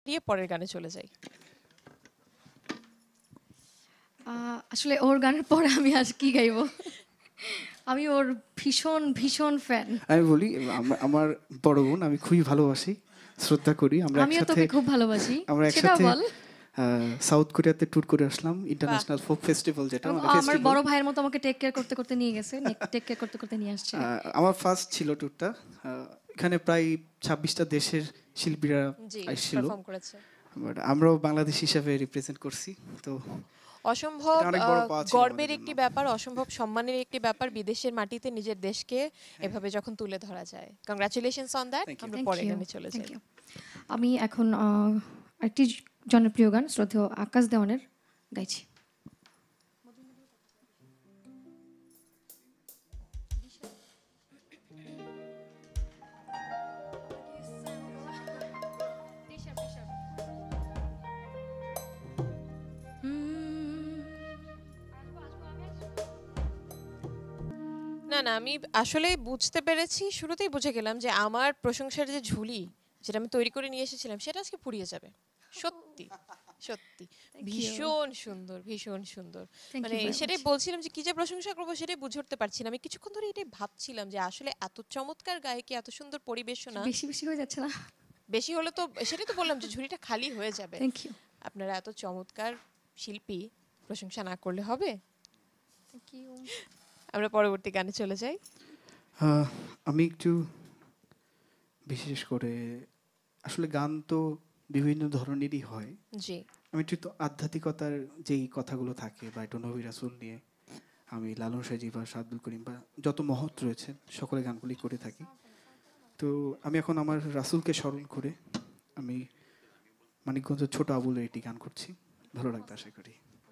দিয়ে পরের গানে চলে যাই। আসলে ওর গানের পরে আমি আজ কি গাইবো? আমি ওর ভীষণ ভীষণ ফ্যান। আমি বলি আমার বড় বোন, আমি খুবই ভালোবাসি, শ্রদ্ধা করি। আমরা আমিও একসাথে তোকে খুব ভালোবাসি। আমরা সেটা একসাথে বল। সাউথ কোরিয়াতে ট্যুর করে আসলাম, ইন্টারন্যাশনাল ফোক ফেস্টিভ্যাল, যেটা মানে আমার ফেস্টিভ্যাল। বড় ভাইয়ের মতো আমাকে টেক কেয়ার করতে করতে নিয়ে গেছে, টেক কেয়ার করতে করতে নিয়ে আসছে। আমার ফার্স্ট ছিল ট্যুরটা। এখানে প্রায় 26টা দেশের শিল্পীরা আসছিল, পারফর্ম করেছে। বাট আমরাও বাংলাদেশ হিসাবে রিপ্রেজেন্ট করছি। তো অসম্ভব এটা অনেক বড় পাওয়া ছিল গর্বের আমাদের একটি জন্য। ব্যাপার, অসম্ভব সম্মানের একটি ব্যাপার বিদেশের মাটিতে নিজের দেশকে এভাবে যখন তুলে ধরা যায়। Congratulations on that. Thank you. আমরা Thank পরে you, গানে চলে thank যাই। you. আমি এখন একটি জনপ্রিয় গান শ্রদ্ধেয় আকাশ দেওয়ানের গাইছি। না না, আমি আসলে বুঝতে পেরেছি, শুরুতেই বুঝে গেলাম যে আমার প্রশংসার যে ঝুলি যেটা আমি তৈরি করে নিয়ে এসেছিলাম সেটা আজকে ফুরিয়ে যাবে। সত্যি সত্যি ভীষণ সুন্দর, ভীষণ সুন্দর। Thank মানে you very সেটাই much. বলছিলাম যে কি যে প্রশংসা করবো সেটাই বুঝে উঠতে পারছি না। আমি কিছুক্ষণ ধরে এটাই ভাবছিলাম যে আসলে এত চমৎকার গায়কি, এত সুন্দর পরিবেশনা, বেশি বেশি হয়ে যাচ্ছে না? বেশি হলে তো সেটাই তো বললাম যে ঝুড়িটা খালি হয়ে যাবে। থ্যাংক ইউ, আপনারা এত চমৎকার শিল্পী, প্রশংসা না করলে হবে? Thank you. আমরা পরবর্তী গানে চলে যাই। আমি একটু বিশেষ করে, আসলে গান তো বিভিন্ন ধরনেরই হয়। জি, আমি একটু তো আধ্যাত্মিকতার যেই কথাগুলো থাকে বা একটু নবী রাসূল নিয়ে, আমি লালন সাজি বা সাদুল করিম বা যত মহৎ রয়েছে সকলে গানগুলি করে থাকি। তো আমি এখন আমার রাসূলকে স্মরণ করে আমি মানিকগঞ্জের ছোট আবুলের একটি গান করছি, ভালো লাগবে আশা করি।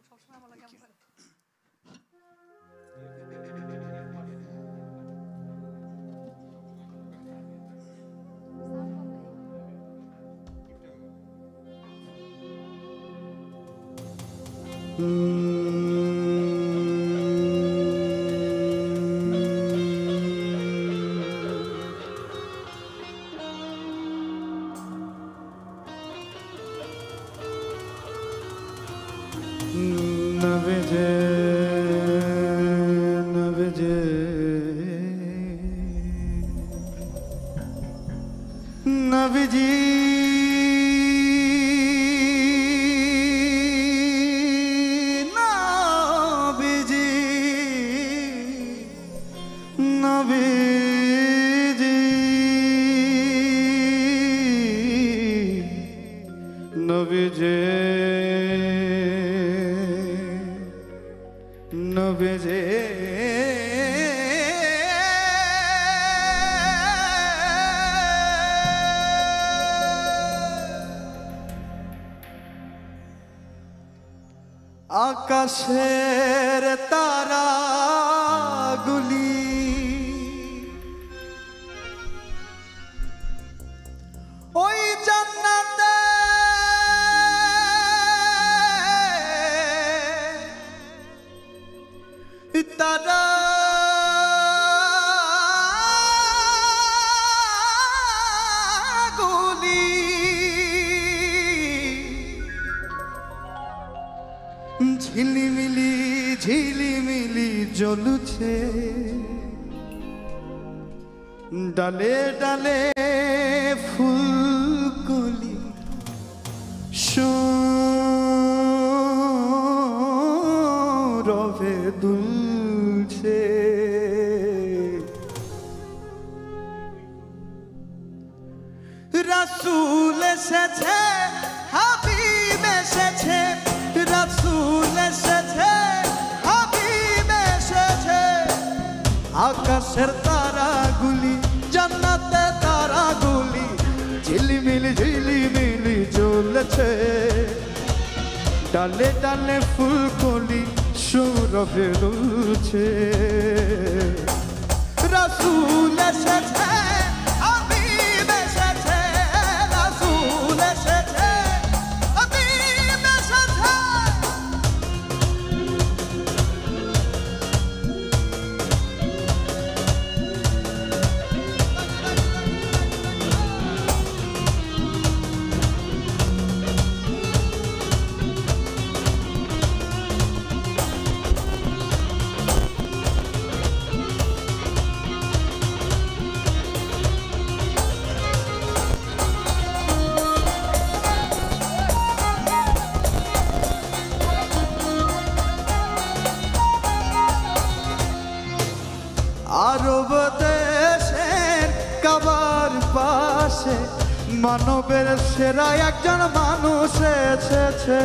নবজে নবজে নবজি নবজি নবজি নবজে নবজে আকাশের তারাগুলি ওই জান্নাতে তারা গুলি ঝিলিমিলি ঝিলিমিলি জ্বলছে, ডালে ডালে ফুলকলি সৌরভে দুলছে। রাসূল এসেছে, হাবিব এসেছে, রাসূল এসেছে, হাবিব এসেছে। আকাশের তারাগুলি, জান্নাতে তারাগুলি ঝিলিমিলি ঝিলিমিলি জ্বলছে, ডালে ডালে ফুলকলি সৌরভে দুলছে। রাসূল এসেছে, হাবিব এসেছে, রাসূল এসেছে, হাবিব এসেছে। মানবের সেরা একজন মানুষ এসেছে,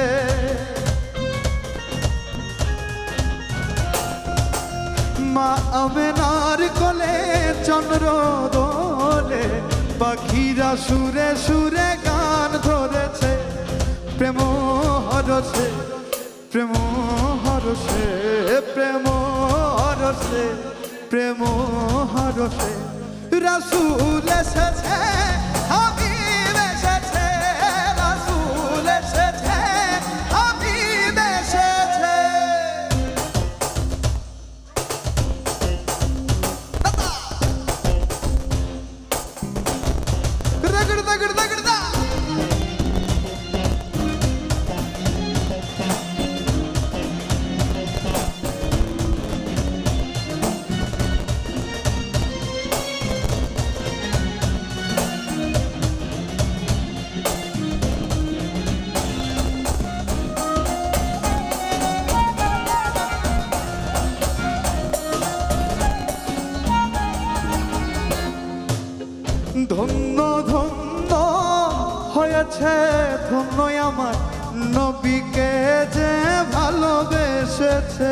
মা আমেনার কোলে চন্দ্র দোলে, পাখিরা সুরে সুরে গান ধরেছে, প্রেম হরসে প্রেম হরসে প্রেম হরসে প্রেম হরসে রাসূল এসেছে, হাবিব এসেছে, রাসূল এসেছে, হাবিব এসেছে। রগড় রগড় রগড় দা ধন্য ধন্য হয়েছে, ধন্য আমার নবীকে যে ভালোবেসেছে,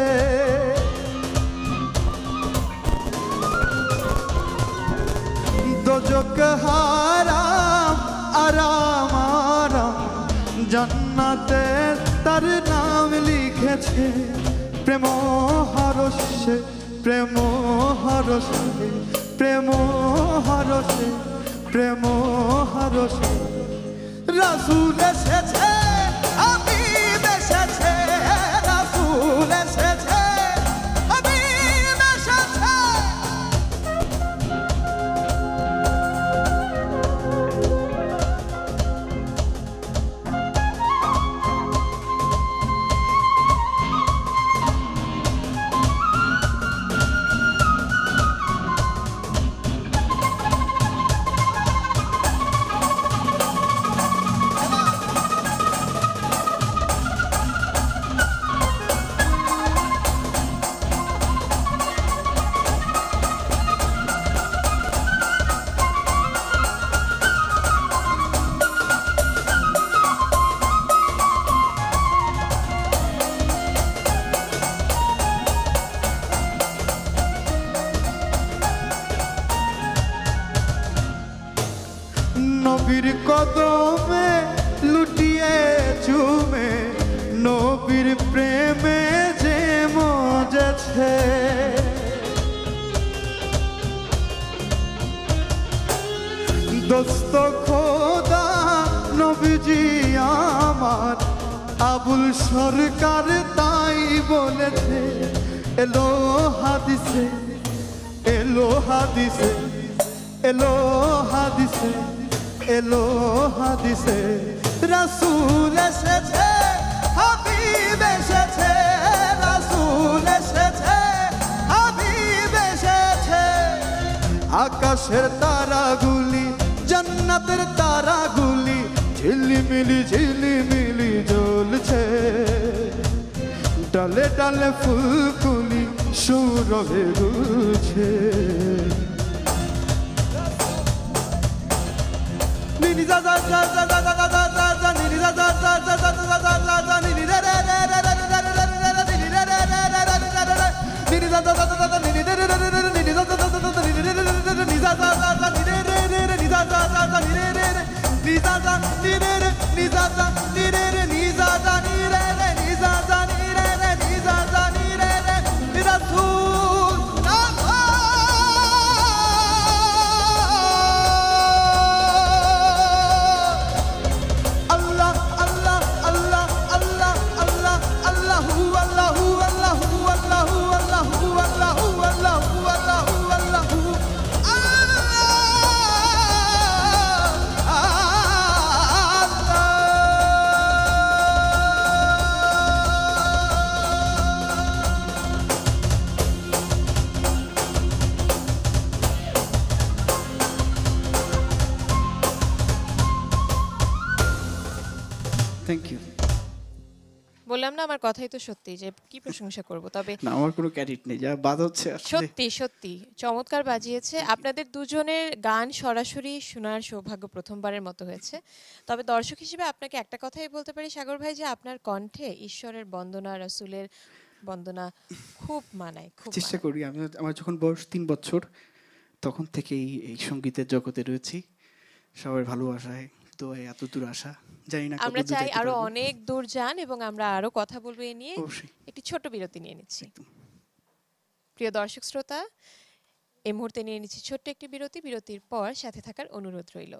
দোজক হারাম আরাম আরাম জান্নাতে তার নাম লিখেছে, প্রেম হরসে প্রেম হরসে প্রেম হরসে প্রেম হরসে রাসূল এসেছে, হাবিব এসেছে, রাসূল এসেছে, হাবিব এসেছে। নবীর কদমে লুটিয়ে চুমে, নবীর প্রেমে যে মজেছে, দোস্ত খোদা নবীজি আমার, আবুল সরকার তাই বলেছে, এলো হাদিসে এলো হাদিসে এলো হাদিসে এলো হাদিসে রাসূল এসেছে, হাবিব এসেছে, রাসূল এসেছে, হাবিব এসেছে। আকাশের তারাগুলি জান্নাতের তারাগুলি ঝিলিমিলি ঝিলিমিলি জ্বলছে, ডালে ডালে ফুলকুলি সৌরভে দুলছে, নিনি যা যা যা যা যা যা যা যা যা নিনি যা যা যা যা যা যা যা যা যা নিনি রে রে রে রে রে রে রে রে রে নিনি রে রে রে রে রে রে রে নিনি যা যা যা যা যা নিনি রে রে রে রে নিনি যা যা যা যা নিনি রে রে রে রে নিনি যা যা যা যা নিনি রে রে রে নিনি যা যা যা যা নিনি রে রে রে নিনি যা যা নিনি রে রে নিনি যা যা নিনি রে রে নিনি যা যা নিনি রে রে নিনি যা যা নিনি রে রে নিনি যা যা নিনি রে রে রাসূল আল্লাহ আল্লাহ আল্লাহ আল্লাহ আল্লাহ আল্লাহু আল্লাহু আল্লাহু আল্লাহু আল্লাহু আল্লাহু আল্লাহু আল্লাহু আল্লাহু থ্যাংক ইউ। বললাম না আমার কথাই তো সত্যি, যে কি প্রশংসা করব। তবে না, আমার কোনো ক্রেডিট নেই, যা বাদ হচ্ছে আসলে। সত্যি সত্যি চমৎকার বাজিয়েছে। আপনাদের দুজনের গান সরাসরি শোনার সৌভাগ্য প্রথমবারের মতো হয়েছে। তবে দর্শক হিসেবে আপনাকে একটা কথাই বলতে পারি সাগর ভাই, যে আপনার কণ্ঠে ঈশ্বরের বন্দনা, রাসূলের বন্দনা খুব মানায়, খুব চেষ্টা মানায়। করি। আমার যখন বয়স 3 বছর তখন থেকেই এই সঙ্গীতের জগতে রয়েছি। সবার ভালোবাসায় তো এত দূর আসা, জানি না আমরা কতদূর চাই যেতে আরো পারবো। অনেক দূর যান, এবং আমরা আরো কথা বলবো এ নিয়ে। অবশ্যই। একটি ছোট বিরতি নিয়ে নিচ্ছি। প্রিয় দর্শক শ্রোতা, এই মুহূর্তে নিয়ে নিচ্ছি ছোট্ট একটি বিরতি। বিরতির পর সাথে থাকার অনুরোধ রইল।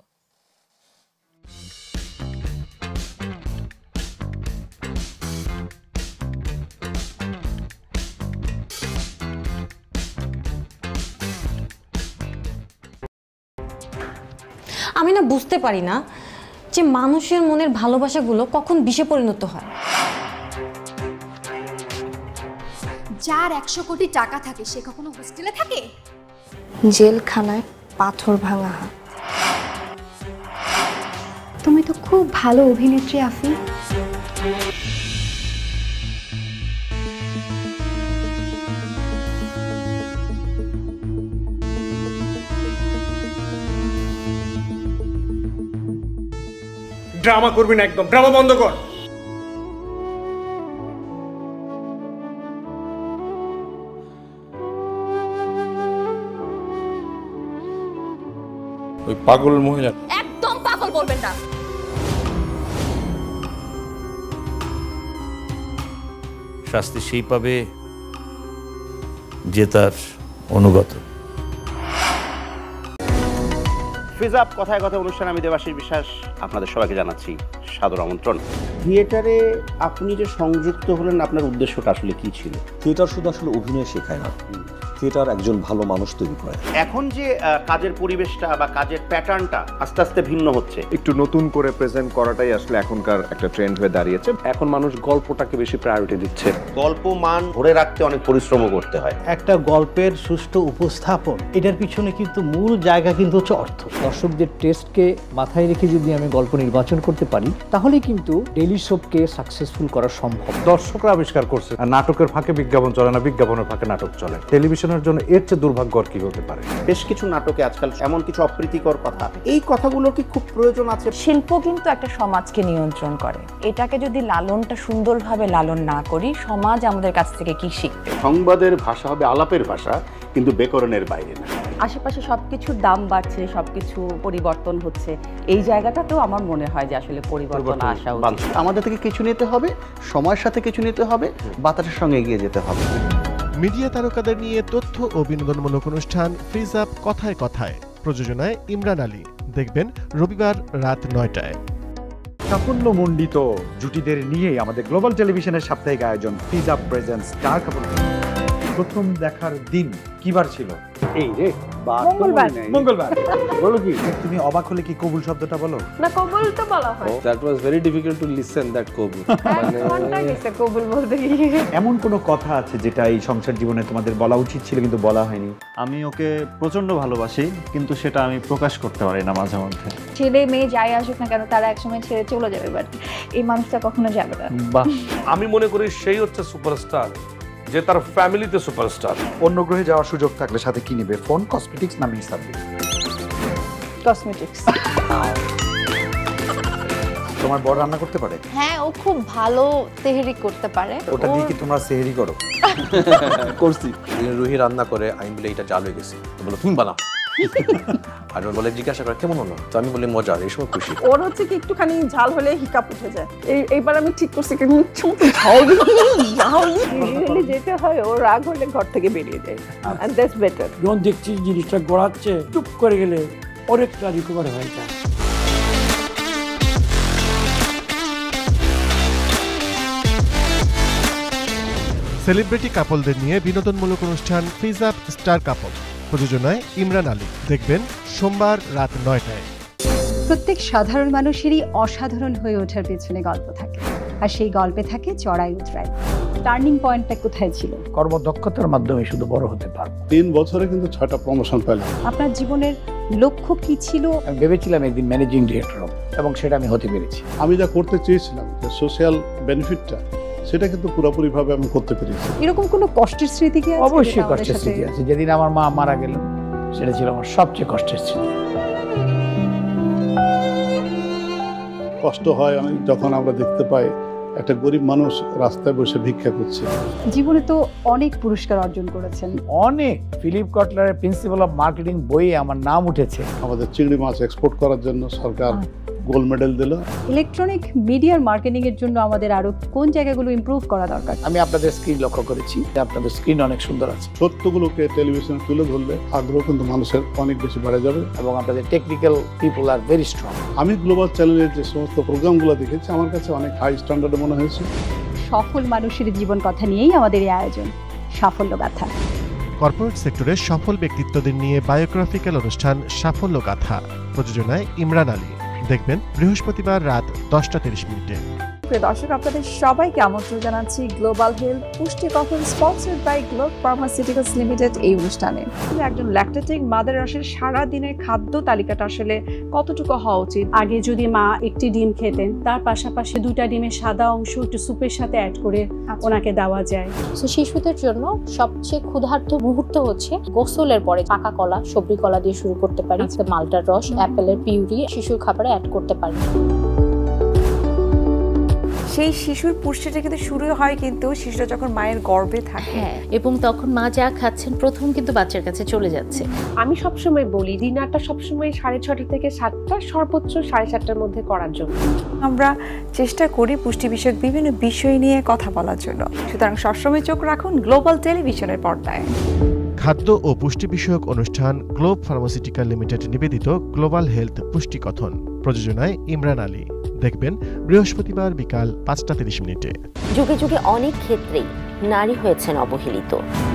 আমি না বুঝতে পারি না যে মানুষের মনের ভালোবাসাগুলো কখন বিষে পরিণত হয়। যার 100 কোটি টাকা থাকে সে কখনো হোস্টেলে থাকে? জেলখানায় পাথর ভাঙা হাত। তুমি তো খুব ভালো অভিনেত্রী আফি। ড্রামা করবি না, একদম ড্রামা বন্ধ কর। ওই পাগল মহিলা একদম পাগল বলবেন না। শাস্তি সেই পাবে যে তার অনুগত। ফিজ আপ কথায় কথায় অনুষ্ঠান, আমি দেবাশিস বিশ্বাস আপনাদের সবাইকে জানাচ্ছি সাদর আমন্ত্রণ। থিয়েটারে আপনি যে সংযুক্ত হলেন, আপনার উদ্দেশ্যটা আসলে কি ছিল? থিয়েটার শুধু আসলে অভিনয় শেখায় না, থিয়েটার একজন ভালো মানুষ তৈরি করে। এখন যে কাজের পরিবেশটা বা কাজের প্যাটার্নটা আস্তে আস্তে ভিন্ন হচ্ছে, একটু নতুন করে প্রেজেন্ট করাটাই আসলে এখনকার একটা ট্রেন্ড হয়ে দাঁড়িয়েছে। এখন মানুষ গল্পটাকে বেশি প্রায়োরিটি দিচ্ছে। গল্প মান ধরে রাখতে অনেক পরিশ্রমও করতে হয়। একটা গল্পের সুষ্ঠু উপস্থাপন, এটার পিছনে কিন্তু মূল জায়গা কিন্তু হচ্ছে অর্থ। দর্শকদের টেস্টকে মাথায় রেখে যদি আমি গল্প নির্বাচন করতে পারি, তাহলেই কিন্তু ডেইলি সোপকে সাকসেসফুল করা সম্ভব। দর্শকরা আবিষ্কার করছে নাটকের ফাঁকে বিজ্ঞাপন চলে না, বিজ্ঞাপনের ফাঁকে নাটক চলে। টেলিভিশনের জন্য এর চেয়ে দুর্ভাগ্যর কি হতে পারে? বেশ কিছু নাটকে আজকাল এমন কিছু অপ্রীতিকর কথা, এই কথাগুলোর কি খুব প্রয়োজন আছে? শিল্প কিন্তু একটা সমাজকে নিয়ন্ত্রণ করে। এটাকে যদি লালনটা সুন্দরভাবে লালন না করি, সমাজ আমাদের কাছ থেকে কি শিখবে? সংবাদের ভাষা হবে আলাপের ভাষা, কিন্তু ব্যাকরণের বাইরে না। আশেপাশে সবকিছুর দাম বাড়ছে, সবকিছু পরিবর্তন হচ্ছে, এই জায়গাটাতেও আমার মনে হয় যে আসলে পরিবর্তন আসা উচিত। আমাদের থেকে কিছু নিতে হবে, সময়ের সাথে কিছু নিতে হবে, বাতাসের সঙ্গে এগিয়ে যেতে হবে। মিডিয়া তারকাদের নিয়ে তথ্য ও বিনোদনমূলক অনুষ্ঠান ফ্রিজ আপ কথায় কথায়, প্রযোজনায় ইমরান আলী। দেখবেন রবিবার রাত 9টায়। সাফল্যমণ্ডিত জুটিদের নিয়ে আমাদের গ্লোবাল টেলিভিশনের সাপ্তাহিক আয়োজন fizz up presents star couple. প্রথম দেখার দিন কিবার ছিল? এই রে মঙ্গলবার। মঙ্গলবার। বলো কি, তুমি অবাক হলে কি কবুল শব্দটা বলো? না, কবুল তো বলা হয়। That was very difficult to listen that কবুল। ঘন্টা গেছে কবুল বলতে গিয়ে। এমন কোনো কথা আছে যেটা এই সংসার জীবনে তোমাদের বলা উচিত ছিল কিন্তু বলা হয়নি? আমি ওকে প্রচন্ড ভালোবাসি, কিন্তু সেটা আমি প্রকাশ করতে পারি না মাঝে মধ্যে। ছেলে মেয়ে যাই আসুক না কেন, তারা একসময় ছেড়ে চলে যাবে, বাট এই মানুষটা কখনো যাবে না। বাহ, আমি মনে করি সেই হচ্ছে সুপারস্টার, যে তার ফ্যামিলিতে সুপারস্টার। অন্য গ্রহে যাওয়ার সুযোগ থাকলে সাথে কি নেবে? ফোন, কসমেটিক্স না মিস সার্ভিস? কসমেটিক্স। তোমার বড় রান্না করতে পারে? হ্যাঁ, ও খুব ভালো তেহরি করতে পারে। ওটা দিয়ে কি তোমরা সেহরি করো? করছি। রুহি রান্না করে, আমি বলে এটা জাল হয়ে গেছে, তো বলো তুমি বানাও। আর ও বলে জিজ্ঞাসা করে কেমন হলো, তো আমি বলি মজার, এই সময় খুশি। ওর হচ্ছে কি একটুখানি ঝাল হলে হিকাপ উঠে যায়। এইবার আমি ঠিক করছি কি ঝাল যেতে হয়, ওর রাগ হলে ঘর থেকে বেরিয়ে যায়। And that's better. যখন দেখছি জিনিসটা গড়াচ্ছে, চুপ করে গেলে অনেকটা রিকভার হয়ে যায়। সেলিব্রিটি কাপলদের নিয়ে বিনোদনমূলক অনুষ্ঠান ফ্রিজ আপ স্টার কাপল, প্রযোজনায় ইমরান আলী। দেখবেন সোমবার রাত 9টায়। প্রত্যেক সাধারণ মানুষেরই অসাধারণ হয়ে ওঠার পেছনে গল্প থাকে, আর সেই গল্পে থাকে চড়াই উতরাই। টার্নিং পয়েন্টটা কোথায় ছিল? কর্মদক্ষতার মাধ্যমে শুধু বড় হতে পারবো। 3 বছরে কিন্তু 6টা প্রমোশন পেলাম। আপনার জীবনের লক্ষ্য কি ছিল? আমি ভেবেছিলাম একদিন ম্যানেজিং ডিরেক্টর হব, এবং সেটা আমি হতে পেরেছি। আমি যা করতে চেয়েছিলাম, যে সোশ্যাল বেনিফিটটা, সেটা কিন্তু পুরোপুরিভাবে আমি করতে পেরেছি। এরকম কোনো কষ্টের স্মৃতি কি আছে? অবশ্যই কষ্টের স্মৃতি আছে। যেদিন আমার মা মারা গেলেন সেটা ছিল আমার সবচেয়ে কষ্টের স্মৃতি। কষ্ট হয় অনেক যখন আমরা দেখতে পাই একটা গরিব মানুষ রাস্তায় বসে ভিক্ষা করছে। জীবনে তো অনেক পুরস্কার অর্জন করেছেন। অনেক ফিলিপ কটলারের প্রিন্সিপাল অফ মার্কেটিং বইয়ে আমার নাম উঠেছে। আমাদের চিংড়ি মাছ এক্সপোর্ট করার জন্য সরকার গোল্ড মেডেল দিল। ইলেকট্রনিক মিডিয়ার মার্কেটিং এর জন্য আমাদের আরো কোন জায়গাগুলো ইমপ্রুভ করা দরকার? আমি আপনাদের স্ক্রিন লক্ষ্য করেছি, আপনাদের স্ক্রিন অনেক সুন্দর আছে। সত্যগুলোকে টেলিভিশনে তুলে ধরলে আগ্রহ কিন্তু মানুষের অনেক বেশি বেড়ে যাবে এবং আপনাদের টেকনিক্যাল পিপল আর ভেরি স্ট্রং। আমি গ্লোবাল চ্যানেলের যে সমস্ত প্রোগ্রামগুলো দেখেছি আমার কাছে অনেক হাই স্ট্যান্ডার্ড মনে হয়েছে। সফল মানুষের জীবন কথা নিয়েই আমাদের এই আয়োজন সাফল্য গাথা। কর্পোরেট সেক্টরের সফল ব্যক্তিত্বদের নিয়ে বায়োগ্রাফিক্যাল অনুষ্ঠান সাফল্য গাথা, প্রযোজনায় ইমরান আলী। দেখবেন বৃহস্পতিবার রাত 10:30। প্রিয় দর্শক, আপনাদের সবাইকে আমন্ত্রণ জানাচ্ছি গ্লোবাল হেলথ পুষ্টি কথা sponsored by Globe Pharmaceuticals Limited এই অনুষ্ঠানে। একজন ল্যাকটেটিং মাদের আসলে সারা দিনের খাদ্য তালিকাটা আসলে কতটুকু হওয়া উচিত? আগে যদি মা একটি ডিম খেতেন, তার পাশাপাশি 2টা ডিমের সাদা অংশ একটু স্যুপের সাথে অ্যাড করে ওনাকে দেওয়া যায়। তো শিশুদের জন্য সবচেয়ে ক্ষুধার্ত মুহূর্ত হচ্ছে গোসলের পরে পাকা কলা, সবজি কলা দিয়ে শুরু করতে পারি, মালটার রস, অ্যাপেলের পিউরি শিশুর খাবারে অ্যাড করতে পারি। সেই শিশুর পুষ্টিটা কিন্তু শুরু হয় কিন্তু শিশুটা যখন মায়ের গর্ভে থাকে, এবং তখন মা যা খাচ্ছেন প্রথম কিন্তু বাচ্চার কাছে চলে যাচ্ছে। আমি সবসময় বলি ডিনারটা সবসময় 6:30 থেকে 7টা, সর্বোচ্চ 7:30টার মধ্যে করার জন্য। আমরা চেষ্টা করি পুষ্টি বিষয়ক বিভিন্ন বিষয় নিয়ে কথা বলার জন্য। সুতরাং সবসময় চোখ রাখুন গ্লোবাল টেলিভিশনের পর্দায়। খাদ্য ও পুষ্টি বিষয়ক অনুষ্ঠান গ্লোব ফার্মাসিউটিক্যাল লিমিটেড নিবেদিত গ্লোবাল হেলথ পুষ্টি কথন, প্রযোজনায় ইমরান আলী। দেখবেন বৃহস্পতিবার বিকাল 5:30। যুগে যুগে অনেক ক্ষেত্রেই নারী হয়েছেন অবহেলিত।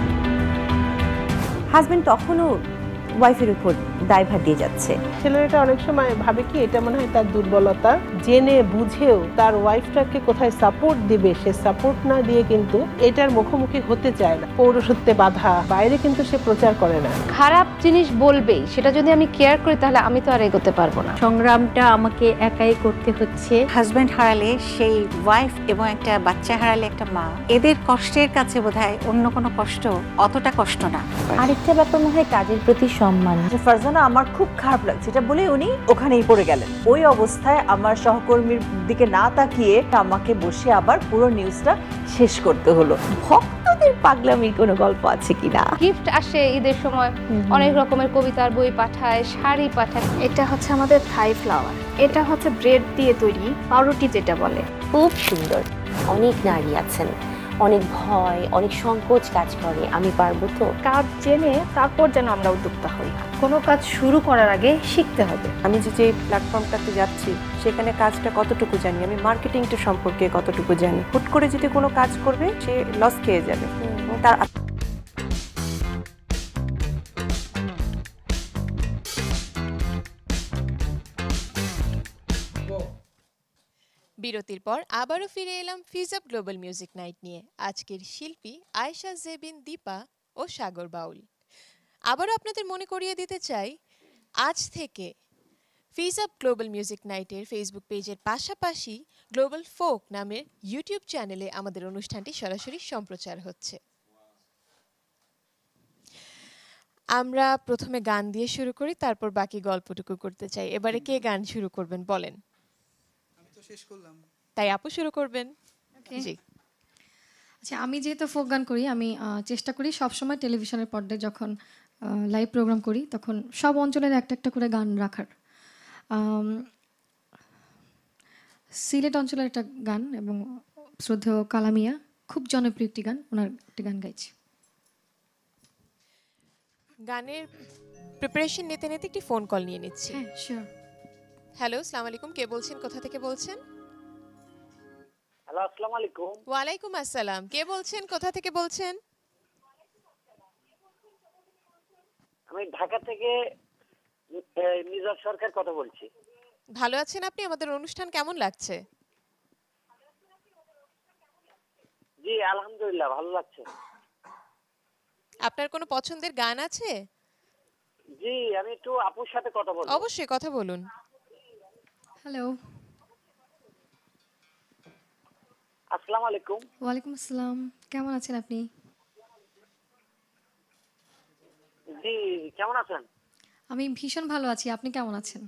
হাজবেন্ড তখনও ওয়াইফের উপর দায়ভার দিয়ে যাচ্ছে। ছেলেটা অনেক সময় ভাবে কি এটা মনে হয় তার দুর্বলতা, জেনে বুঝেও তার ওয়াইফটাকে কোথায় সাপোর্ট দিবে সে সাপোর্ট না দিয়ে কিন্তু এটার মুখোমুখি হতে চায় না। পৌরসত্বে বাধা, বাইরে কিন্তু সে প্রচার করে না। খারাপ জিনিস বলবেই, সেটা যদি আমি কেয়ার করি তাহলে আমি তো আর এগোতে পারবো না। সংগ্রামটা আমাকে একাই করতে হচ্ছে। হাজবেন্ড হারালে সেই ওয়াইফ এবং একটা বাচ্চা হারালে একটা মা, এদের কষ্টের কাছে বোধহয় অন্য কোনো কষ্ট অতটা কষ্ট না। আরেকটা ব্যাপার মনে হয় কাজের প্রতি সম্মান। ফারজানা, আমার খুব খারাপ লাগছে এটা বলে উনি ওখানেই পড়ে গেলেন। ওই অবস্থায় আমার সহকর্মীর দিকে না তাকিয়ে আমাকে বসে আবার পুরো নিউজটা শেষ করতে হলো। ভক্তদের পাগলামির কোনো গল্প আছে কিনা? গিফট আসে ঈদের সময়, অনেক রকমের কবিতার বই পাঠায়, শাড়ি পাঠায়। এটা হচ্ছে আমাদের থাই ফ্লাওয়ার, এটা হচ্ছে ব্রেড দিয়ে তৈরি পাউরুটি যেটা বলে। খুব সুন্দর। অনেক নারী আছেন অনেক ভয়, অনেক সংকোচ কাজ করে, আমি পারবো তো? কাজ জেনে তারপর যেন আমরা উদ্যোক্তা হই। কোনো কাজ শুরু করার আগে শিখতে হবে। আমি যে প্ল্যাটফর্মটাতে যাচ্ছি সেখানে কাজটা কতটুকু জানি, আমি মার্কেটিংটা সম্পর্কে কতটুকু জানি। হুট করে যদি কোনো কাজ করবে সে লস খেয়ে যাবে। তার বিরতির পর আবারও ফিরে এলাম ফিজাব গ্লোবাল মিউজিক নাইট নিয়ে। আজকের শিল্পী আয়েশা জেবিন দীপা ও সাগর বাউল। আবারও আপনাদের মনে করিয়ে দিতে চাই, আজ থেকে ফিজাব গ্লোবাল মিউজিক নাইটের ফেসবুক পেজের পাশাপাশি গ্লোবাল ফোক নামের ইউটিউব চ্যানেলে আমাদের অনুষ্ঠানটি সরাসরি সম্প্রচার হচ্ছে। আমরা প্রথমে গান দিয়ে শুরু করি, তারপর বাকি গল্পটুকু করতে চাই। এবারে কে গান শুরু করবেন বলেন? শেষ করলাম, তাই আপু শুরু করবেন। জি আচ্ছা, আমি যেহেতু ফোক গান করি, আমি চেষ্টা করি সবসময় টেলিভিশনের পর্দায় যখন লাইভ প্রোগ্রাম করি তখন সব অঞ্চলের একটা একটা করে গান রাখার। সিলেট অঞ্চলের একটা গান এবং শ্রদ্ধেয় কালামিয়া, খুব জনপ্রিয় একটি গান, ওনার একটি গান গাইছি। গানের প্রিপারেশন নিতে নিতে একটি ফোন কল নিয়ে নিচ্ছি। হ্যাঁ, শিওর। হ্যালো, আসসালামু আলাইকুম, কে বলছেন, কোথা থেকে বলছেন? হ্যালো, আসসালামু আলাইকুম। ওয়ালাইকুম আসসালাম, কে বলছেন, কোথা থেকে বলছেন? আমি ঢাকা থেকে মিজান সরকার কথা বলছি। ভালো আছেন আপনি? আমাদের অনুষ্ঠান কেমন লাগছে? জি আলহামদুলিল্লাহ, ভালো লাগছে। আপনার কোনো পছন্দের গান আছে? জি, আমি একটু আপুর সাথে কথা বলবো। অবশ্যই, কথা বলুন। হ্যালো, আসসালামু আলাইকুম। ওয়ালাইকুম আসসালাম, কেমন আছেন আপনি? জি, কেমন আছেন? আমি ভীষণ ভালো আছি, আপনি কেমন আছেন?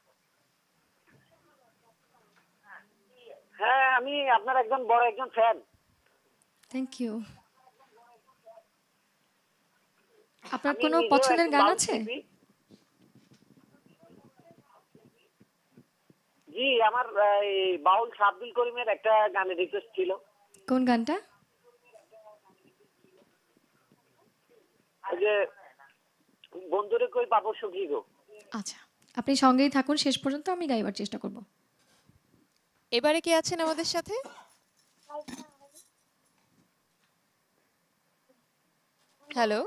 হ্যাঁ, আমি আপনার একজন বড় একজন ফ্যান। Thank you. আপনার কোনো পছন্দের গান আছে? জি, আমার এই বাউল আব্দুল করিমের একটা গানের রিকোয়েস্ট ছিল। কোন গানটা? ওই যে বন্ধুরে কই পাবো সুখী গো। আচ্ছা, আপনি সঙ্গেই থাকুন শেষ পর্যন্ত, আমি গাইবার চেষ্টা করব। এবারে কে আছেন আমাদের সাথে? হ্যালো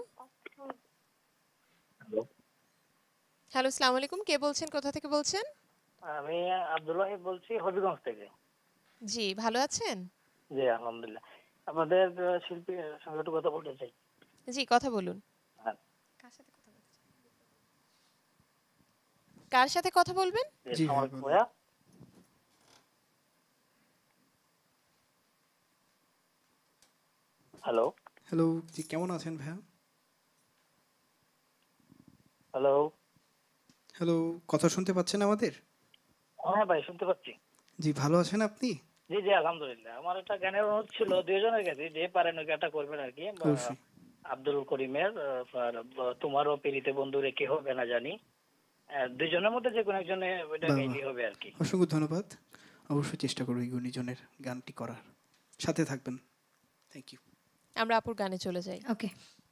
হ্যালো, আসসালামু আলাইকুম, কে বলছেন, কোথা থেকে বলছেন? আমি আব্দুল্লাহ বলছি হবিগঞ্জ থেকে। জি, ভালো আছেন? জি আলহামদুলিল্লাহ। আপনাদের শিল্পীর সঙ্গে একটু কথা বলতে চাই। জি, কথা বলুন। কার সাথে কথা বলবেন? জি ভাইয়া। হ্যালো হ্যালো, জি কেমন আছেন ভাইয়া? হ্যালো হ্যালো, কথা শুনতে পাচ্ছেন আমাদের? হ্যাঁ ভাই, শুনতে পাচ্ছি। জি, ভালো আছেন আপনি? জি জি আলহামদুলিল্লাহ। আমার একটা গানের অনুরোধ ছিল দুইজনের কাছে, যে পারেন ওই গানটা করবেন আর কি। অবশ্যই। আব্দুল করিমের তোমারও পিড়িতে বন্ধু রেখে হবে না জানি, দুইজনের মধ্যে যে কোনো একজনে ওইটা গাইলেই হবে আর কি। অসংখ্য ধন্যবাদ, অবশ্যই চেষ্টা করব এই গুণীজনের গানটি করার। সাথে থাকবেন। Thank you. আমরা আপুর গানে চলে যাই। ওকে।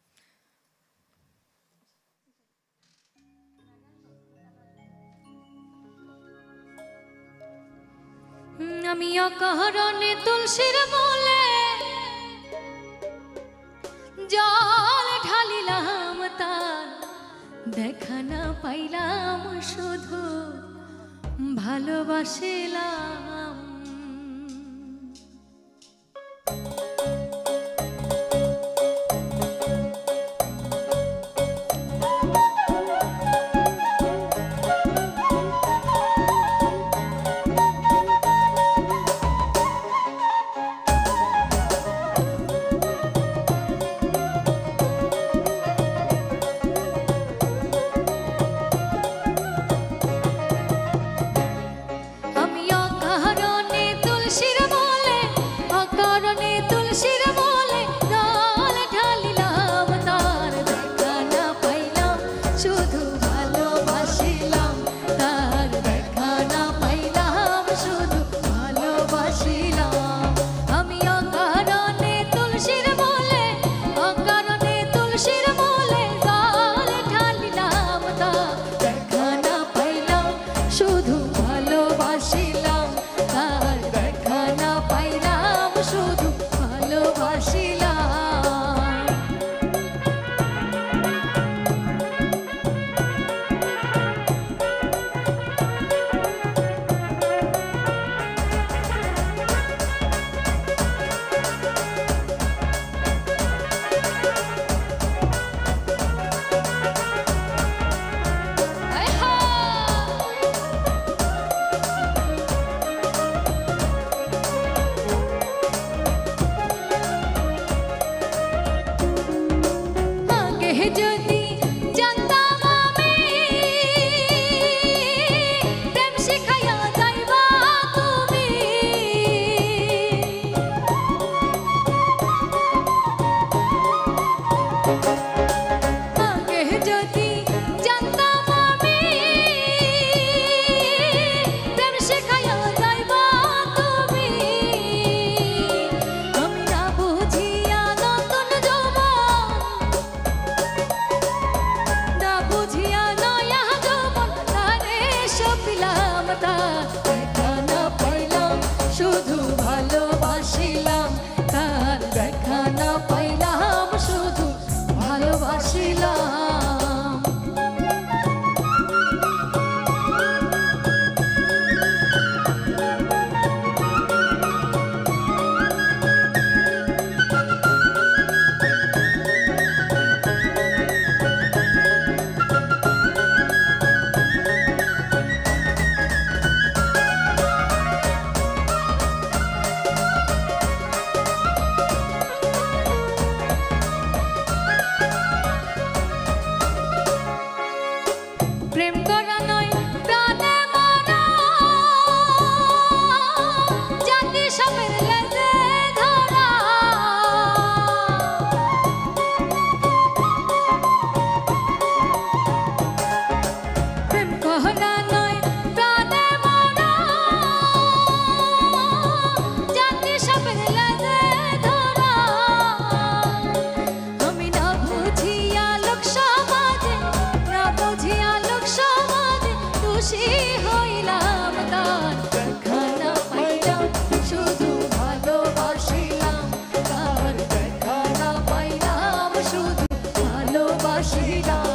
আমি অকারণে তুলসীর মূলে জল ঢালিলাম, তার দেখা না পাইলাম, শুধু ভালোবাসিলাম। আমি অকারণে সাপের লেজে ধরা প্রেম কহনা নয় প্রাণে মরা জানি সাপের লেজে ধরা আমি না বুঝিয়া লোক সমাজে না বুঝিয়া লোক সমাজে দোষী হইলাম তার দেখা না পাইলাম শুধু ভালোবাসিলাম তার দেখা না পাইলাম শুধু ভালোবাসিলাম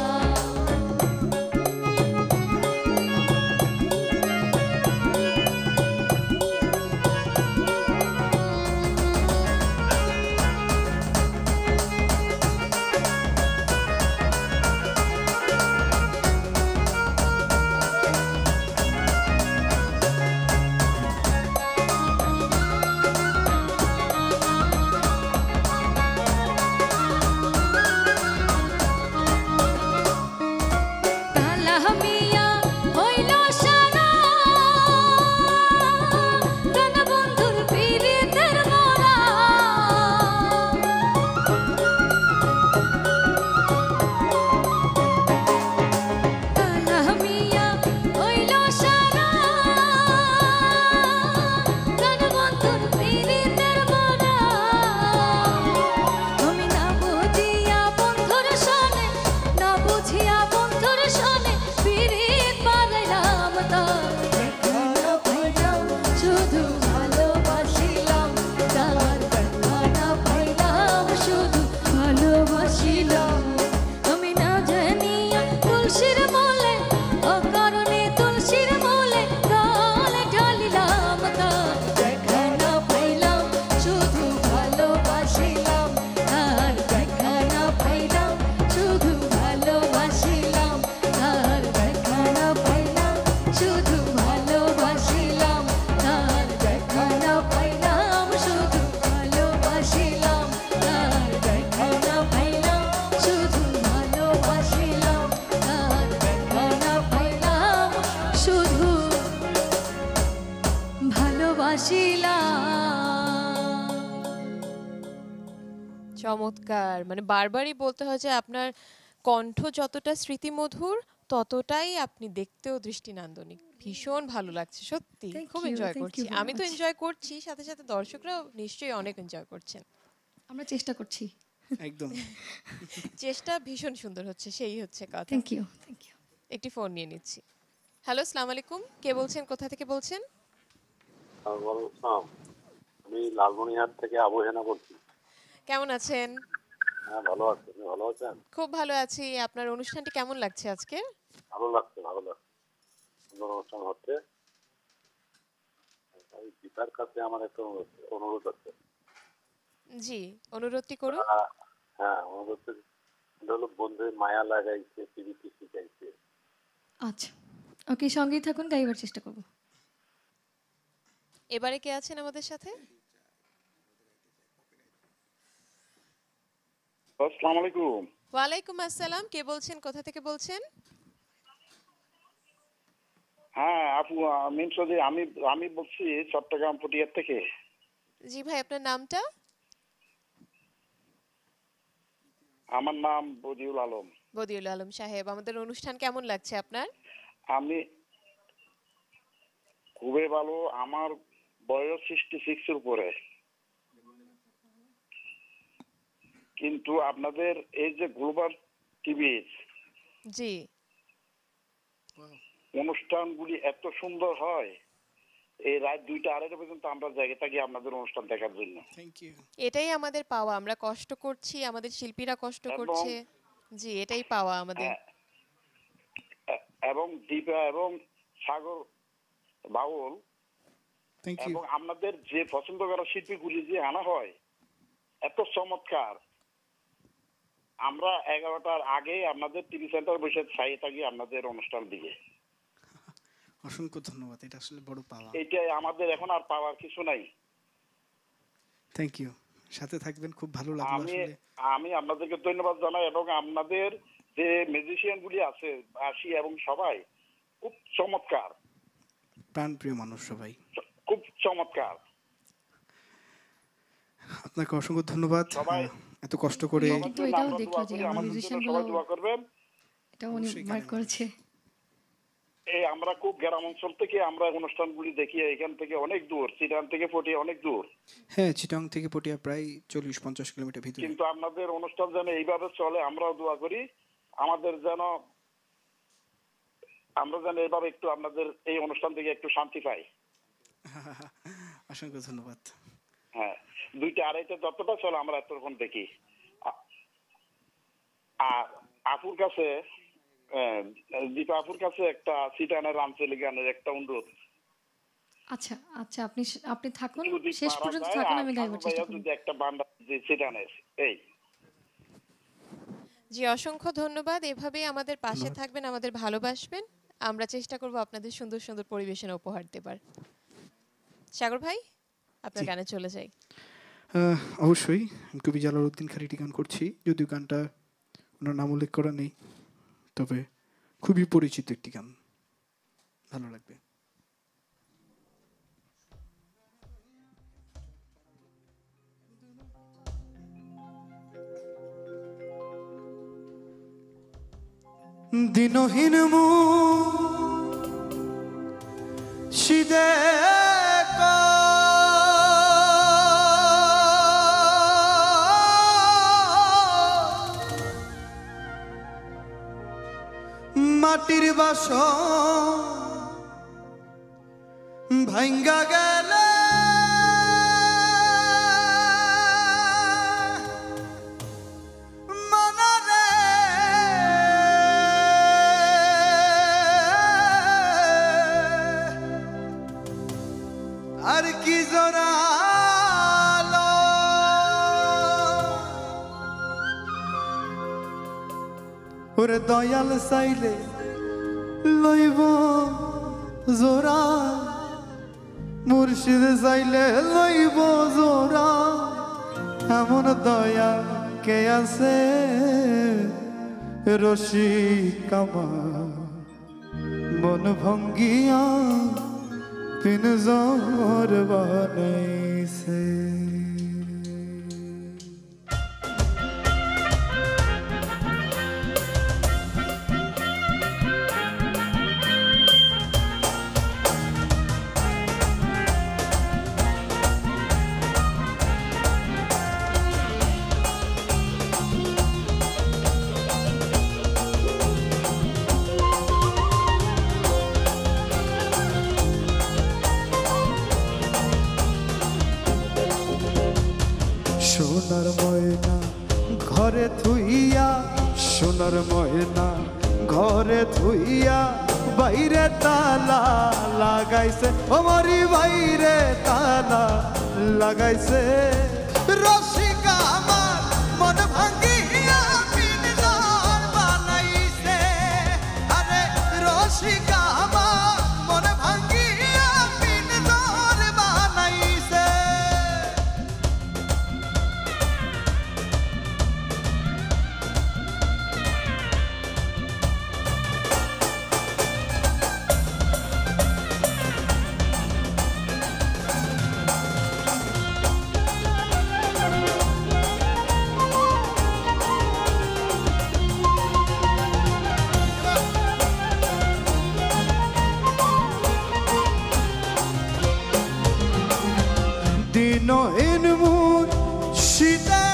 কালা মিয়া হইল সারা প্রাণ বন্ধুর পীড়িতের মরা কালা মিয়া হইল সারা প্রাণ বন্ধুর পীড়িতের মরা আমি না বুঝিয়া বন্ধুর শোনে না বুঝিয়া বন্ধুর শোনে পীড়িত পারাইলাম তার দেখা না পাইলাম শুধু ভালোবাসিলাম তার দেখা না পাইলাম শুধু ভালোবাসিলাম আমি না জানিয়া তুলসীর মূলে অকারণে তুলসীর মূলে গালে ঢালিলাম তার দেখা না পাইলাম শুধু ভালোবাসিলাম তার দেখা না পাইলাম শুধু ভালোবাসিলাম তার দেখা না পাইলাম শুধু ভালোবাসিলাম তার দেখা না পাইলাম শুধু ভালোবাসিলাম তার দেখা না পাইলাম শুধু ভালোবাসিলাম তার দেখা না পাইলাম শুধু ভালোবাসিলাম চমৎকার, মানে বারবারই বলতে হয় যে আপনার কণ্ঠ যতটা স্মৃতিমধুর ততটাই আপনি দেখতেও দৃষ্টিনান্দনিক। ভীষণ ভালো লাগছে সত্যি, Thank খুব you, এনজয় thank করছি। you very আমি তো much. এনজয় করছি, সাথে সাথে দর্শকরাও নিশ্চয়ই অনেক এনজয় করছেন। আমরা চেষ্টা করছি। একদম চেষ্টা ভীষণ সুন্দর হচ্ছে, সেই হচ্ছে কথা। Thank you thank you. একটি ফোন নিয়ে নিচ্ছি। হ্যালো, আসসালামু আলাইকুম, কে বলছেন, কোথা থেকে বলছেন? আমি লালমনিরহাট থেকে আবু হেনা বলছি। কেমন আছেন? হ্যাঁ ভালো আছি, আপনি ভালো আছেন? খুব ভালো আছি। আপনার অনুষ্ঠানটি কেমন লাগছে আজকে? ভালো লাগছে, ভালো লাগছে, সুন্দর অনুষ্ঠান হচ্ছে। এই গীতার কাছে আমার একটা অনুরোধ আছে। জি, অনুরোধটি করুন। হ্যাঁ, অনুরোধ হলো বন্ধু মায়া লাগাইছে, টিভিতে শিখাইছে। আচ্ছা ওকে, সঙ্গেই থাকুন, গাইবার চেষ্টা করব। এবারে কে আছেন আমাদের সাথে? আসসালামু আলাইকুম। ওয়ালাইকুম আসসালাম, কে বলছেন, কোথা থেকে বলছেন? হ্যাঁ আপু, আমি বলছি চট্টগ্রাম পটিয়ার থেকে। জি ভাই, আপনার নামটা? আমার নাম বদিউল আলম। বদিউল আলম সাহেব, আমাদের অনুষ্ঠান কেমন লাগছে আপনার? আমি খুবই ভালো। আমার বয়স 66 এর উপরে, কিন্তু আপনাদের এই যে গ্লোবাল টিভি জি অনুষ্ঠানগুলি এত সুন্দর হয়, এই রাত 2টা 2:30 পর্যন্ত আমরা জায়গায় থাকি আপনাদের অনুষ্ঠান দেখার জন্য। Thank you. এটাই আমাদের পাওয়া, আমরা কষ্ট করছি, আমাদের শিল্পীরা কষ্ট করছে। জি, এটাই পাওয়া আমাদের। এবং দীপা এবং সাগর বাউল থ্যাংক ইউ। এবং আপনাদের যে পছন্দ করা শিল্পীগুলি যে আনা হয় এত চমৎকার। আমরা 11টার আগে আপনাদের টিভি সেন্টার বসে চাই থাকি আপনাদের অনুষ্ঠান দিকে। অসংখ্য ধন্যবাদ, এটা আসলে বড় পাওয়া। এইটাই আমাদের, এখন আর পাওয়ার কিছু নাই। থ্যাংক ইউ, সাথে থাকবেন, খুব ভালো লাগলো আসলে। আমি আপনাদেরকে ধন্যবাদ জানাই এবং আপনাদের যে মিউজিশিয়ান গুলি আছে আসি এবং সবাই খুব চমৎকার, প্রাণপ্রিয় মানুষ সবাই, খুব চমৎকার। আপনাকে অসংখ্য ধন্যবাদ এত কষ্ট করে। কিন্তু এটাও দেখলো যে আমার মিউজিশিয়ানগুলো দোয়া করবেন। এটা উনি মার্ক করেছে। এই আমরা খুব গ্রাম অঞ্চল থেকে আমরা অনুষ্ঠানগুলি দেখি, এখান থেকে অনেক দূর, চিটাগাং থেকে পটিয়া অনেক দূর। হ্যাঁ, চিটাগাং থেকে পটিয়া প্রায় 40-50 কিলোমিটার ভিতরে। কিন্তু আপনাদের অনুষ্ঠান যেন এইভাবে চলে আমরাও দোয়া করি, আমাদের যেন আমরা যেন এইভাবে একটু আপনাদের এই অনুষ্ঠান থেকে একটু শান্তি পাই। অসংখ্য ধন্যবাদ। হ্যাঁ, 2টা-2:30 যতটা চলে আমরা এতক্ষণ দেখি। আর আপুর কাছে দীপা আপুর কাছে একটা সিটানের রামচলি গানের একটা অনুরোধ। আচ্ছা আচ্ছা, আপনি থাকুন, শেষ পর্যন্ত থাকুন, আমি গাইবার চেষ্টা করব। যদি একটা বান্ডা সিটানের এই জি, অসংখ্য ধন্যবাদ। এভাবেই আমাদের পাশে থাকবেন, আমাদের ভালোবাসবেন। আমরা চেষ্টা করব আপনাদের সুন্দর সুন্দর পরিবেশনা উপহার দেবার। সাগর ভাই, আপনার গানে চলে যাই। অবশ্যই কবি জালালউদ্দিন খালিটি গান করছি, যদিও গানটা ওনার নাম উল্লেখ করা নেই, তবে খুবই পরিচিত একটি গান, ভালো লাগবে। দিনহীন মুশিদে মাটির বাসন ভাঙ্গা গেলে মনরে আর কি জোরালো ওরে দয়াল চাইলে লইব জোরা, মুর্শিদ চাইলে লইব জোরা, এমন দয়া কে আছে রসিক আমার মন ভঙ্গিয়া পিনজর বানাইছে। সোনার ময়না ঘরে থুইয়া, সোনার ময়না ঘরে থুইয়া, বাইরে তালা লাগাইছে, আমারি বাইরে তালা লাগাইছে, রসিকা আমার মন ভাঙ্গিয়া পিনজর বানাইছে, আরে রসিকা আমার মন ভাঙ্গিয়া পিনজর বানাইছে। দিনহীন মুর্শিদে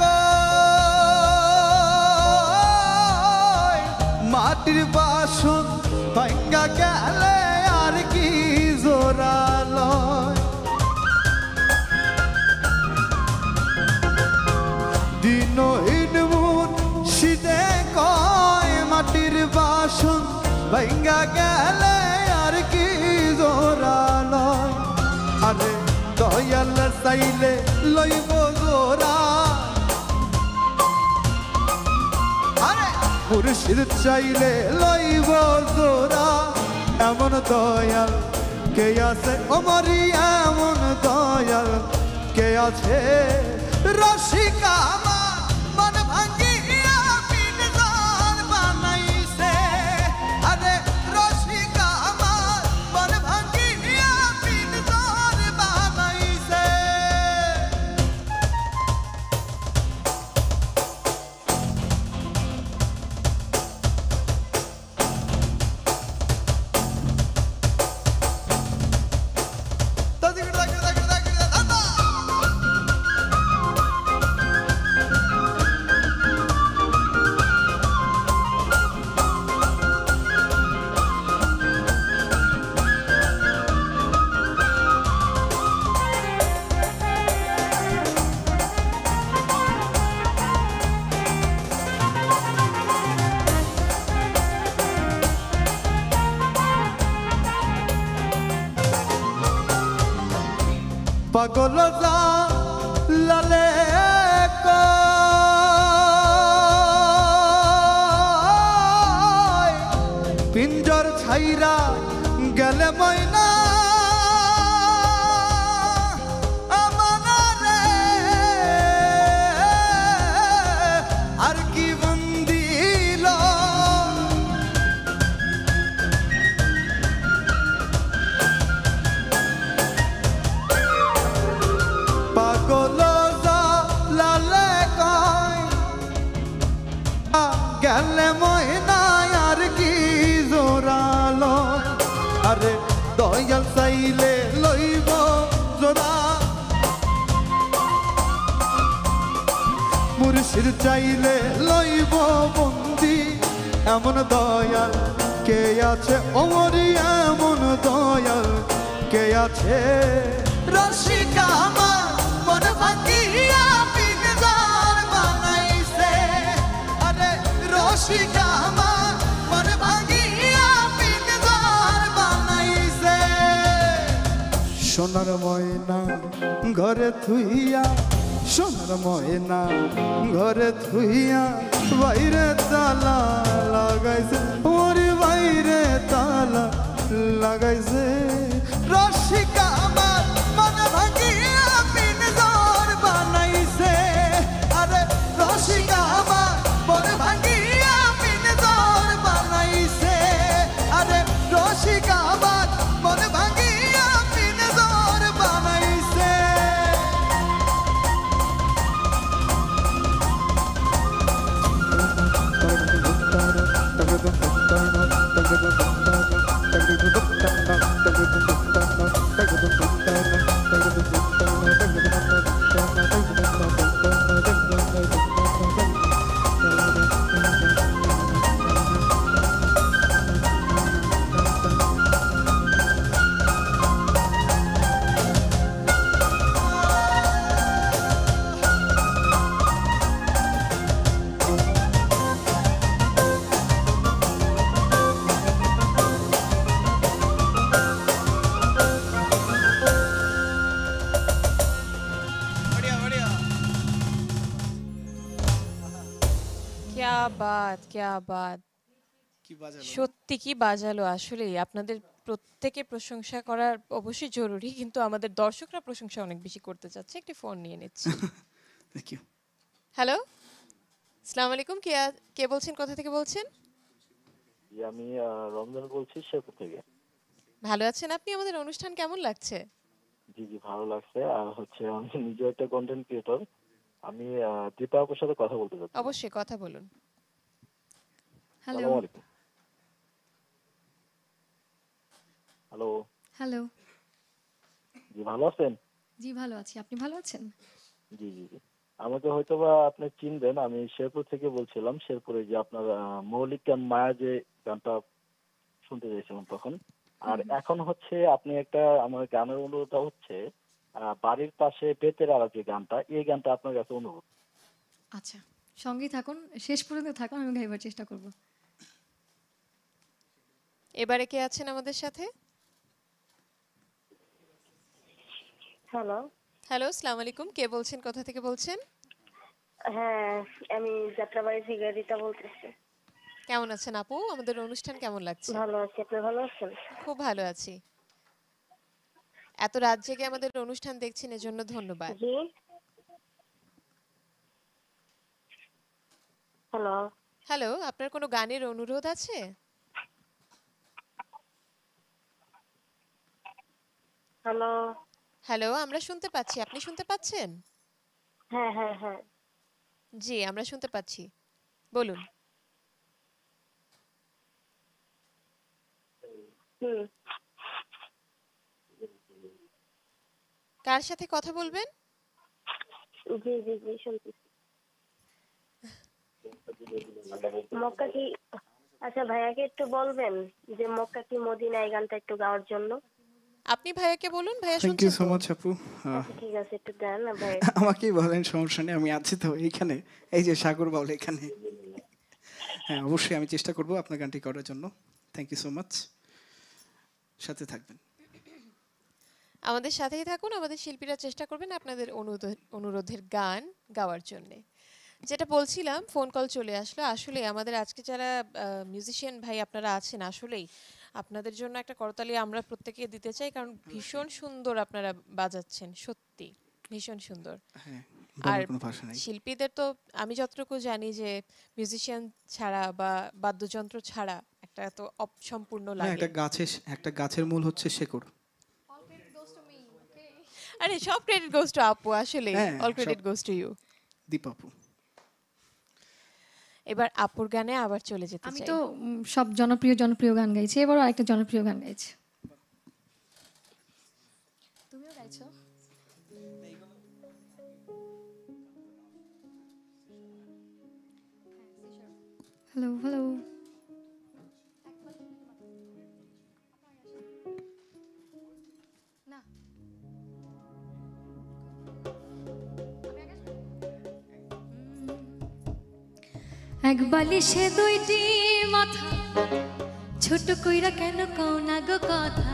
কয় মাটির বাসন ভাঙ্গা গেলে আর কি জোরালয়, দিনহীন মুর্শিদে কয় মাটির বাসন ভাঙ্গা গেলে আর কি জোরালয়, আরে দয়াল চাইলে লইব জোরা, আরে মুর্শিদ চাইলে লইব জোরা, এমন দয়াল কে আছে আমারি, এমন দয়াল কে আছে রসিকা আমার মন ভাঙ্গিয়া পিনজর বানাইছে, আরে রসিকা আমার মন ভাঙ্গিয়া পিনজর বানাইছে। পাগল যা লালে কয়, পিঞ্জর ছাইরা গেলে ময়না আমারে আর কি বন্দিল। পাগল যা লালে কয়, গেলে ময়না আর কি জোরালো। আরে দয়াল চাইলে লইব জোড়া, মুর্শিদ চাইলে লইব বন্দি। এমন দয়াল কে আছে ওমরি, এমন দয়াল কে আছে। রসিকা আমার মন ভাঙিয়া পিঞ্জর বানাইছে, আরে রসিকা আমার মন ভাঙিয়া পিঞ্জর বানাইছে। সোনার ময়না ঘরে থুইয়া, সোনার ময়না ঘরে থুইয়া বাইরে তালা লাগাইছে, ওর বাইরে তালা লাগাইছে। রসিকা আমার মন ভাঙিয়া পিঞ্জর বানাইছে, আরে রসিকা আমার মন ভাঙিয়া পিঞ্জর বানাইছে, আরে রসিকা আমার মন ভাঙিয়া পিঞ্জর বানাইছে। क्या बात, क्या बात, সত্যি কি বাজালো। আসলে আপনাদের প্রত্যেকের প্রশংসা করার অবশ্যই জরুরি, কিন্তু আমাদের দর্শকরা প্রশংসা অনেক বেশি করতে চাচ্ছে। একটি ফোন নিয়ে নিচ্ছি। হ্যালো, আসসালামু আলাইকুম, কে বলছেন, কোথা থেকে বলছেন? আমি রমজান বলছি শেরপুর থেকে। ভালো আছেন আপনি? আমাদের অনুষ্ঠান কেমন লাগছে? জি জি ভালো লাগছে। আর হচ্ছে আমি নিজে একটা কন্টেন্ট ক্রিয়েটর। আমি দীপা আপুর সাথে কথা বলতে চাচ্ছি। অবশ্যই কথা বলুন। হ্যালো। আসসালামু আলাইকুম। হ্যালো। হ্যালো। জি ভালো আছেন? জি ভালো আছি, আপনি ভালো আছেন? জি জি জি। আমাকে হয়তোবা আপনি চিনবেন, আমি শেরপুর থেকে বলছিলাম। শেরপুরে যে আপনার মৌলিক গান মায়া যে গানটা শুনতে চাইছিলাম তখন। আর এখন হচ্ছে আপনি একটা আমার গানের অনুরোধটা হচ্ছে বাড়ির পাশে বেতের আড়া যে গানটা, এই গানটা আপনার কাছে অনুরোধ। আচ্ছা, সঙ্গেই থাকুন, শেষ পর্যন্ত থাকুন, আমি গাইবার চেষ্টা করব। এবারে কে আছেন আমাদের সাথে? হ্যালো। হ্যালো, আসসালামু আলাইকুম, কে বলছেন, কোথা থেকে বলছেন? হ্যাঁ, আমি যাত্রাবাড়ি থেকে রীতা বলতেছি। কেমন আছেন আপু? আমাদের অনুষ্ঠান কেমন লাগছে? ভালো আছি, আপনি ভালো আছেন? খুব ভালো আছি। এত রাত জেগে আমাদের অনুষ্ঠান দেখছেন, এজন্য ধন্যবাদ। জি। হ্যালো। হ্যালো, আপনার কোনো গানের অনুরোধ আছে? হ্যালো। হ্যালো, আমরা শুনতে পাচ্ছি, আপনি শুনতে পাচ্ছেন? হ্যাঁ হ্যাঁ হ্যাঁ। জি, আমরা শুনতে পাচ্ছি, বলুন। কার সাথে কথা বলবেন? জি জি জি শুনতেছি। মক্কা কি, আচ্ছা ভাইয়াকে একটু বলবেন যে মক্কা কি মদিনা এই গানটা একটু গাওয়ার জন্য। আপনি ভাইয়াকে বলুন, ভাইয়া থ্যাংক ইউ শুনছেন সো তো? মাচ আপু। ঠিক আছে, একটু দেন না ভাই। আমাকেই বলেন, সমস্যা নেই, আমি আছি তো এইখানে। এই যে সাগর বাউল এখানে। হ্যাঁ, অবশ্যই আমি চেষ্টা করব আপনার গানটি করার জন্য। থ্যাংক ইউ সো মাচ, সাথে থাকবেন। আমাদের সাথেই থাকুন, আমাদের শিল্পীরা চেষ্টা করবেন আপনাদের অনুরোধের গান গাওয়ার জন্যে। যেটা বলছিলাম, ফোন কল চলে আসলো। আসলে আমাদের আজকে যারা মিউজিশিয়ান ভাই আপনারা আছেন, আসলেই আপনাদের জন্য একটা করতালি আমরা প্রত্যেকে দিতে চাই, কারণ ভীষণ সুন্দর আপনারা বাজাচ্ছেন, সত্যি ভীষণ সুন্দর। আর শিল্পীদের তো আমি যতটুকু জানি যে মিউজিশিয়ান ছাড়া বা বাদ্যযন্ত্র ছাড়া একটা তো অসম্পূর্ণ লাগে। একটা গাছের মূল হচ্ছে শেকড়। আরে সব ক্রেডিট গোস টু আপু, আসলে all credit goes to you Deep আপু। এবার আপুর গানে আবার চলে যেতে চাই। আমি তো সব জনপ্রিয় গান গাইছি, এবারও আরেকটা জনপ্রিয় গান গাইছি। তুমিও গাইছো? হ্যালো হ্যালো, এক বালিশে দুইটি মাথা, ছোট কইরা কেন কও না গো কথা।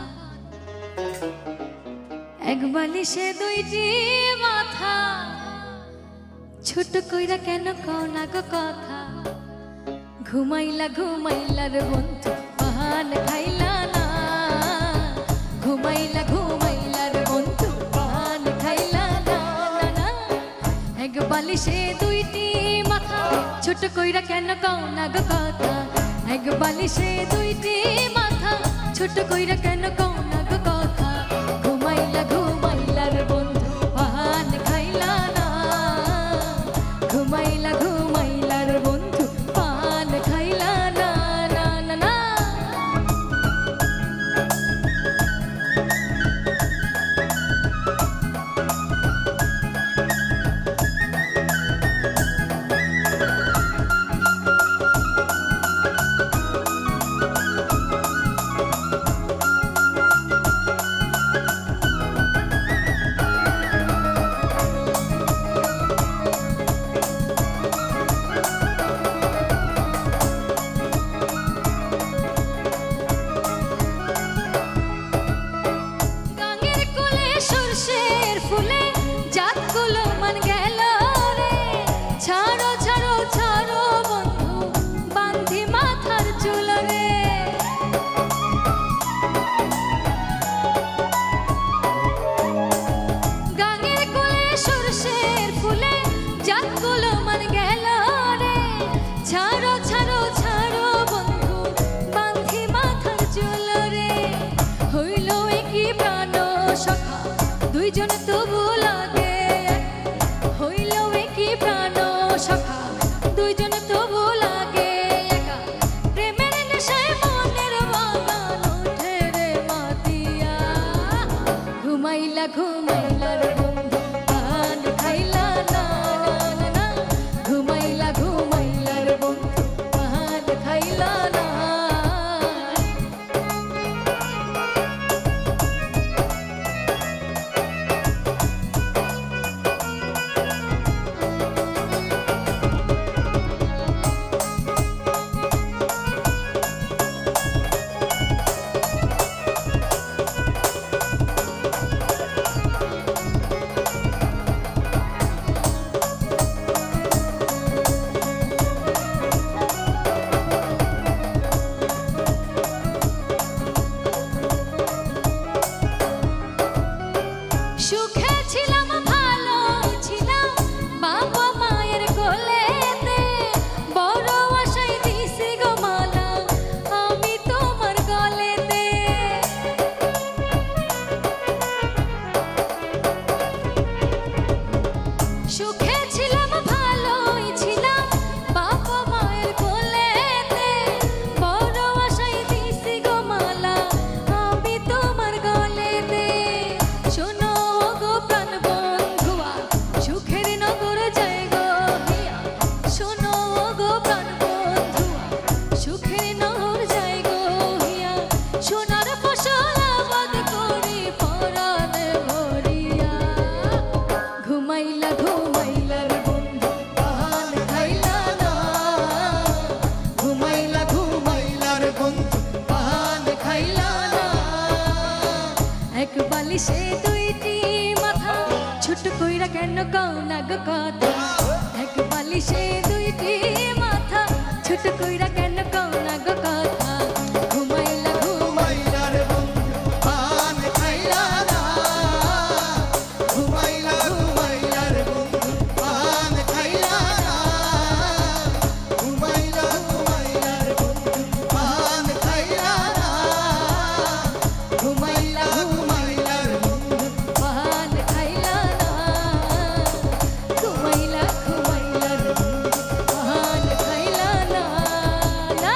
এক বালিশে দুইটি মাথা, ছোট কইরা কেন কও না গো কথা। ঘুমাইলা ঘুমাইলার বন্ধু পান খাইলা না, ঘুমাইলা ঘুমাইলার বন্ধু পান খাইলা না। এক বালিশে দুইটি মাথা, ছোট কইরা কেন কও না গো কথা। এক বালিশে দুইটি মাথা, ছোট কইরা কেন কও না গো কথা। ঘুমাইলা ঘুমাইলার বন্ধু পান খাইলা না, ঘুমাইলা ঘুমাইলার বন্ধু পান খাইলা না। দুইজন তবু লাগে, হইল কি প্রাণ সখা, দুইজন তবু লাগে একা। প্রেমের নেশায় মনের বাগান ওঠে রে মাতিয়া, ঘুমাইলা ঘুমাইলার বন্ধু পান খাইলা না। ঘুমাইলা ঘুমাইলার বন্ধু পান খাইলা না। বালিশে ছোট কইরা কেন কও না গো কথা এক বালিশে দুইটি মাথা ছোট কইরা কেন কও না গো কথা ঘুমাইলা ঘুমাইলা রে বন্ধু পান খাইলা না ঘুমাইলা ঘুমাইলা রে বন্ধু পান খাইলা না ঘুমাইলা ঘুমাইলা রে বন্ধু পান খাইলা না ঘুমাইলা ঘুমাইলা রে বন্ধু পান খাইলা না ঘুমাইলা ঘুমাইলা রে বন্ধু পান খাইলা না না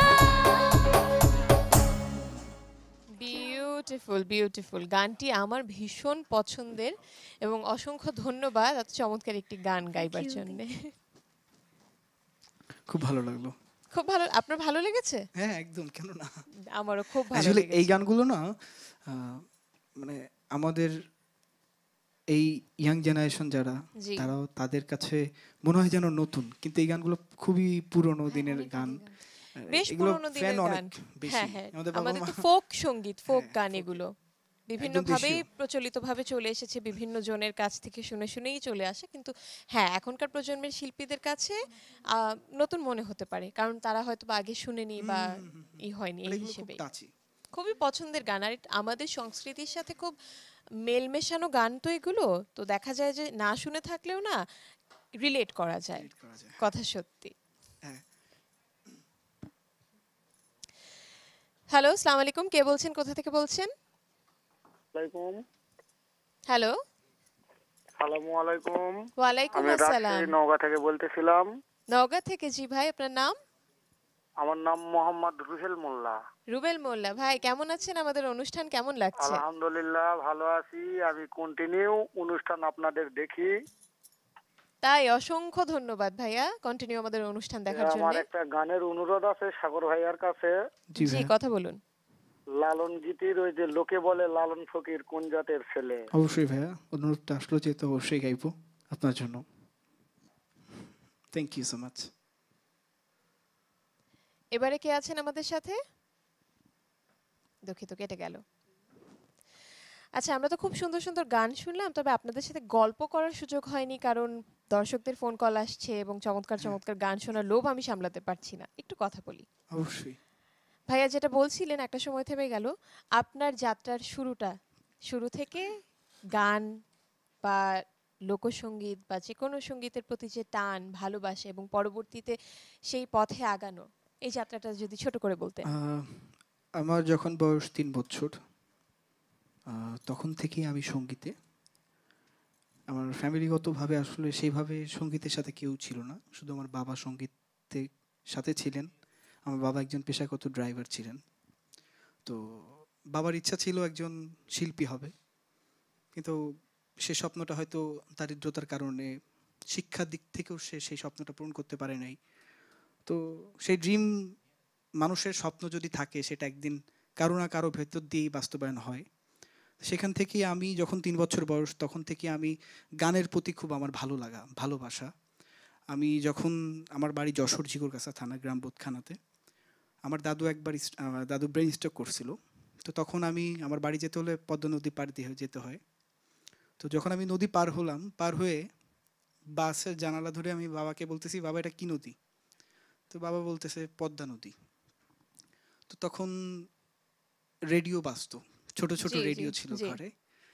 বিউটিফুল বিউটিফুল গানটি আমার ভীষণ পছন্দের এবং অসংখ্য ধন্যবাদ এত চমৎকার একটি গান গাইবার জন্য। খুব ভালো লাগলো। খুব ভালো, আপনার ভালো লেগেছে? হ্যাঁ একদম, কেন না। আমারও খুব ভালো আসলে লেগেছে। এই গানগুলো না মানে আমাদের এই ইয়াং জেনারেশন যারা জি। তারাও তাদের কাছে মনে হয় যেন নতুন, কিন্তু এই গানগুলো খুবই পুরনো দিনের গান। বেশ এগুলো পুরনো ফ্যান দিনের অনেক গান। বেশি। হ্যাঁ হ্যাঁ, আমাদের বাবা আমাদের মা তো ফোক সঙ্গীত, ফোক গান এগুলো বিভিন্ন একদম ভাবেই দেশীয়। প্রচলিত ভাবে চলে এসেছে, বিভিন্ন জনের কাছ থেকে শুনে শুনেই চলে আসে, কিন্তু হ্যাঁ এখনকার প্রজন্মের শিল্পীদের কাছে নতুন মনে হতে পারে, কারণ তারা হয়তো বা আগে শুনেনি বা ই হয়নি এই হিসেবে। খুবই পছন্দের গান, আর আমাদের সংস্কৃতির সাথে খুব মেল মেশানো গান তো এগুলো, তো দেখা যায় যে না শুনে থাকলেও না রিলেট করা যায়, কথা সত্যি। হ্যালো, আসসালামু আলাইকুম, কে বলছেন, কোথা থেকে বলছেন? আলাইকুম। হ্যালো। আসসালামু আলাইকুম। ওয়ালাইকুম আমি আসসালাম। রাজশাহী নওগাঁ থেকে বলতেছিলাম। নওগাঁ থেকে? জি ভাই, আপনার নাম? আমার নাম মোহাম্মদ রুহেল মোল্লা। রুবেল মোল্লা ভাই, কেমন আছেন? আমাদের অনুষ্ঠান কেমন লাগছে? আলহামদুলিল্লাহ ভালো আছি। আমি কন্টিনিউ অনুষ্ঠান আপনাদের দেখি। তাই অসংখ্য ধন্যবাদ ভাইয়া, কন্টিনিউ আমাদের অনুষ্ঠান দেখার জন্য। আমার একটা গানের অনুরোধ আছে সাগর ভাইয়ার কাছে। জি, কথা বলুন। লালন গীতির ওই যে লোকে বলে লালন ফকির কোন জাতের ছেলে। অবশ্যই ভাইয়া, অনুরোধটা আসলো যেহেতু অবশ্যই গাইবো আপনার জন্য। Thank you so much. এবারে কে আছেন আমাদের সাথে? দুঃখিত, কেটে গেল। আচ্ছা, আমরা তো খুব সুন্দর সুন্দর গান শুনলাম, তবে আপনাদের সাথে গল্প করার সুযোগ হয়নি, কারণ দর্শকদের ফোন কল আসছে এবং চমৎকার চমৎকার গান শোনার লোভ আমি সামলাতে পারছি না। একটু কথা বলি। অবশ্যই। ভাইয়া যেটা বলছিলেন, একটা সময় থেমে গেল, আপনার যাত্রার শুরুটা, শুরু থেকে গান বা লোকসঙ্গীত বা যে কোনো সঙ্গীতের প্রতি যে টান, ভালোবাসা এবং পরবর্তীতে সেই পথে আগানো, এই যাত্রাটা যদি ছোট করে বলতেন। আমার যখন বয়স 3 বছর, তখন থেকেই আমি সঙ্গীতে, আমার ফ্যামিলিগতভাবে আসলে সেইভাবে সঙ্গীতের সাথে কেউ ছিল না, শুধু আমার বাবা সঙ্গীতের সাথে ছিলেন। আমার বাবা একজন পেশাগত ড্রাইভার ছিলেন, তো বাবার ইচ্ছা ছিল একজন শিল্পী হবে, কিন্তু সে স্বপ্নটা হয়তো দারিদ্রতার কারণে শিক্ষার দিক থেকেও সে সেই স্বপ্নটা পূরণ করতে পারে নাই। তো সেই ড্রিম, মানুষের স্বপ্ন যদি থাকে সেটা একদিন কারো না কারো ভেতর দিয়েই বাস্তবায়ন হয়। সেখান থেকে আমি যখন 3 বছর বয়স, তখন থেকে আমি গানের প্রতি খুব আমার ভালো লাগা, ভালোবাসা। আমি যখন, আমার বাড়ি যশোর ঝিকরগাছা থানা, গ্রাম বোধখানাতে। আমার দাদু একবার দাদু ব্রেন স্ট্রোক করছিল, তো তখন আমি, আমার বাড়ি যেতে হলে পদ্মা নদী পার দিয়ে যেতে হয়। তো যখন আমি নদী পার হলাম, পার হয়ে বাসের জানালা ধরে আমি বাবাকে বলতেছি, বাবা এটা কি নদী? তো বাবা বলতেছে পদ্মা নদী। তো তখন রেডিও বাজতো, ছোট ছোট রেডিও ছিল ঘরে,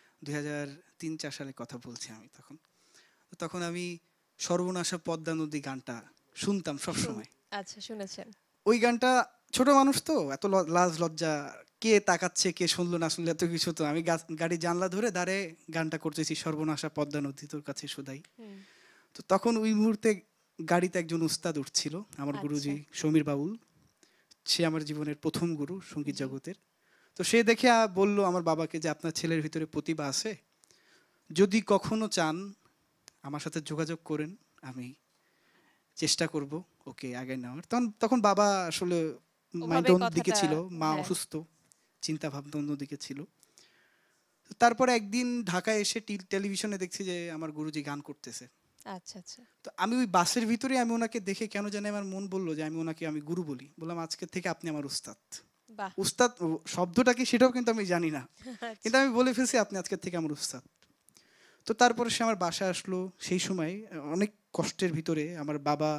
2003-4 সালে কথা বলছি আমি তখন। তখন আমি সর্বনাশা পদ্মা নদী গানটা শুনতাম সবসময়। আচ্ছা, শুনেছেন? ওই গানটা, ছোট মানুষ তো, এত লাজ লজ্জা, কে তাকাচ্ছে কে শুনলো না শুনলো এত কিছু তো, আমি গাড়ি জানলা ধরে দাঁড়িয়ে গানটা করতেছি, সর্বনাশা পদ্মা নদী তোর কাছে শুধাই। তো তখন ওই মুহূর্তে গাড়িতে একজন উস্তাদ উঠছিল, আমার গুরুজি সমীর বাউল, সে আমার জীবনের প্রথম গুরু সঙ্গীত জগতের। তো সে দেখে বললো আমার বাবাকে যে আপনার ছেলের ভিতরে প্রতিভা আছে, যদি কখনো চান আমার সাথে যোগাযোগ করেন, আমি চেষ্টা করব ওকে আগে নেওয়ার। তখন বাবা আসলে মাইন্ড অন্যদিকে ছিল, মা অসুস্থ, চিন্তা ভাবনা অন্যদিকে ছিল। তারপরে একদিন ঢাকায় এসে টেলিভিশনে দেখছি যে আমার গুরুজি গান করতেছে। আচ্ছা আচ্ছা। তো আমি ওই বাসের ভিতরে আমি ওনাকে দেখে কেন জানি আমার মন বললো যে আমি ওনাকে আমি গুরু বলি। বললাম আজকে থেকে আপনি আমার উস্তাদ। উস্তাদ শব্দটা কি সেটাও কিন্তু আমি জানি না, কিন্তু আমি বলে ফেলছি আপনি আজকের থেকে আমার উস্তাদ। তো তারপরে সে আমার বাসায় আসলো। সেই সময় অনেক কষ্টের ভিতরে আমার বাবা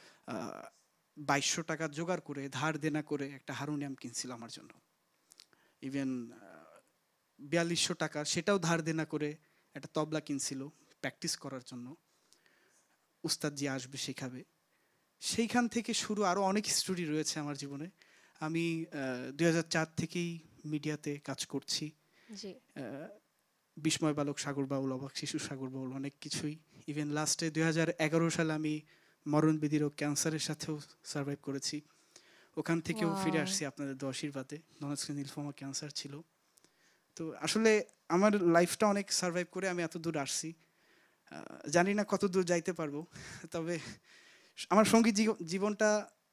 2200 টাকা জোগাড় করে ধার দেনা করে একটা হারমোনিয়াম কিনছিল আমার জন্য। ইভেন 4200 টাকা সেটাও ধার দেনা করে একটা তবলা কিনছিল প্র্যাকটিস করার জন্য, উস্তাদ যে আসবে শেখাবে। সেইখান থেকে শুরু আরও অনেক স্টোরি রয়েছে আমার জীবনে। আমি 2004 থেকেই মিডিয়াতে কাজ করছি। জি। বিস্ময় বালক, সাগর বাউল, অবাক শিশু, সাগর বাউল, অনেক কিছুই। ইভেন লাস্টে 2011 সালে আমি মরণবেদী রোগ ক্যান্সারের সাথেও সার্ভাইভ করেছি। ওখান থেকেও ফিরে আসছি আপনাদের দোয়া আশীর্বাদে। নন-হজকিন লিম্ফোমা ক্যান্সার ছিল। তো আসলে আমার লাইফটা অনেক সার্ভাইভ করে আমি এত দূর আসছি। জানি না কত দূর যাইতে পারবো, তবে আমার সঙ্গীত জীবনটা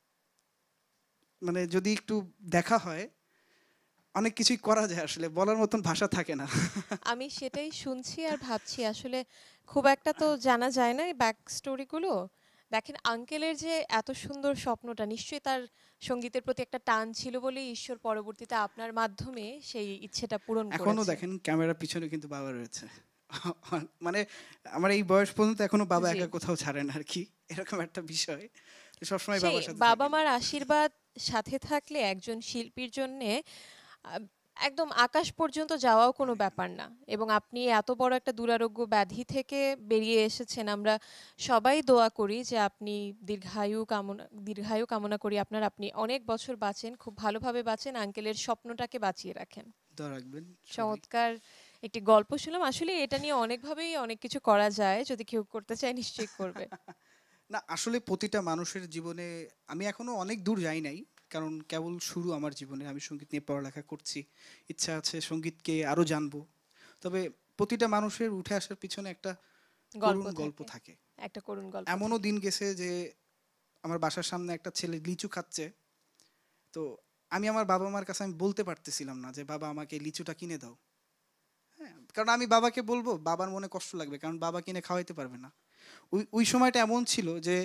মানে যদি একটু দেখা হয় অনেক কিছুই করা যায়, আসলে বলার মতন ভাষা থাকে না। আমি সেটাই শুনছি আর ভাবছি আসলে খুব একটা তো জানা যায় না এই ব্যাক স্টোরিগুলো। দেখেন আঙ্কেলের যে এত সুন্দর স্বপ্নটা, নিশ্চয়ই তার সঙ্গীতের প্রতি একটা টান ছিল বলেই ঈশ্বর পরবর্তীতে আপনার মাধ্যমে সেই ইচ্ছেটা পূরণ করেছে। এখনো দেখেন ক্যামেরার পিছনে কিন্তু বাবা রয়েছে। মানে আমার এই বয়স পর্যন্ত এখনো বাবা একা কোথাও ছাড়ে না আর কি, এরকম একটা বিষয়। সবসময় বাবার সাথে বাবা মার আশীর্বাদ সাথে থাকলে একজন শিল্পীর জন্যে একদম আকাশ পর্যন্ত যাওয়াও কোনো ব্যাপার না। এবং আপনি এত বড় একটা দুরারোগ্য ব্যাধি থেকে বেরিয়ে এসেছেন। আমরা সবাই দোয়া করি যে আপনি দীর্ঘায়ু কামনা করি আপনার, আপনি অনেক বছর বাঁচেন, খুব ভালোভাবে বাঁচেন, আঙ্কেলের স্বপ্নটাকে বাঁচিয়ে রাখেন। দোয়া রাখবেন। চমৎকার একটি গল্প শুনলাম। আসলে এটা নিয়ে অনেকভাবেই অনেক কিছু করা যায়, যদি কেউ করতে চায় নিশ্চয়ই করবে। না আসলে প্রতিটা মানুষের জীবনে আমি এখনো অনেক দূর যাই নাই, কারণ কেবল শুরু আমার জীবনে। আমি সঙ্গীত নিয়ে পড়ালেখা করছি, ইচ্ছা আছে সঙ্গীতকে আরো জানবো। তবে প্রতিটা মানুষের উঠে আসার পিছনে একটা গল্প থাকে, একটা করুণ গল্প। এমনও দিন গেছে যে আমার বাসার সামনে একটা ছেলে লিচু খাচ্ছে, তো আমি আমার বাবা মার কাছে আমি বলতে পারতেছিলাম না যে বাবা আমাকে লিচুটা কিনে দাও। হ্যাঁ, কারণ আমি বাবাকে বলবো বাবার মনে কষ্ট লাগবে, কারণ বাবা কিনে খাওয়াইতে পারবে না। ওই সময়টা এমন ছিল যে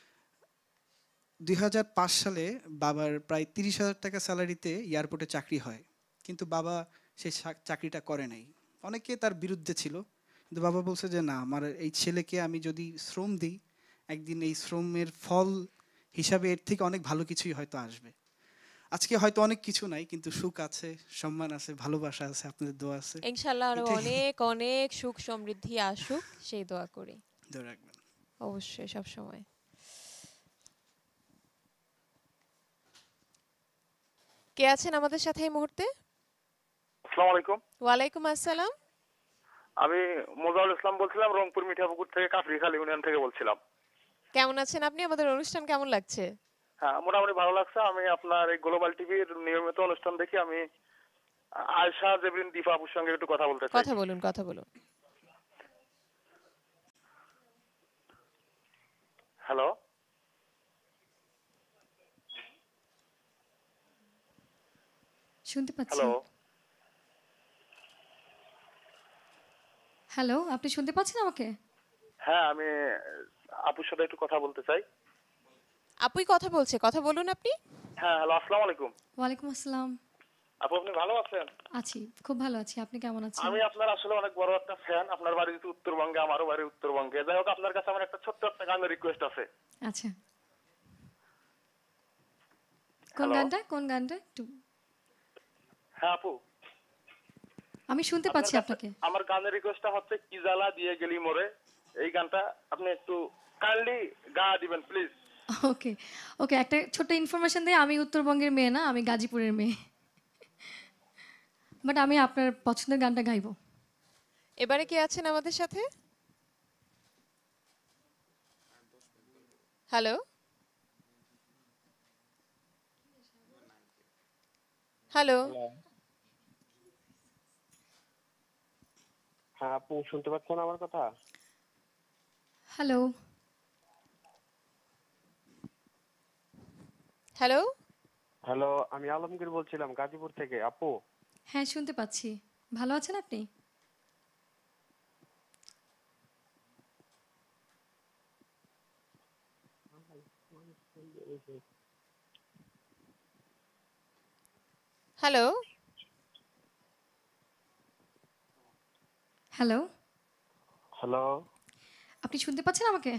2005 সালে বাবার প্রায় 30,000 টাকা স্যালারিতে এয়ারপোর্টে চাকরি হয়, কিন্তু বাবা সেই চাকরিটা করে নাই। অনেকে তার বিরুদ্ধে ছিল, কিন্তু বাবা বলছে যে না, আমার এই ছেলেকে আমি যদি শ্রম দিই একদিন এই শ্রমের ফল হিসাবে এর থেকে অনেক ভালো কিছুই হয়তো আসবে। আজকে হয়তো অনেক কিছু নাই, কিন্তু সুখ আছে, সম্মান আছে, ভালোবাসা আছে, আপনাদের দোয়া আছে। ইনশাআল্লাহ আরো অনেক অনেক সুখ সমৃদ্ধি আসুক সেই দোয়া করি। দোয়া রাখবেন অবশ্যই সব সময়। কে আছেন আমাদের সাথে এই মুহূর্তে? আসসালামু আলাইকুম। ওয়ালাইকুম আসসালাম। আমি মোজাউল ইসলাম বলছিলাম, রংপুর মিঠাপুকুর থেকে, কাফরিখাল ইউনিয়ন থেকে বলছিলাম। কেমন আছেন আপনি? আমাদের অনুষ্ঠান কেমন লাগছে? হ্যাঁ, মোটামুটি ভালো লাগছে। আমি আপনার এই গ্লোবাল টিভির নিয়মিত অনুষ্ঠান দেখি। আমি আয়শা জেবরিন দীপা আপুর সঙ্গে একটু কথা বলতে চাই। কথা বলুন, কথা বলুন। হ্যালো, শুনতে পাচ্ছেন? হ্যালো, হ্যালো, আপনি শুনতে পাচ্ছেন আমাকে? হ্যাঁ, আমি আপুর সাথে একটু কথা বলতে চাই। আপুই কথা বলছে, কথা বলুন আপনি। হ্যাঁ, হ্যালো, আসসালামু আলাইকুম। ওয়ালাইকুম আসসালাম। আপু, আপনি ভালো আছেন? আছি, খুব ভালো আছি। আপনি কেমন আছেন? আমি আপনার আসলে অনেক বড় একটা ফ্যান। আপনার বাড়ি তো উত্তরবঙ্গে, আমারও বাড়ি উত্তরবঙ্গে। যাই হোক, আপনার কাছে আমার একটা ছোট্ট একটা গানের রিকোয়েস্ট আছে। আচ্ছা, কোন গানটা? কোন গানটা একটু? হ্যাঁ আপু, আমি শুনতে পাচ্ছি আপনাকে। আমার গানের রিকোয়েস্টটা হচ্ছে কি জ্বালা দিয়ে গেলি মোরে। এই গানটা আপনি একটু কাইন্ডলি গা দিবেন প্লিজ। ওকে ওকে, একটা ছোট্ট ইনফরমেশন দেই, আমি উত্তরবঙ্গের মেয়ে না, আমি গাজীপুরের মেয়ে। বাট আমি আপনার পছন্দের গানটা গাইবো। এবারে কে আছেন আমাদের সাথে? Hello, hello. হ্যাঁ আপু, শুনতে পাচ্ছেন আমার কথা? হ্যালো হ্যালো হ্যালো, আমি আলমগীর বলছিলাম গাজীপুর থেকে। আপু, হ্যাঁ শুনতে পাচ্ছি। ভালো আছেন আপনি? হ্যালো হ্যালো হ্যালো, আপনি শুনতে পাচ্ছেন আমাকে?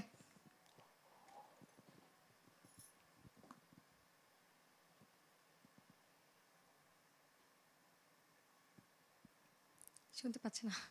শুনতে পাচ্ছি না।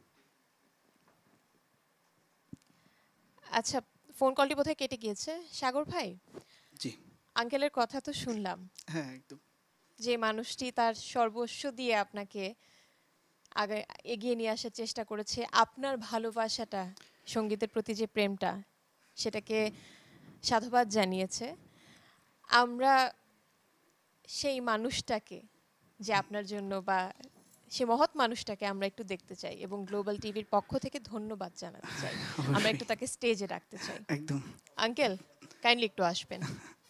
আচ্ছা, ফোন কলটি বোধহয় কেটে গিয়েছে। সাগর ভাই, জি আঙ্কেলের কথা তো শুনলাম, হ্যাঁ একদম। যে মানুষটি তার সর্বস্ব দিয়ে আপনাকে আগে এগিয়ে নিয়ে আসার চেষ্টা করেছে, আপনার ভালোবাসাটা, সঙ্গীতের প্রতি যে প্রেমটা, সেটাকে সাধুবাদ জানিয়েছে। আমরা সেই মানুষটাকে, যে আপনার জন্য, বা সে মহৎ মানুষটাকে আমরা একটু দেখতে চাই এবং গ্লোবাল টিভির পক্ষ থেকে ধন্যবাদ জানাতে চাই। আমরা একটু তাকে স্টেজে রাখতে চাই। একদম। আঙ্কেল, কাইন্ডলি একটু আসবেন।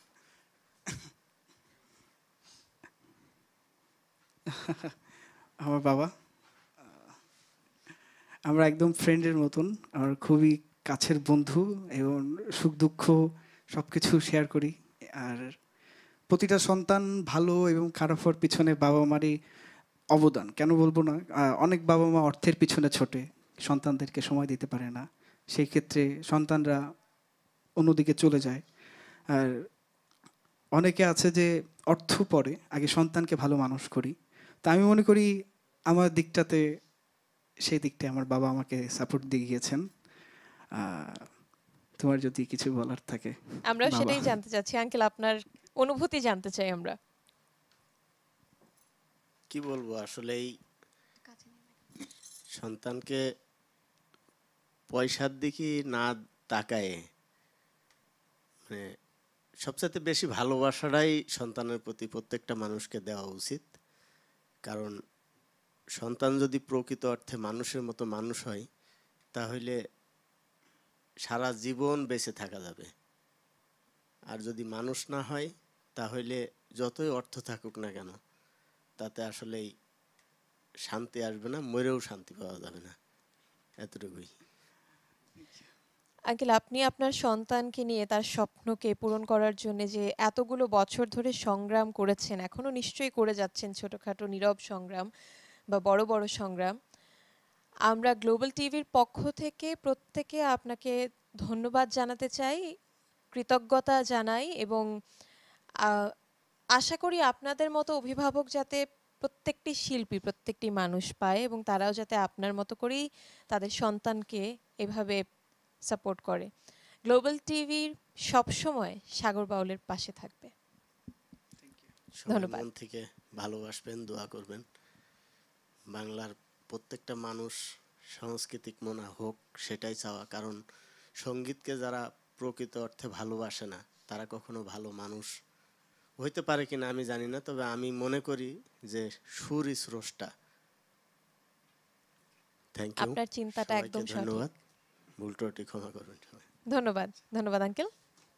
আমার বাবা, আমরা একদম ফ্রেন্ডের মতন, আমার খুবই কাছের বন্ধু এবং সুখ দুঃখ সব কিছু শেয়ার করি। আর প্রতিটা সন্তান ভালো এবং খারাপ হওয়ার পিছনে বাবা মারই অবদান, কেন বলবো না। অনেক বাবা মা অর্থের পিছনে ছোটে, সন্তানদেরকে সময় দিতে পারে না, সেই ক্ষেত্রে সন্তানরা অন্যদিকে চলে যায়। আর অনেকে আছে যে অর্থ পরে, আগে সন্তানকে ভালো মানুষ করি। তা আমি মনে করি আমার দিকটাতে, সেই দিকটায় আমার বাবা আমাকে সাপোর্ট দিয়ে গিয়েছেন। তোমার যদি কিছু বলার থাকে। আমরা সেটাই জানতে চাচ্ছি আঙ্কেল, আপনার অনুভূতি জানতে চাই আমরা। কি বলবো, আসলে এই সন্তানকে পয়সার দিকে না তাকায়, মানে সবচেয়ে বেশি ভালোবাসাটাই সন্তানের প্রতি প্রত্যেকটা মানুষকে দেওয়া উচিত। কারণ সন্তান যদি প্রকৃত অর্থে মানুষের মতো মানুষ হয়, তাহলে সারা জীবন বেঁচে থাকা যাবে। আর যদি মানুষ না হয়, তাহলে যতই অর্থ থাকুক না কেন, তাতে আসলেই শান্তি আসবে না, মরেও শান্তি পাওয়া যাবে না। এতটুকুই। আঙ্কেল, আপনি আপনার সন্তানকে নিয়ে তার স্বপ্নকে পূরণ করার জন্য যে এতগুলো বছর ধরে সংগ্রাম করেছেন, এখনো নিশ্চয়ই করে যাচ্ছেন, ছোটখাটো নীরব সংগ্রাম বা বড় বড় সংগ্রাম, আমরা গ্লোবাল টিভির পক্ষ থেকে প্রত্যেকে আপনাকে ধন্যবাদ জানাতে চাই, কৃতজ্ঞতা জানাই এবং আশা করি আপনাদের মতো অভিভাবক যাতে প্রত্যেকটি শিল্পী, প্রত্যেকটি মানুষ পায় এবং তারাও যাতে আপনার মতো করেই তাদের সন্তানকে এভাবে সাপোর্ট করে। গ্লোবাল টিভির সবসময় সাগর বাউলের পাশে থাকবে। ধন্যবাদ। মন থেকে ভালোবাসবেন, দোয়া করবেন। বাংলার প্রত্যেকটা মানুষ সাংস্কৃতিক মনা হোক, সেটাই চাওয়া। কারণ সঙ্গীতকে যারা প্রকৃত অর্থে ভালোবাসে না, তারা কখনো ভালো মানুষ হইতে পারে কিনা আমি জানি না, তবে আমি মনে করি যে সুরই স্রষ্টা। Thank you. আপনার চিন্তাটা একদম সঠিক। ধন্যবাদ, ভুল ত্রুটি ক্ষমা করবেন সবাই। ধন্যবাদ, ধন্যবাদ আঙ্কেল।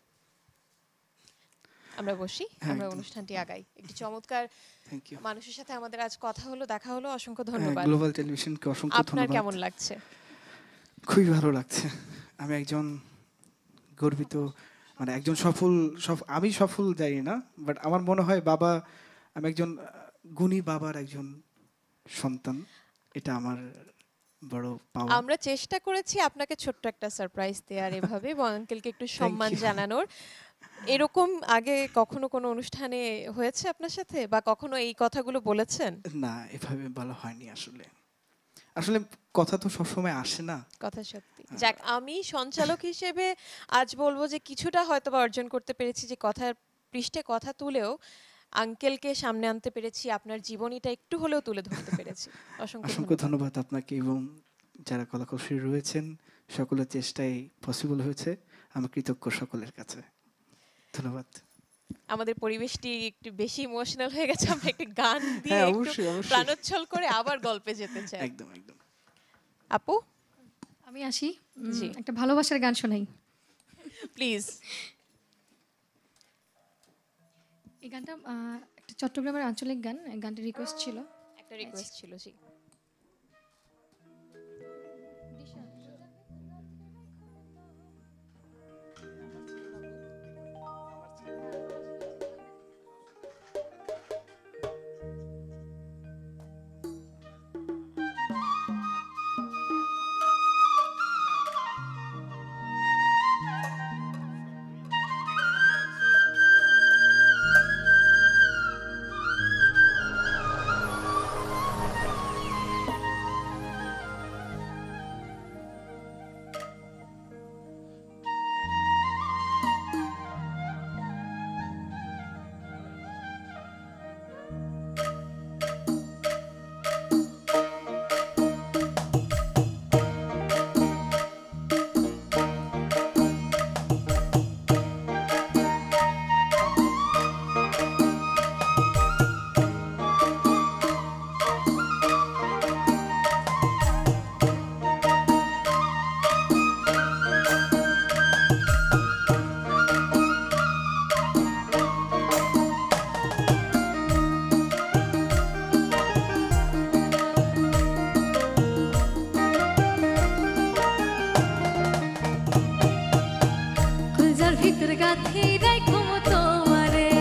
আমরা বসি, আমরা অনুষ্ঠানটি আগাই। একটি চমৎকার মানুষের সাথে আমাদের আজ কথা হলো, দেখা হলো। অসংখ্য ধন্যবাদ। গ্লোবাল টেলিভিশনকে অসংখ্য ধন্যবাদ। আপনার কেমন লাগছে? খুবই ভালো লাগছে। আমি একজন গর্বিত, মানে একজন আমি সফল জানি না, বাট আমার মনে হয় বাবা, আমি একজন গুণী বাবার একজন সন্তান, এটা আমার বড় পাওয়া। আমরা চেষ্টা করেছি আপনাকে ছোট্ট একটা সারপ্রাইজ দেওয়ার এভাবে, এবং আঙ্কেলকে একটু সম্মান জানানোর। এরকম আগে কখনো কোনো অনুষ্ঠানে হয়েছে আপনার সাথে, বা কখনো এই কথাগুলো বলেছেন? না, এভাবে বলা হয়নি। আসলে কথা তো সবসময় আসে না। কথা সত্যি। যাক, আমি সঞ্চালক হিসেবে আজ বলবো যে কিছুটা হয়তো বা অর্জন করতে পেরেছি, যে কথার পৃষ্ঠে কথা তুলেও আঙ্কেলকে সামনে আনতে পেরেছি, আপনার জীবনীটা একটু হলেও তুলে ধরতে পেরেছি। অসংখ্য ধন্যবাদ আপনাকে এবং যারা কলাকুশলী রয়েছেন, সকলের চেষ্টায় পসিবল হয়েছে। আমি কৃতজ্ঞ সকলের কাছে। ধন্যবাদ। আমাদের পরিবেশটি একটু বেশি ইমোশনাল হয়ে গেছে, আমরা একটু গান দিয়ে প্রাণোচ্ছল করে আবার গল্পে যেতে চাই। একদম একদম। আপু, আমি আসি, একটা ভালোবাসার গান শোনাই প্লিজ। এই গানটা একটা চট্টগ্রামের আঞ্চলিক গান, গানটা রিকোয়েস্ট ছিল, একটা রিকোয়েস্ট ছিল। জি, গাথি রাখো তোমারে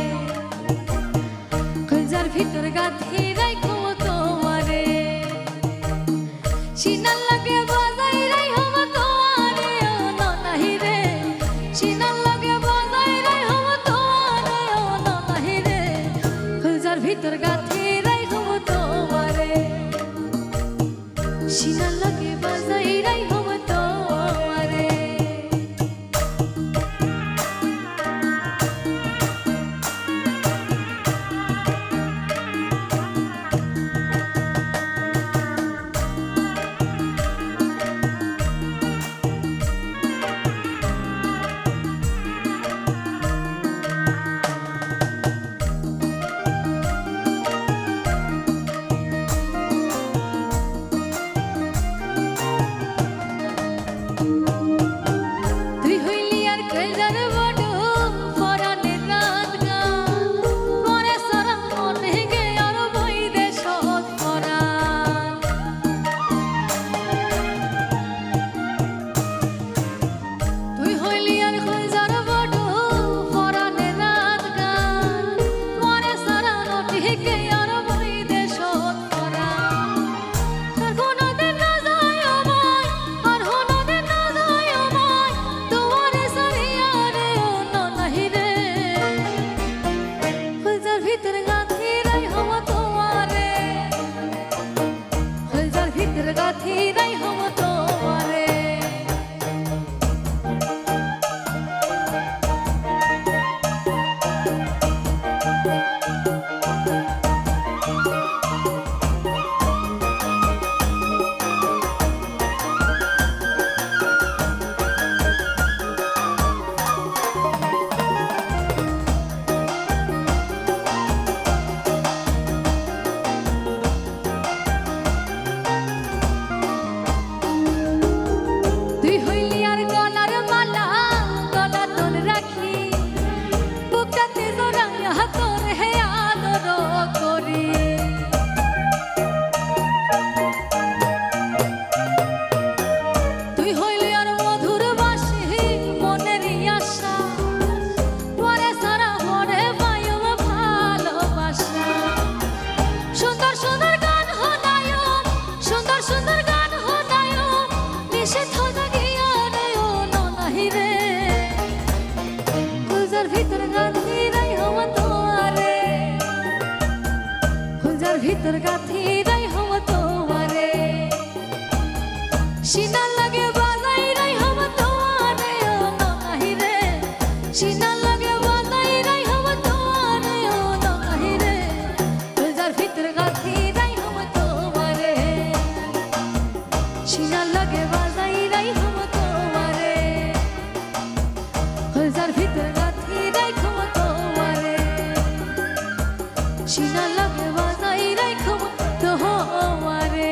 কলজার ভিতর গাথি রাখো তোমারে সিনার লাগে বাজাই রাখো তোমারে ও ননাহি রে সিনার লাগে বাজাই রাখো তোমারে ও ননাহি রে কলজার ভিতর গাথি রাখো তোমারে সিনার লাগে বাজাই রাখো তোমারে তুই হইলি আর কলজার বড় পরাণের রাত গান মরে সারা মনে গে আর বই দে সৎ পরাণ তুই হইলি আর কলজার বড় পরাণের রাত গান মরে সারা মনে গে আর বই দে সৎ পরাণ আর কোনদিন না যায় আমায় আর কোনদিন না যায় আমায় তোমারে সারিয়া রে ও ননাহি রে কলজার ভিতর গাথি রাই হম তোমারে কলজার ভিতর গাথি রাই হম তোমারে তুই হইলি আর গলার মালা গলা তোর রাখি বুকটাতে জোড়াইয়া তোর হে আদর করি তুই হইলি আর মধুর বাসি মনের আশা পরে সারা মরে পাইও ভালোবাসা সুন্দর সুন্দর গান হদায়ো সুন্দর সুন্দর গান হদায়ো নিষেধ হয়ে গিয়া রে ও ননাহি রে কলজার ভিতর গাথি রাই হম তোমারে কলজার ভিতর গাথি রাই হম তোমারে সিনার লাগে বাজাই রাই হম তোমারে ও ননাহি রে সিনার লাগে বাজাই রাই হম তোমারে ও ননাহি রে কলজার ভিতর গাথি রাই হম তোমারে সিনার লাগে বাজাই রাই হম তোমারে কলজার ভিতর গাথি রাই হম তোমারে সিনার লাগে বাজাই রাই হম তোমারে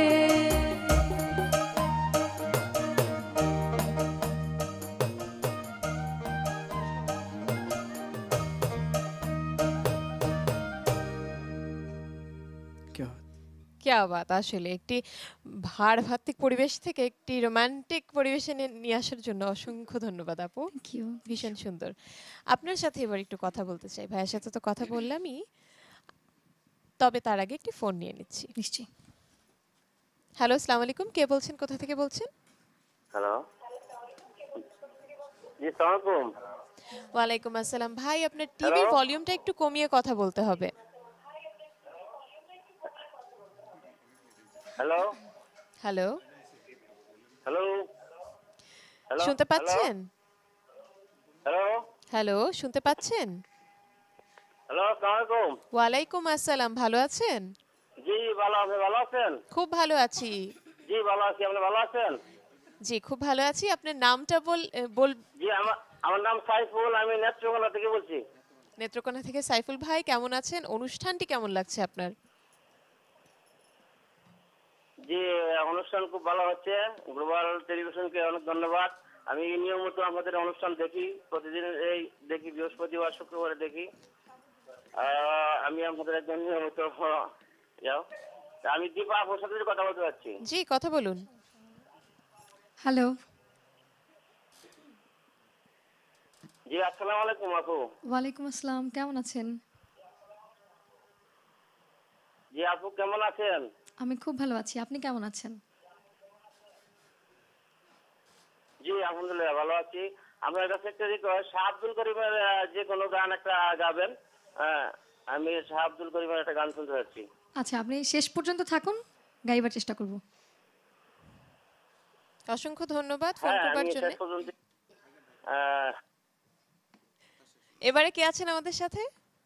क्या बात আসলে একটি ভাড়ভাত্তিক পরিবেশ থেকে একটি রোমান্টিক পরিবেশে নিয়ে আসার জন্য অসংখ্য ধন্যবাদ আপু। Thank you. ভীষণ সুন্দর। আপনার সাথে এবার একটু কথা বলতে চাই। ভাইয়ের সাথে তো কথা বললামই, তবে তার আগে একটি ফোন নিয়ে নিচ্ছি। নিশ্চয়ই। হ্যালো, আসসালামু আলাইকুম। কে বলছেন, কোথা থেকে বলছেন? হ্যালো, জি আসসালামু আলাইকুম। ওয়ালাইকুম আসসালাম। ভাই আপনার টিভির ভলিউমটা একটু কমিয়ে কথা বলতে হবে। হ্যালো হ্যালো, হ্যালো হ্যালো, শুনতে পাচ্ছেন? হ্যালো হ্যালো, শুনতে পাচ্ছেন? হ্যালো, আসসালামু আলাইকুম। ওয়ালাইকুম আসসালাম। ভালো আছেন? জি ভালো, আপনি ভালো আছেন? খুব ভালো আছি। জি ভালো আছি, আপনি ভালো আছেন? জি খুব ভালো আছি। আপনার নামটা বল। জি আমার নাম সাইফুল, আমি নেত্রকোনা থেকে বলছি। নেত্রকোনা থেকে সাইফুল ভাই, কেমন আছেন? অনুষ্ঠানটি কেমন লাগছে আপনার? জি অনুষ্ঠান খুব ভালো হচ্ছে। গ্লোবাল টেলিভিশনকে অনেক ধন্যবাদ। আমি নিয়মিত আমাদের অনুষ্ঠান দেখি, প্রতিদিন এই দেখি, বৃহস্পতিবার শুক্রবারে দেখি। আমি আমাদের একজন নিয়মিত যাও। আমি দীপা আপুর সাথে কথা বলতে চাচ্ছি। জি কথা বলুন। হ্যালো জি আসসালামু আলাইকুম আপু। ওয়ালাইকুম আসসালাম, কেমন আছেন? জি আপু কেমন আছেন? আমি খুব ভালো আছি, আপনি কেমন আছেন? জি আলহামদুলিল্লাহ ভালো আছি। আপনার কাছে একটা রিকোয়েস্ট, শাহ আব্দুল করিমের যে কোনো গান একটা গাবেন। হ্যাঁ, আমি শাহ আব্দুল করিমের একটা গান শুনতে চাচ্ছি। আচ্ছা, আপনি শেষ পর্যন্ত থাকুন, গাইবার চেষ্টা করব। অসংখ্য ধন্যবাদ ফোন হ্যাঁ করবার আমি জন্য। শেষ পর্যন্ত আহ, এবারে কে আছেন আমাদের সাথে?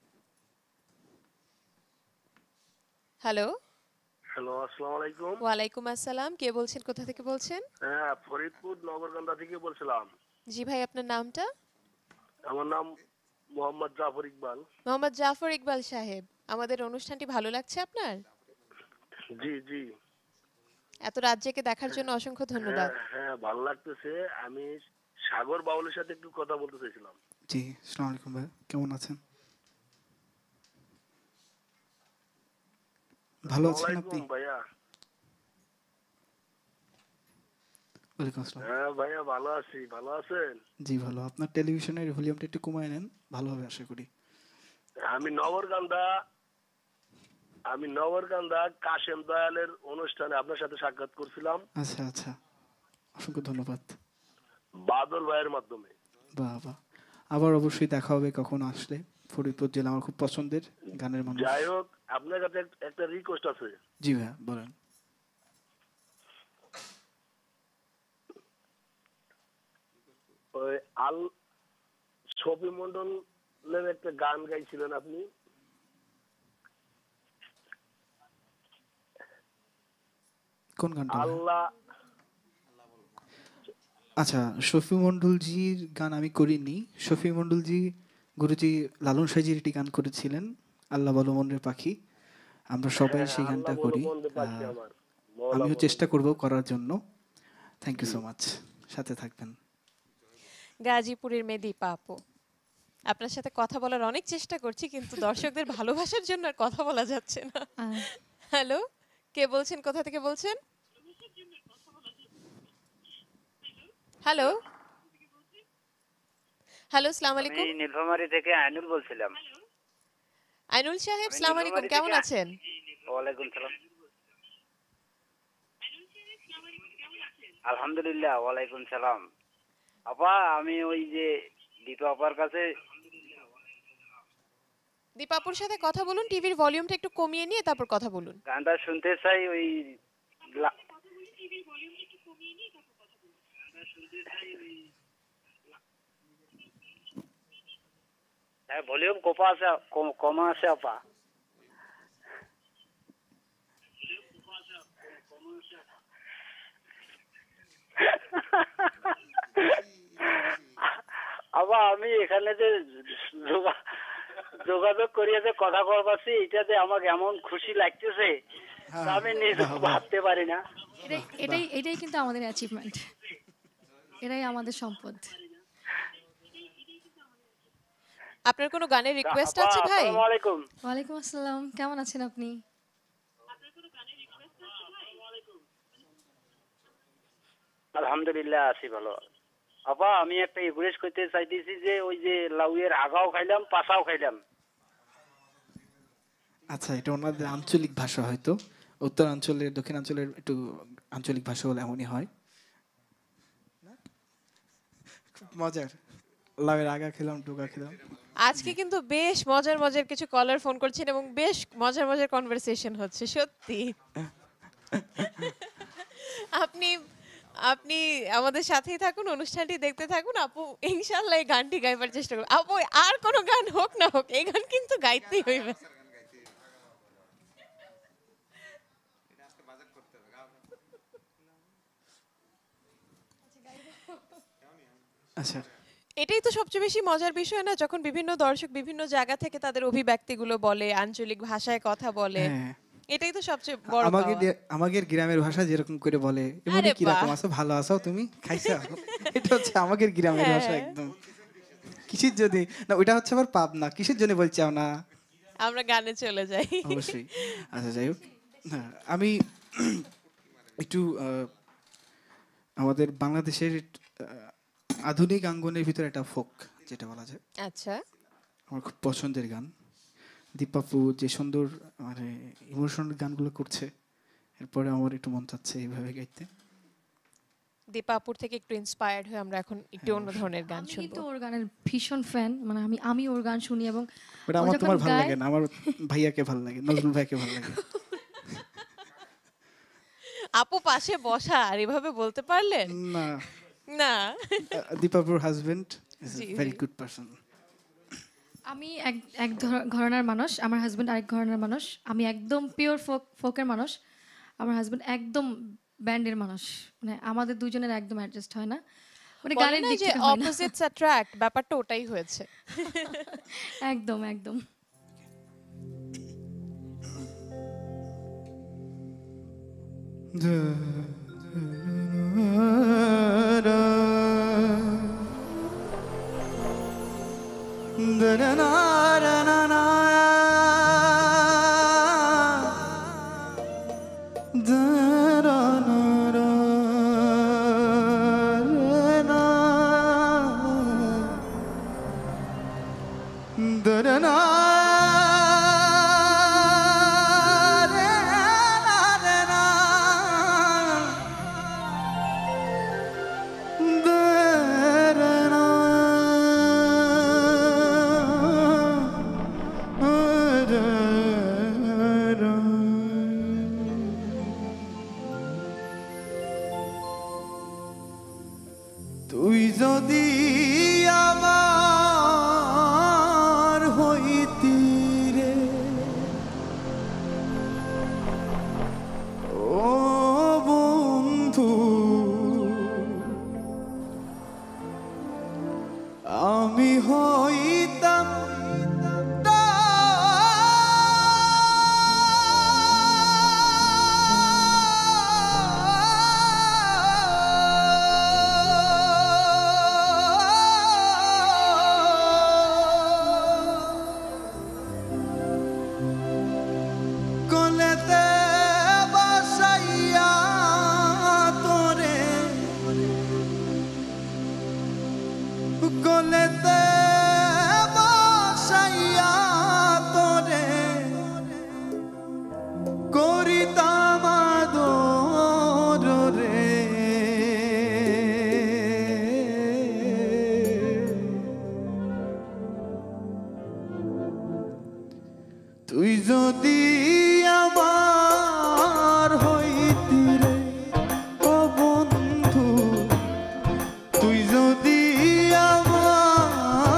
হ্যালো। হ্যালো, আসসালামু আলাইকুম। ওয়ালাইকুম আসসালাম, কে বলছেন, কোথা থেকে বলছেন? হ্যাঁ, ফরিদপুর নগরকান্দা থেকে বলছিলাম। জি ভাই, আপনার নামটা? আমার নাম মোহাম্মদ জাফর ইকবাল। মোহাম্মদ জাফর ইকবাল সাহেব, আমাদের অনুষ্ঠানটি ভালো লাগছে আপনার? জি জি। এত রাত জেগে দেখার জন্য অসংখ্য ধন্যবাদ। হ্যাঁ হ্যাঁ, ভালো লাগতেছে। আমি সাগর বাউলের সাথে একটু কথা বলতে চাইছিলাম। জি, আসসালামু আলাইকুম ভাই, কেমন আছেন? ভালো আছেন আপনি? ওয়ালাইকুম ভাইয়া। ওয়ালাইকুম আসসালাম। হ্যাঁ ভাইয়া ভালো আছি, ভালো আছেন? জি ভালো। আপনার টেলিভিশনের ভলিউমটা একটু কমায় নেন, ভালো হবে আশা করি। আমি নগরকান্দা কাশেম দয়ালের অনুষ্ঠানে আপনার সাথে সাক্ষাৎ করছিলাম। আচ্ছা আচ্ছা, অসংখ্য ধন্যবাদ। বাদল ভাইয়ের মাধ্যমে। বাহ বাহ, আবার অবশ্যই দেখা হবে কখন আসলে। ফরিদপুর জেলা আমার খুব পছন্দের গানের মানুষ। যাই হোক, আপনার কাছে একটা রিকোয়েস্ট আছে। জি ভাইয়া বলেন। ওই শফি মন্ডলের একটা গান গাইছিলেন আপনি। কোন গানটা? আল্লাহ। আচ্ছা, শফি মন্ডলজির গান আমি করিনি। শফি মন্ডলজি গুরুজি লালন সাইজির একটি গান করেছিলেন, আল্লাহ বলো মনের পাখি। আমরা সবাই সেই গানটা করি। আমিও চেষ্টা করব করার জন্য। থ্যাংক ইউ সো মাচ, সাথে থাকবেন। গাজীপুরের মেদীপা আপু, আপনার সাথে কথা বলার অনেক চেষ্টা করছি, কিন্তু দর্শকদের ভালোবাসার জন্য আর কথা বলা যাচ্ছে না। হ্যালো, কে বলছেন, কোথা থেকে বলছেন? হ্যালো হ্যালো, আসসালামু আলাইকুম। আমি নীলফামারী থেকে আইনুল বলছিলাম। আইনুল সাহেব, আসসালামু আলাইকুম, কেমন আছেন? ওয়ালাইকুম সালাম। আলহামদুলিল্লাহ, ওয়ালাইকুম সালাম। আপা, আমি ওই যে দীপা আপার কাছে। দীপাপুর সাথে কথা বলুন, টিভির ভলিউমটা একটু কমিয়ে নিয়ে তারপর কথা বলুন। গানটা শুনতে চাই। ওই ভলিউম কমা আছে আপা। আবার আমি এখানে যে যোগাযোগ করিয়ে যে কথা বলছি, এটাতে আমাকে এমন খুশি লাগতেছে, আমি নিজে ভাবতে পারি না। এটাই কিন্তু আমাদের অ্যাচিভমেন্ট, এটাই আমাদের সম্পদ। আপনার কোনো গানের রিকোয়েস্ট আছে ভাই? আসসালামু আলাইকুম। ওয়ালাইকুম আসসালাম, কেমন আছেন আপনি? আলহামদুলিল্লাহ আছি ভালো। আপা, আমি একটা রিকোয়েস্ট করতে চাইতেছি যে ওই যে লাউয়ের আগাও খাইলাম, পাশাও খাইলাম। আচ্ছা, এটা ওনাদের আঞ্চলিক ভাষা, হয়তো উত্তরাঞ্চলের দক্ষিণাঞ্চলের একটু আঞ্চলিক ভাষা হলে এমনই হয়। খুব মজার, লাউয়ের আগা খেলাম, ডোগা খেলাম। আজকে কিন্তু বেশ মজার মজার কিছু কলার ফোন করছেন এবং বেশ মজার মজার কনভারসেশন হচ্ছে, সত্যি। আপনি আপনি আমাদের সাথেই থাকুন, অনুষ্ঠানটি দেখতে থাকুন। আপু ইনশাআল্লাহ এই গানটি গাইবার চেষ্টা করুন। আপু আর কোনো গান হোক না হোক, এই গান কিন্তু গাইতেই হইবে। আচ্ছা, এটাই তো সবচেয়ে বেশি মজার বিষয় না, যখন বিভিন্ন দর্শক বিভিন্ন জায়গা থেকে তাদের অভিব্যক্তিগুলো বলে, আঞ্চলিক ভাষায় কথা বলে। এটাই তো সবচেয়ে বড় পাওয়া। আমাদের গ্রামের ভাষা যেরকম করে বলে, এমনি কি রকম আছো, ভালো আছো, তুমি খাইছো, এটা হচ্ছে আমাদের গ্রামের ভাষা একদম। কিসের যদি না, ওটা হচ্ছে আবার পাবনা, কিসের জন্য বলছাও না। আমরা গানে চলে যাই। অবশ্যই। আচ্ছা, যাই হোক, আমি একটু আমাদের বাংলাদেশের আধুনিক আঙ্গনের ভিতরে একটা ফোক যেটা বলা যায়। আচ্ছা, আমার খুব পছন্দের গান। দীপাপু যে সুন্দর মানে ইমোশনাল গানগুলো করছে, এরপরে আমার একটু মন চাচ্ছে এইভাবে গাইতে। দীপাপুর থেকে একটু ইন্সপায়ার্ড হয়ে আমরা এখন একটু অন্য ধরনের গান আমি শুনবো। তো ওর গানের ভীষণ ফ্যান, মানে আমি ওর গান শুনি এবং বাট আমার তোমার ভালো লাগে না, আমার ভাইয়াকে ভালো লাগে, নজরুল ভাইকে ভালো লাগে। আপু পাশে বসা আর এভাবে বলতে পারলেন না না? দীপাপুর হাজবেন্ড ইজ জি, আ ভেরি জি। Good person. আমি এক ঘরানার মানুষ, আমার হাজবেন্ড আরেক ঘরানার মানুষ। আমি একদম পিওর ফোকের মানুষ, আমার হাজবেন্ড একদম ব্যান্ডের মানুষ। মানে আমাদের দুজনের একদম অ্যাডজাস্ট হয় না, মানে বলে গানের না দিক যে থেকে হয় না। অপোজিটস অ্যাট্রাক্ট, ব্যাপারটা ওটাই হয়েছে। একদম একদম। তুই যদি আমার হইতি রে ও বন্ধু, আমি হইতাম কলেতে বসাইয়া তোরে, কলেতে বসাইয়া তোরে করিতাম আদর রে। তুই যদি আমার হইতি রে ও বন্ধু, তুই যদি আমার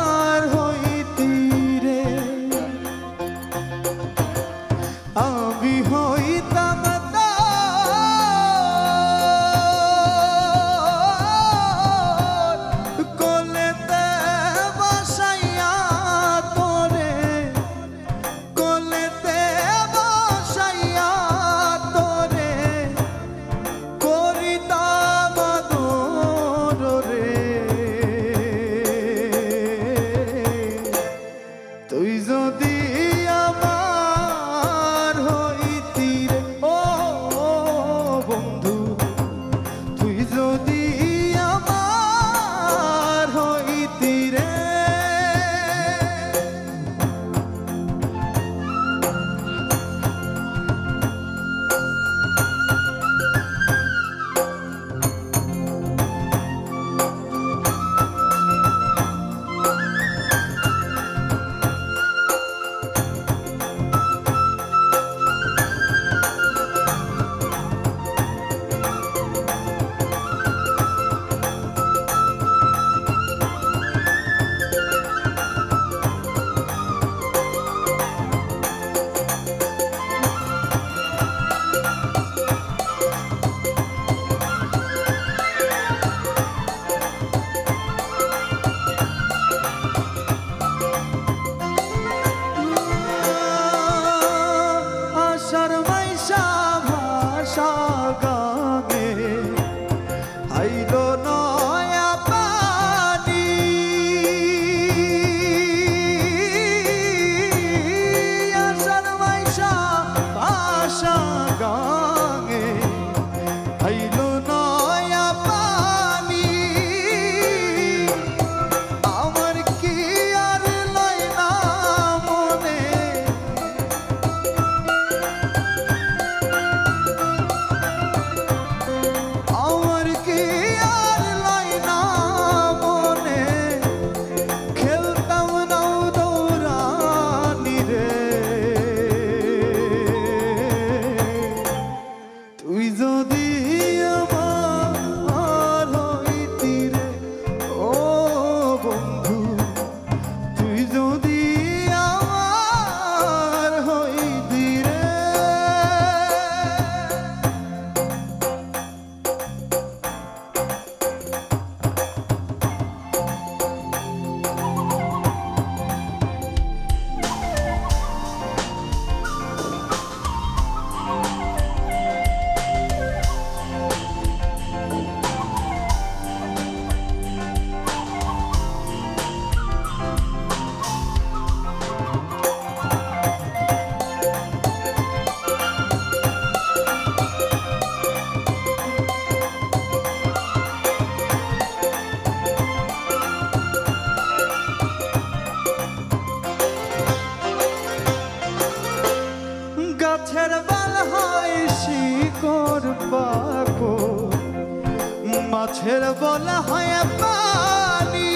বলা হয় পানি,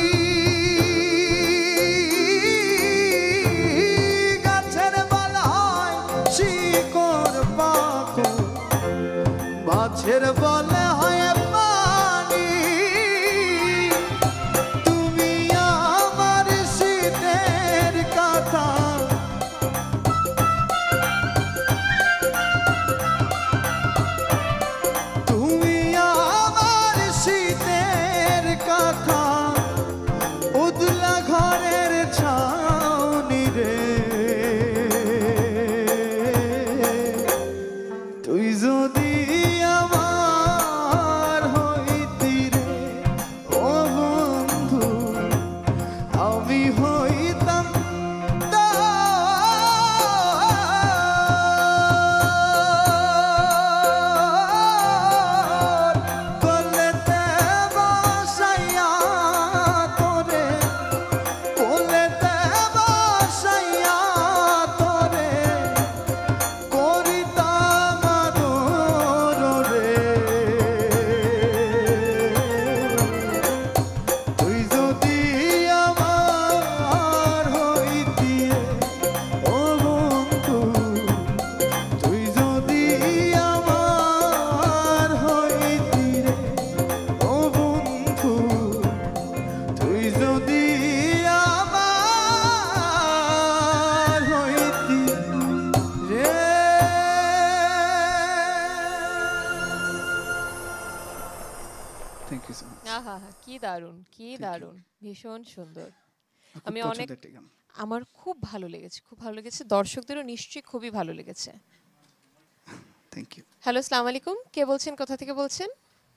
গাছের বলা হয় শিকড় পাখো, মাছের বলা হয় পানি। তুমি আমার শীতের কথা, তুমি আমার শীতের কথা, উদলা ঘরের ছাউনি রে। তুই যদি আমার হইতি রে ও বন্ধু, আমি হইতাম কোলেতে বসাইয়া তোরে, কোলেতে বসাইয়া তোরে করিতাম আদর রে। তুই যদি আমার হইতি ও বন্ধু, তুই যদি আমার হইতি রে ও বন্ধু, তুই যদি আমার হইতি রে। Thank you so much. আহা কি দারুণ, কি দারুণ, ভীষণ সুন্দর। আমি অনেক, পছন্দের একটা গান। আমার খুব ভালো লেগেছে, খুব ভালো লেগেছে, দর্শকদেরও নিশ্চয়ই খুবই ভালো লেগেছে। Thank you. হ্যালো, আসসালামু আলাইকুম, কে বলছেন, কোথা থেকে বলছেন?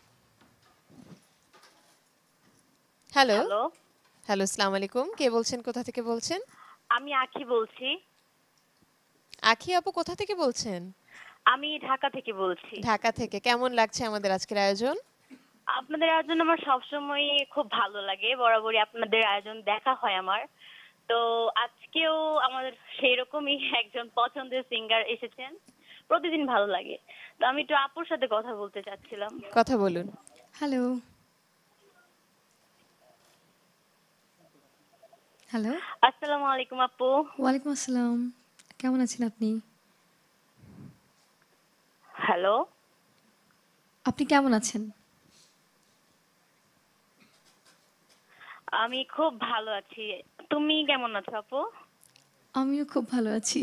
হ্যালো হ্যালো, আসসালামু আলাইকুম, কে বলছেন, কোথা থেকে বলছেন? আমি আখি বলছি। আখি আপু, কোথা থেকে বলছেন? আমি ঢাকা থেকে বলছি। ঢাকা থেকে। কেমন লাগছে আমাদের আজকের আয়োজন? আপনাদের আয়োজন আমার সবসময় খুব ভালো লাগে, বরাবরই আপনাদের আয়োজন দেখা হয় আমার। তো আজকেও আমাদের সেই রকমই একজন পছন্দের সিঙ্গার এসেছেন, প্রতিদিন ভালো লাগে। তো আমি একটু আপুর সাথে কথা বলতে চাচ্ছিলাম। কথা বলুন। হ্যালো হ্যালো, আসসালামু আলাইকুম আপু। ওয়ালাইকুম আসসালাম, কেমন আছেন আপনি? হ্যালো, আপনি কেমন আছেন? আমি খুব ভালো আছি, তুমি কেমন আছো আপু? আমিও খুব ভালো আছি।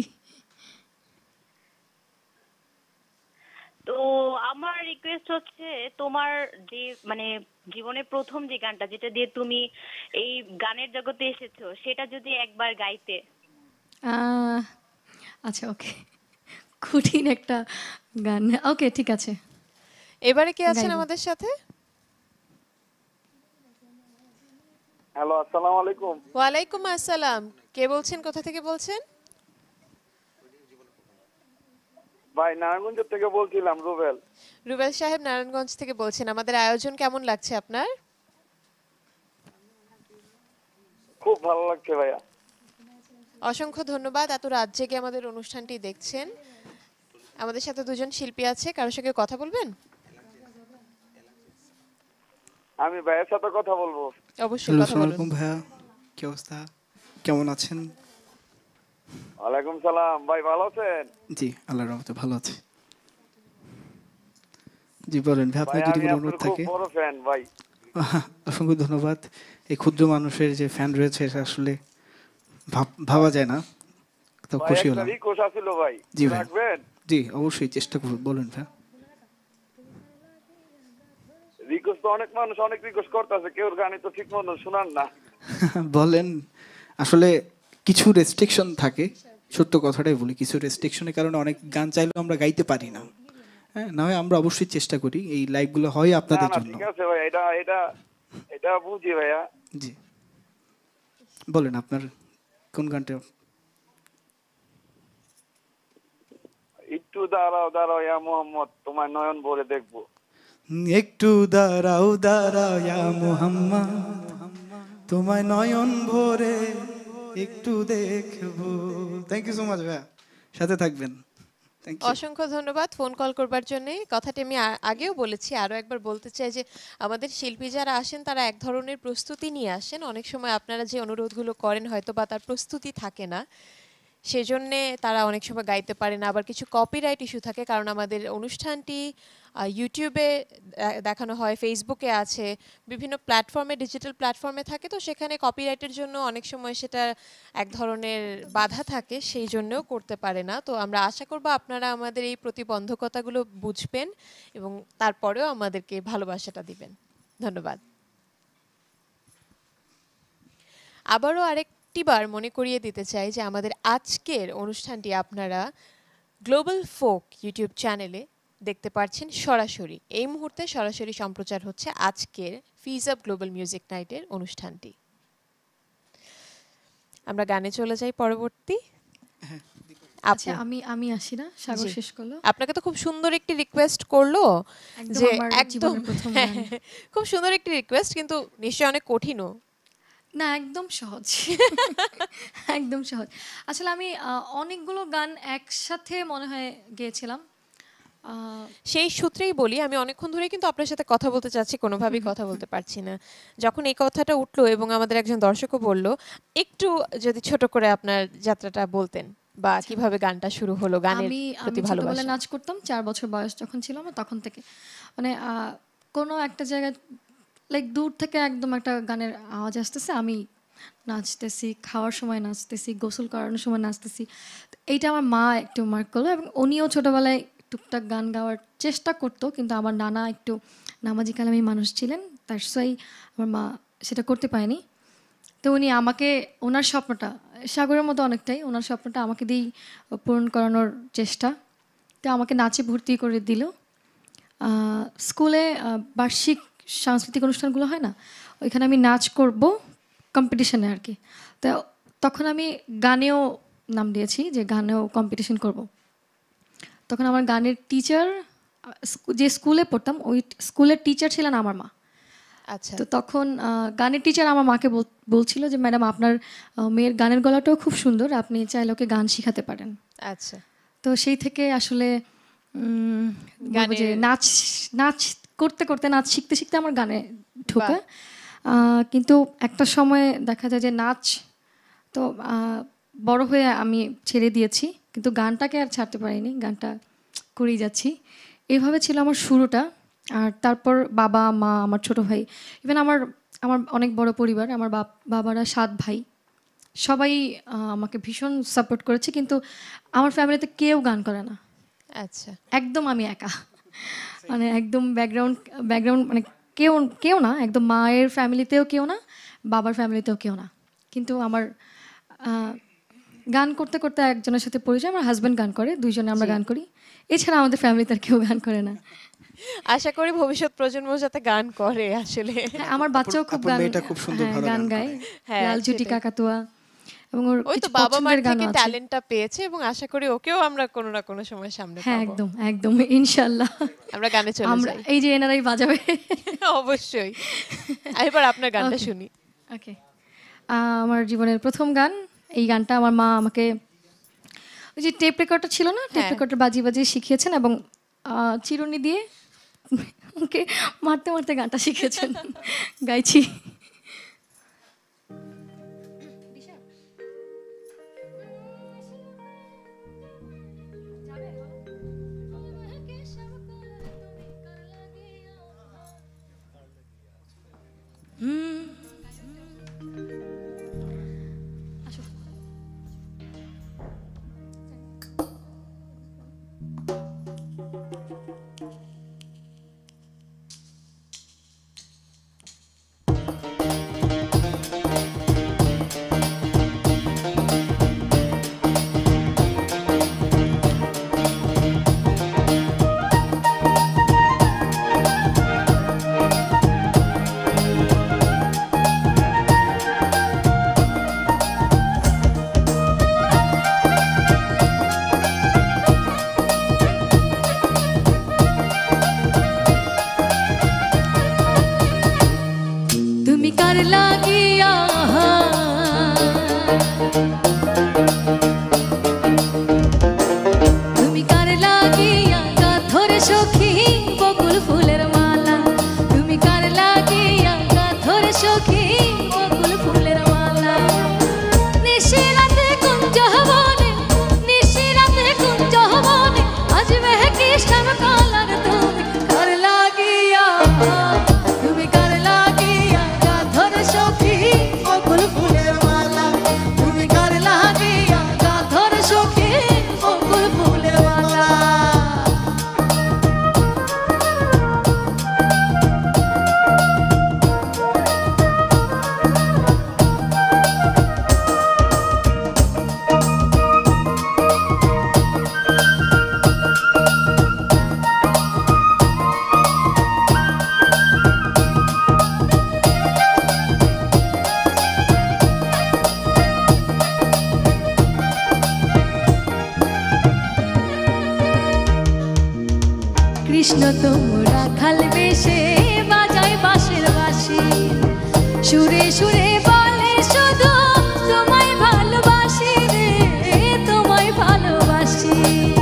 তো আমার রিকোয়েস্ট হচ্ছে, তোমার যে মানে জীবনের প্রথম যে গানটা যেটা দিয়ে তুমি এই গানের জগতে এসেছো, সেটা যদি একবার গাইতে। আচ্ছা, ওকে, কঠিন একটা গান। ওকে, ঠিক আছে। এবারে কে আছেন গাইবো। আমাদের সাথে? হ্যালো, আসসালামু আলাইকুম। ওয়ালাইকুম আসসালাম, কে বলছেন, কোথা থেকে বলছেন? ভাই নারায়ণগঞ্জ থেকে বলছিলাম, রুবেল। রুবেল সাহেব নারায়ণগঞ্জ থেকে বলছেন। আমাদের আয়োজন কেমন লাগছে আপনার? খুব ভালো লাগছে ভাইয়া। অসংখ্য ধন্যবাদ, এত রাত জেগে আমাদের অনুষ্ঠানটি দেখছেন। আমাদের সাথে দুজন শিল্পী আছে, কারোর সঙ্গে কথা বলবেন? আমি ভাইয়ের সাথে কথা বলবো। অবশ্যই হ্যালো, কথা আসসালামু বলুন। আলাইকুম ভাইয়া, কি অবস্থা, কেমন আছেন? ওয়ালাইকুম সালাম ভাই, ভালো আছেন? জি, আল্লাহর রহমতে ভালো আছি। জি বলেন ভাই, আপনার ভাই যদি আমি কোনো আপনার অনুরোধ খুব থাকে। বড় ফ্যান ভাই। অসংখ্য ধন্যবাদ। এই ক্ষুদ্র মানুষের যে ফ্যান রয়েছে, এটা আসলে ভাবা যায় না। তো ভাই খুশি একটা হলাম। রিকোয়েস্ট আছিল ভাই, জি ভাই, রাখবেন? জি অবশ্যই চেষ্টা করব, বলুন ভাই। রিকোয়েস্ট তো অনেক মানুষ অনেক রিকোয়েস্ট করতেছে, কেউ গানই তো ঠিক মতো শুনান না। বলেন, আসলে কিছু রেস্ট্রিকশন থাকে, সত্য কথাটাই বলি, কিছু রেস্ট্রিকশনের কারণে অনেক গান চাইলেও আমরা গাইতে পারি না। হ্যাঁ, না হয় আমরা অবশ্যই চেষ্টা করি, এই লাইভগুলো হয় আপনাদের জন্য। ঠিক আছে ভাই, এটা এটা এটা বুঝি ভাইয়া। জি বলেন, আপনার কোন গানটা? একটু দাঁড়াও দাঁড়াও ইয়া মোহাম্মদ, তোমার নয়ন ভরে দেখবো। একটু দাঁড়াও দাঁড়াও ইয়া মুহাম্মদ, তোমায় নয়ন ভরে একটু দেখবো। থ্যাংক ইউ সো মাচ ভাইয়া, সাথে থাকবেন। অসংখ্য ধন্যবাদ ফোন কল করবার জন্য। কথাটি আমি আগেও বলেছি, আরও একবার বলতে চাই যে আমাদের শিল্পী যারা আসেন তারা এক ধরনের প্রস্তুতি নিয়ে আসেন। অনেক সময় আপনারা যে অনুরোধগুলো করেন হয়তো বা তার প্রস্তুতি থাকে না, সেজন্যে তারা অনেক সময় গাইতে পারে না। আবার কিছু কপিরাইট ইস্যু থাকে, কারণ আমাদের অনুষ্ঠানটি ইউটিউবে দেখানো হয়, ফেসবুকে আছে, বিভিন্ন প্ল্যাটফর্মে, ডিজিটাল প্ল্যাটফর্মে থাকে, তো সেখানে কপিরাইটের জন্য অনেক সময় সেটা এক ধরনের বাধা থাকে, সেই জন্যও করতে পারে না। তো আমরা আশা করব আপনারা আমাদের এই প্রতিবন্ধকতাগুলো বুঝবেন এবং তারপরেও আমাদেরকে ভালোবাসাটা দিবেন। ধন্যবাদ। আবারও আরেকটিবার মনে করিয়ে দিতে চাই যে আমাদের আজকের অনুষ্ঠানটি আপনারা গ্লোবাল ফোক ইউটিউব চ্যানেলে দেখতে পাচ্ছেন সরাসরি। এই মুহূর্তে সরাসরি সম্প্রচার হচ্ছে আজকের ফিজ আপ গ্লোবাল মিউজিক নাইটের অনুষ্ঠানটি। আমরা গানে চলে যাই পরবর্তী। আচ্ছা আমি আসি না, সাগর শেষ করলো। আপনাকে তো খুব সুন্দর একটি রিকোয়েস্ট করলো, যে একদম খুব সুন্দর একটি রিকোয়েস্ট, কিন্তু নিশ্চয়ই অনেক কঠিনও না। একদম সহজ, একদম সহজ। আসলে আমি অনেকগুলো গান একসাথে মনে হয় গেয়েছিলাম। সেই সূত্রেই বলি, আমি অনেকক্ষণ ধরে কিন্তু আপনার সাথে কথা বলতে চাচ্ছি, কোনোভাবেই কথা বলতে পারছি না। যখন এই কথাটা উঠলো এবং আমাদের একজন দর্শকও বলল, একটু যদি ছোট করে আপনার যাত্রাটা বলতেন বা কিভাবে গানটা শুরু হলো, গানের প্রতি ভালোবাসা। ছোটবেলায় নাচ করতাম, 4 বছর বয়স যখন ছিল আমার, তখন থেকে মানে কোনো একটা জায়গায় লাইক দূর থেকে একদম একটা গানের আওয়াজ আসতেছে, আমি নাচতেছি, খাওয়ার সময় নাচতেছি, গোসল করানোর সময় নাচতেছি। এইটা আমার মা একটু মার্ক করলো, এবং উনিও ছোটোবেলায় টুকটাক গান গাওয়ার চেষ্টা করতো, কিন্তু আমার নানা একটু নামাজি কালামী মানুষ ছিলেন, তার সাই আমার মা সেটা করতে পারেনি। তো উনি আমাকে, ওনার স্বপ্নটা সাগরের মতো অনেকটাই, ওনার স্বপ্নটা আমাকে দিয়েই পূরণ করানোর চেষ্টা। তো আমাকে নাচে ভর্তি করে দিল। স্কুলে বার্ষিক সাংস্কৃতিক অনুষ্ঠানগুলো হয় না, ওইখানে আমি নাচ করব কম্পিটিশনে আর কি। তো তখন আমি গানেও নাম দিয়েছি যে গানেও কম্পিটিশন করব। তখন আমার গানের টিচার, যে স্কুলে পড়তাম ওই স্কুলের টিচার ছিলেন আমার মা। আচ্ছা। তো তখন গানের টিচার আমার মাকে বলছিল যে ম্যাডাম আপনার মেয়ের গানের গলাটাও খুব সুন্দর, আপনি চাইলে ওকে গান শিখাতে পারেন। আচ্ছা। তো সেই থেকে আসলে নাচ নাচ করতে করতে, নাচ শিখতে শিখতে আমার গানে ঢোকা। কিন্তু একটা সময় দেখা যায় যে নাচ তো বড় হয়ে আমি ছেড়ে দিয়েছি, কিন্তু গানটাকে আর ছাড়তে পারিনি, গানটা করেই যাচ্ছি। এইভাবে ছিল আমার শুরুটা। আর তারপর বাবা মা, আমার ছোট ভাই, ইভেন আমার অনেক বড় পরিবার, আমার বাবারা 7 ভাই, সবাই আমাকে ভীষণ সাপোর্ট করেছে, কিন্তু আমার ফ্যামিলিতে কেউ গান করে না। আচ্ছা। একদম আমি একা, মানে একদম ব্যাকগ্রাউন্ড মানে কেউ না, একদম মায়ের ফ্যামিলিতেও কেউ না, বাবার ফ্যামিলিতেও কেউ না। কিন্তু আমার গান করতে করতে একজনের সাথে পরিচয়, আমার হাজব্যান্ড গান করে, দুইজনে আমরা গান করি, এছাড়া আমাদের ফ্যামিলিতে আর কেউ গান করে না। আশা করি ভবিষ্যৎ প্রজন্ম যাতে গান করে। আসলে আমার বাচ্চাও খুব গান গায়, লাল চুটি কাকাতুয়া, এবং ওর তো বাবা মার থেকে ট্যালেন্টটা পেয়েছে, এবং আশা করি ওকেও আমরা কোনো না কোনো সময় সামনে পাবো। হ্যাঁ, একদম একদম, ইনশাআল্লাহ। আমরা গানে চলে যাই। এই যে এনারাই বাজাবে। অবশ্যই। এবার আপনার গানটা শুনি। ওকে। আমার জীবনের প্রথম গান, এই গানটা আমার মা আমাকে ওই যে টেপ রেকর্ডার ছিল না, টেপ রেকর্ডার বাজিয়ে শিখিয়েছেন, এবং চিরুনি দিয়ে ওকে মারতে মারতে গানটা শিখিয়েছেন। গাইছি। তুমি কার রাখাল বেশে বাজায় বাঁশের বাঁশি সুরে সুরে বলে শুধু তোমায় ভালোবাসি রে তোমায় ভালোবাসি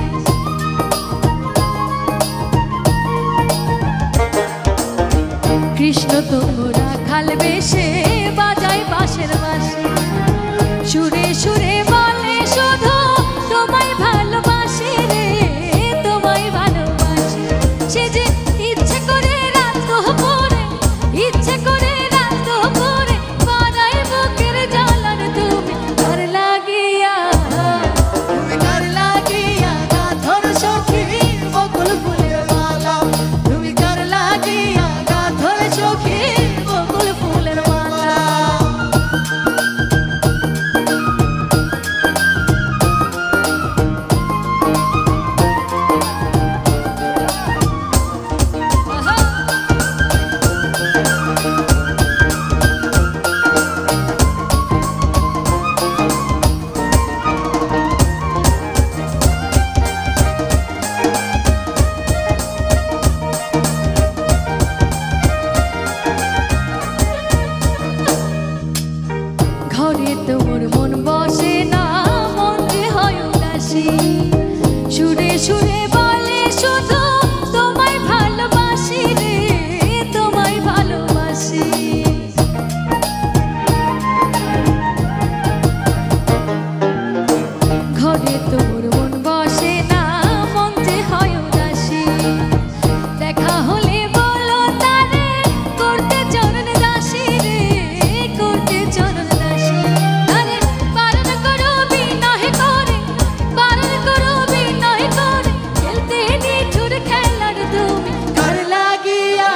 কৃষ্ণ তবু রাখাল বেশে বাজায় বাঁশের বাঁশি সুরে সুরে বলে শুধু তোমায় ভালোবাসি রে তোমায় ভালোবাসি সে যে ইচ্ছে করে রাত দুপুরে ইচ্ছে করে রাত দুপুরে বাড়াই বুকের জ্বালান তুমি কার লাগিয়া গাথর সখী বকুল ফুলের মালা তুমি কার লাগিয়া গাথর সখী বকুল ফুলের মালা ঘরে তোর মন বসে না মন যে হয় উদাসী সুরে সুরে বলে শুধু তোমায় ভালোবাসি রে তোমায় ভালোবাসি ঘরে তোর মন বসে না মন যে হয় উদাসী দেখা হলে বলো তারে করতে চরণ দাসী রে করতে চরণ দাসী আরে বারণ করো বিনয় করে বারণ করো বিনয় করে খেলতে নিঠুর খেলার তুমি কার লাগিয়া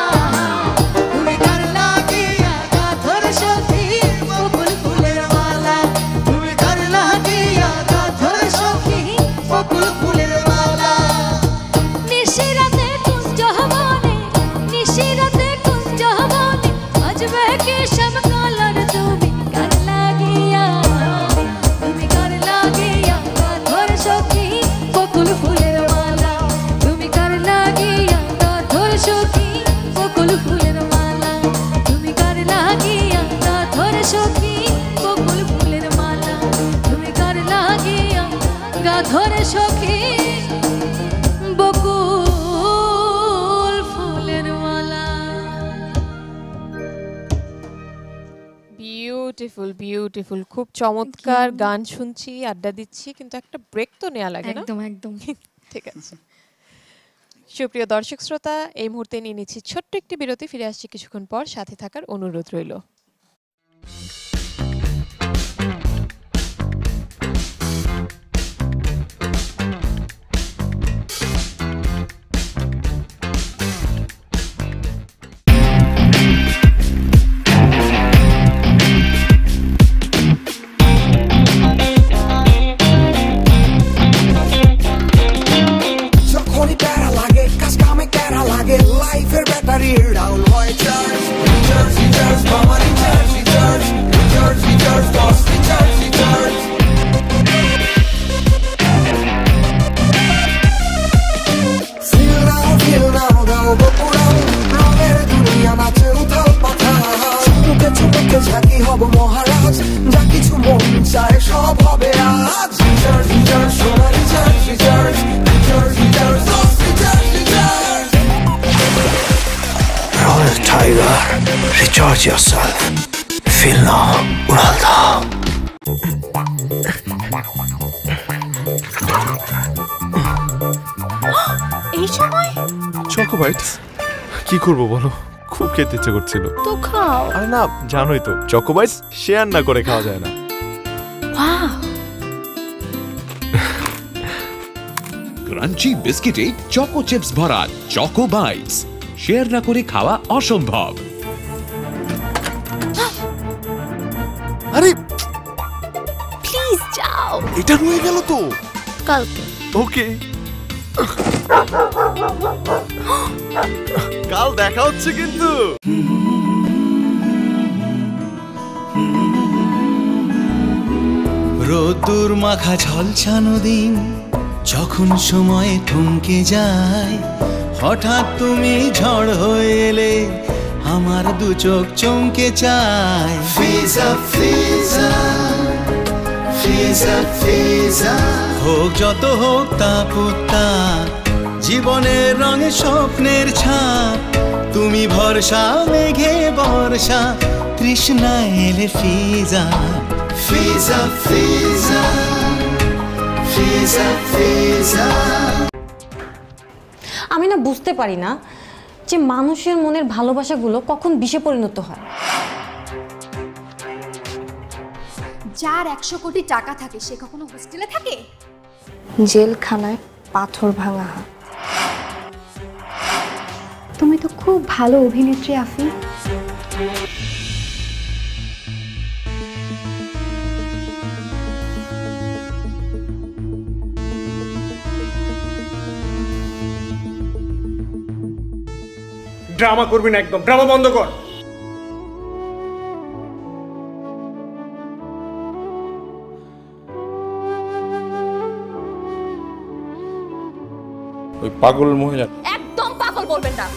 গাথর সখী বকুল ফুলের মালা তুমি কার লাগিয়া গাথর সখী বকুল ফুলের মালা নিশিরাতে কুঞ্জ বনে নিশিরাতে কুঞ্জ বনে বাজবে কি সব কালার তুমি কার লাগিয়া গাথর সখী বকুল ফুলের মালা তুমি কার লাগিয়া গাথর সখী বকুল ফুলের মালা তুমি কার লাগিয়া গাথর সখী বকুল ফুলের মালা তুমি কার লাগিয়া গাথর সখী বকুল ফুলের মালা বিউটিফুল বিউটিফুল, খুব চমৎকার গান শুনছি, আড্ডা দিচ্ছি, কিন্তু একটা ব্রেক তো নেওয়া লাগে না? একদম একদম ঠিক আছে। সুপ্রিয় দর্শক শ্রোতা, এই মুহূর্তে নিয়ে নিচ্ছি ছোট্ট একটি বিরতি, ফিরে আসছি কিছুক্ষণ পর, সাথে থাকার অনুরোধ রইল। যখনই প্যারা লাগে কাজ কামে প্যারা লাগে লাইফের ব্যাটারি ডাউন হয় চার্জ রিচার্জ মামা recharge boss recharge feel now দাও বকুড়াও রঙের দুনিয়া নাচে উথাল পাথাল চুমুকে চুমুকে ঝাঁকি হব মহারাজ যা কিছু মন চায় সব হবে আজ রিচার্জ সোনা recharge Royal Tiger, recharge yourself. Feel now, Ural Dham. এই সময় চকোবাইটস কি করব বলো, খুব খেতে ইচ্ছে করছিল। তো খাও। আরে না, জানোই তো চকোবাইটস শেয়ার না করে খাওয়া যায় না। ওয়াও, ক্রাঞ্চি বিস্কিটে চকো চিপস ভরা চকো বাইটস, শেয়ার না করে খাওয়া অসম্ভব। আরে প্লিজ যাও, এটা রয়ে গেল তো। কালকে ওকে, কাল দেখা হচ্ছে কিন্তু। রোদ্দুর মাখা ঝলসানো দিন যখন সময় থমকে যায়, হঠাৎ তুমি ঝড় হয়ে এলে আমার দু চোখ চমকে চায়। ফিজা ফিজা ফিজা ফিজা হোক যত হোক তাপতাপ, জীবনের রঙে স্বপ্নের ছাপ, তুমি ভরসা মেঘে বর্ষা, তৃষ্ণা এলে ফিজা ফিজা ফিজা ফিজা ফিজা। আমি না বুঝতে পারি না যে মানুষের মনের ভালোবাসাগুলো কখন বিষে পরিণত হয়। যার 100 কোটি টাকা থাকে সে কখনো হোস্টেলে থাকে? জেলখানায় পাথর ভাঙা হাত। তুমি তো খুব ভালো অভিনেত্রী আফি। ড্রামা করবি না, একদম ড্রামা বন্ধ কর। ওই পাগল মহিলা একদম পাগল বলবেন না।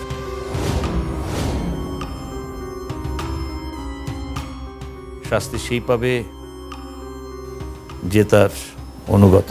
শাস্তি সেই পাবে যে তার অনুগত।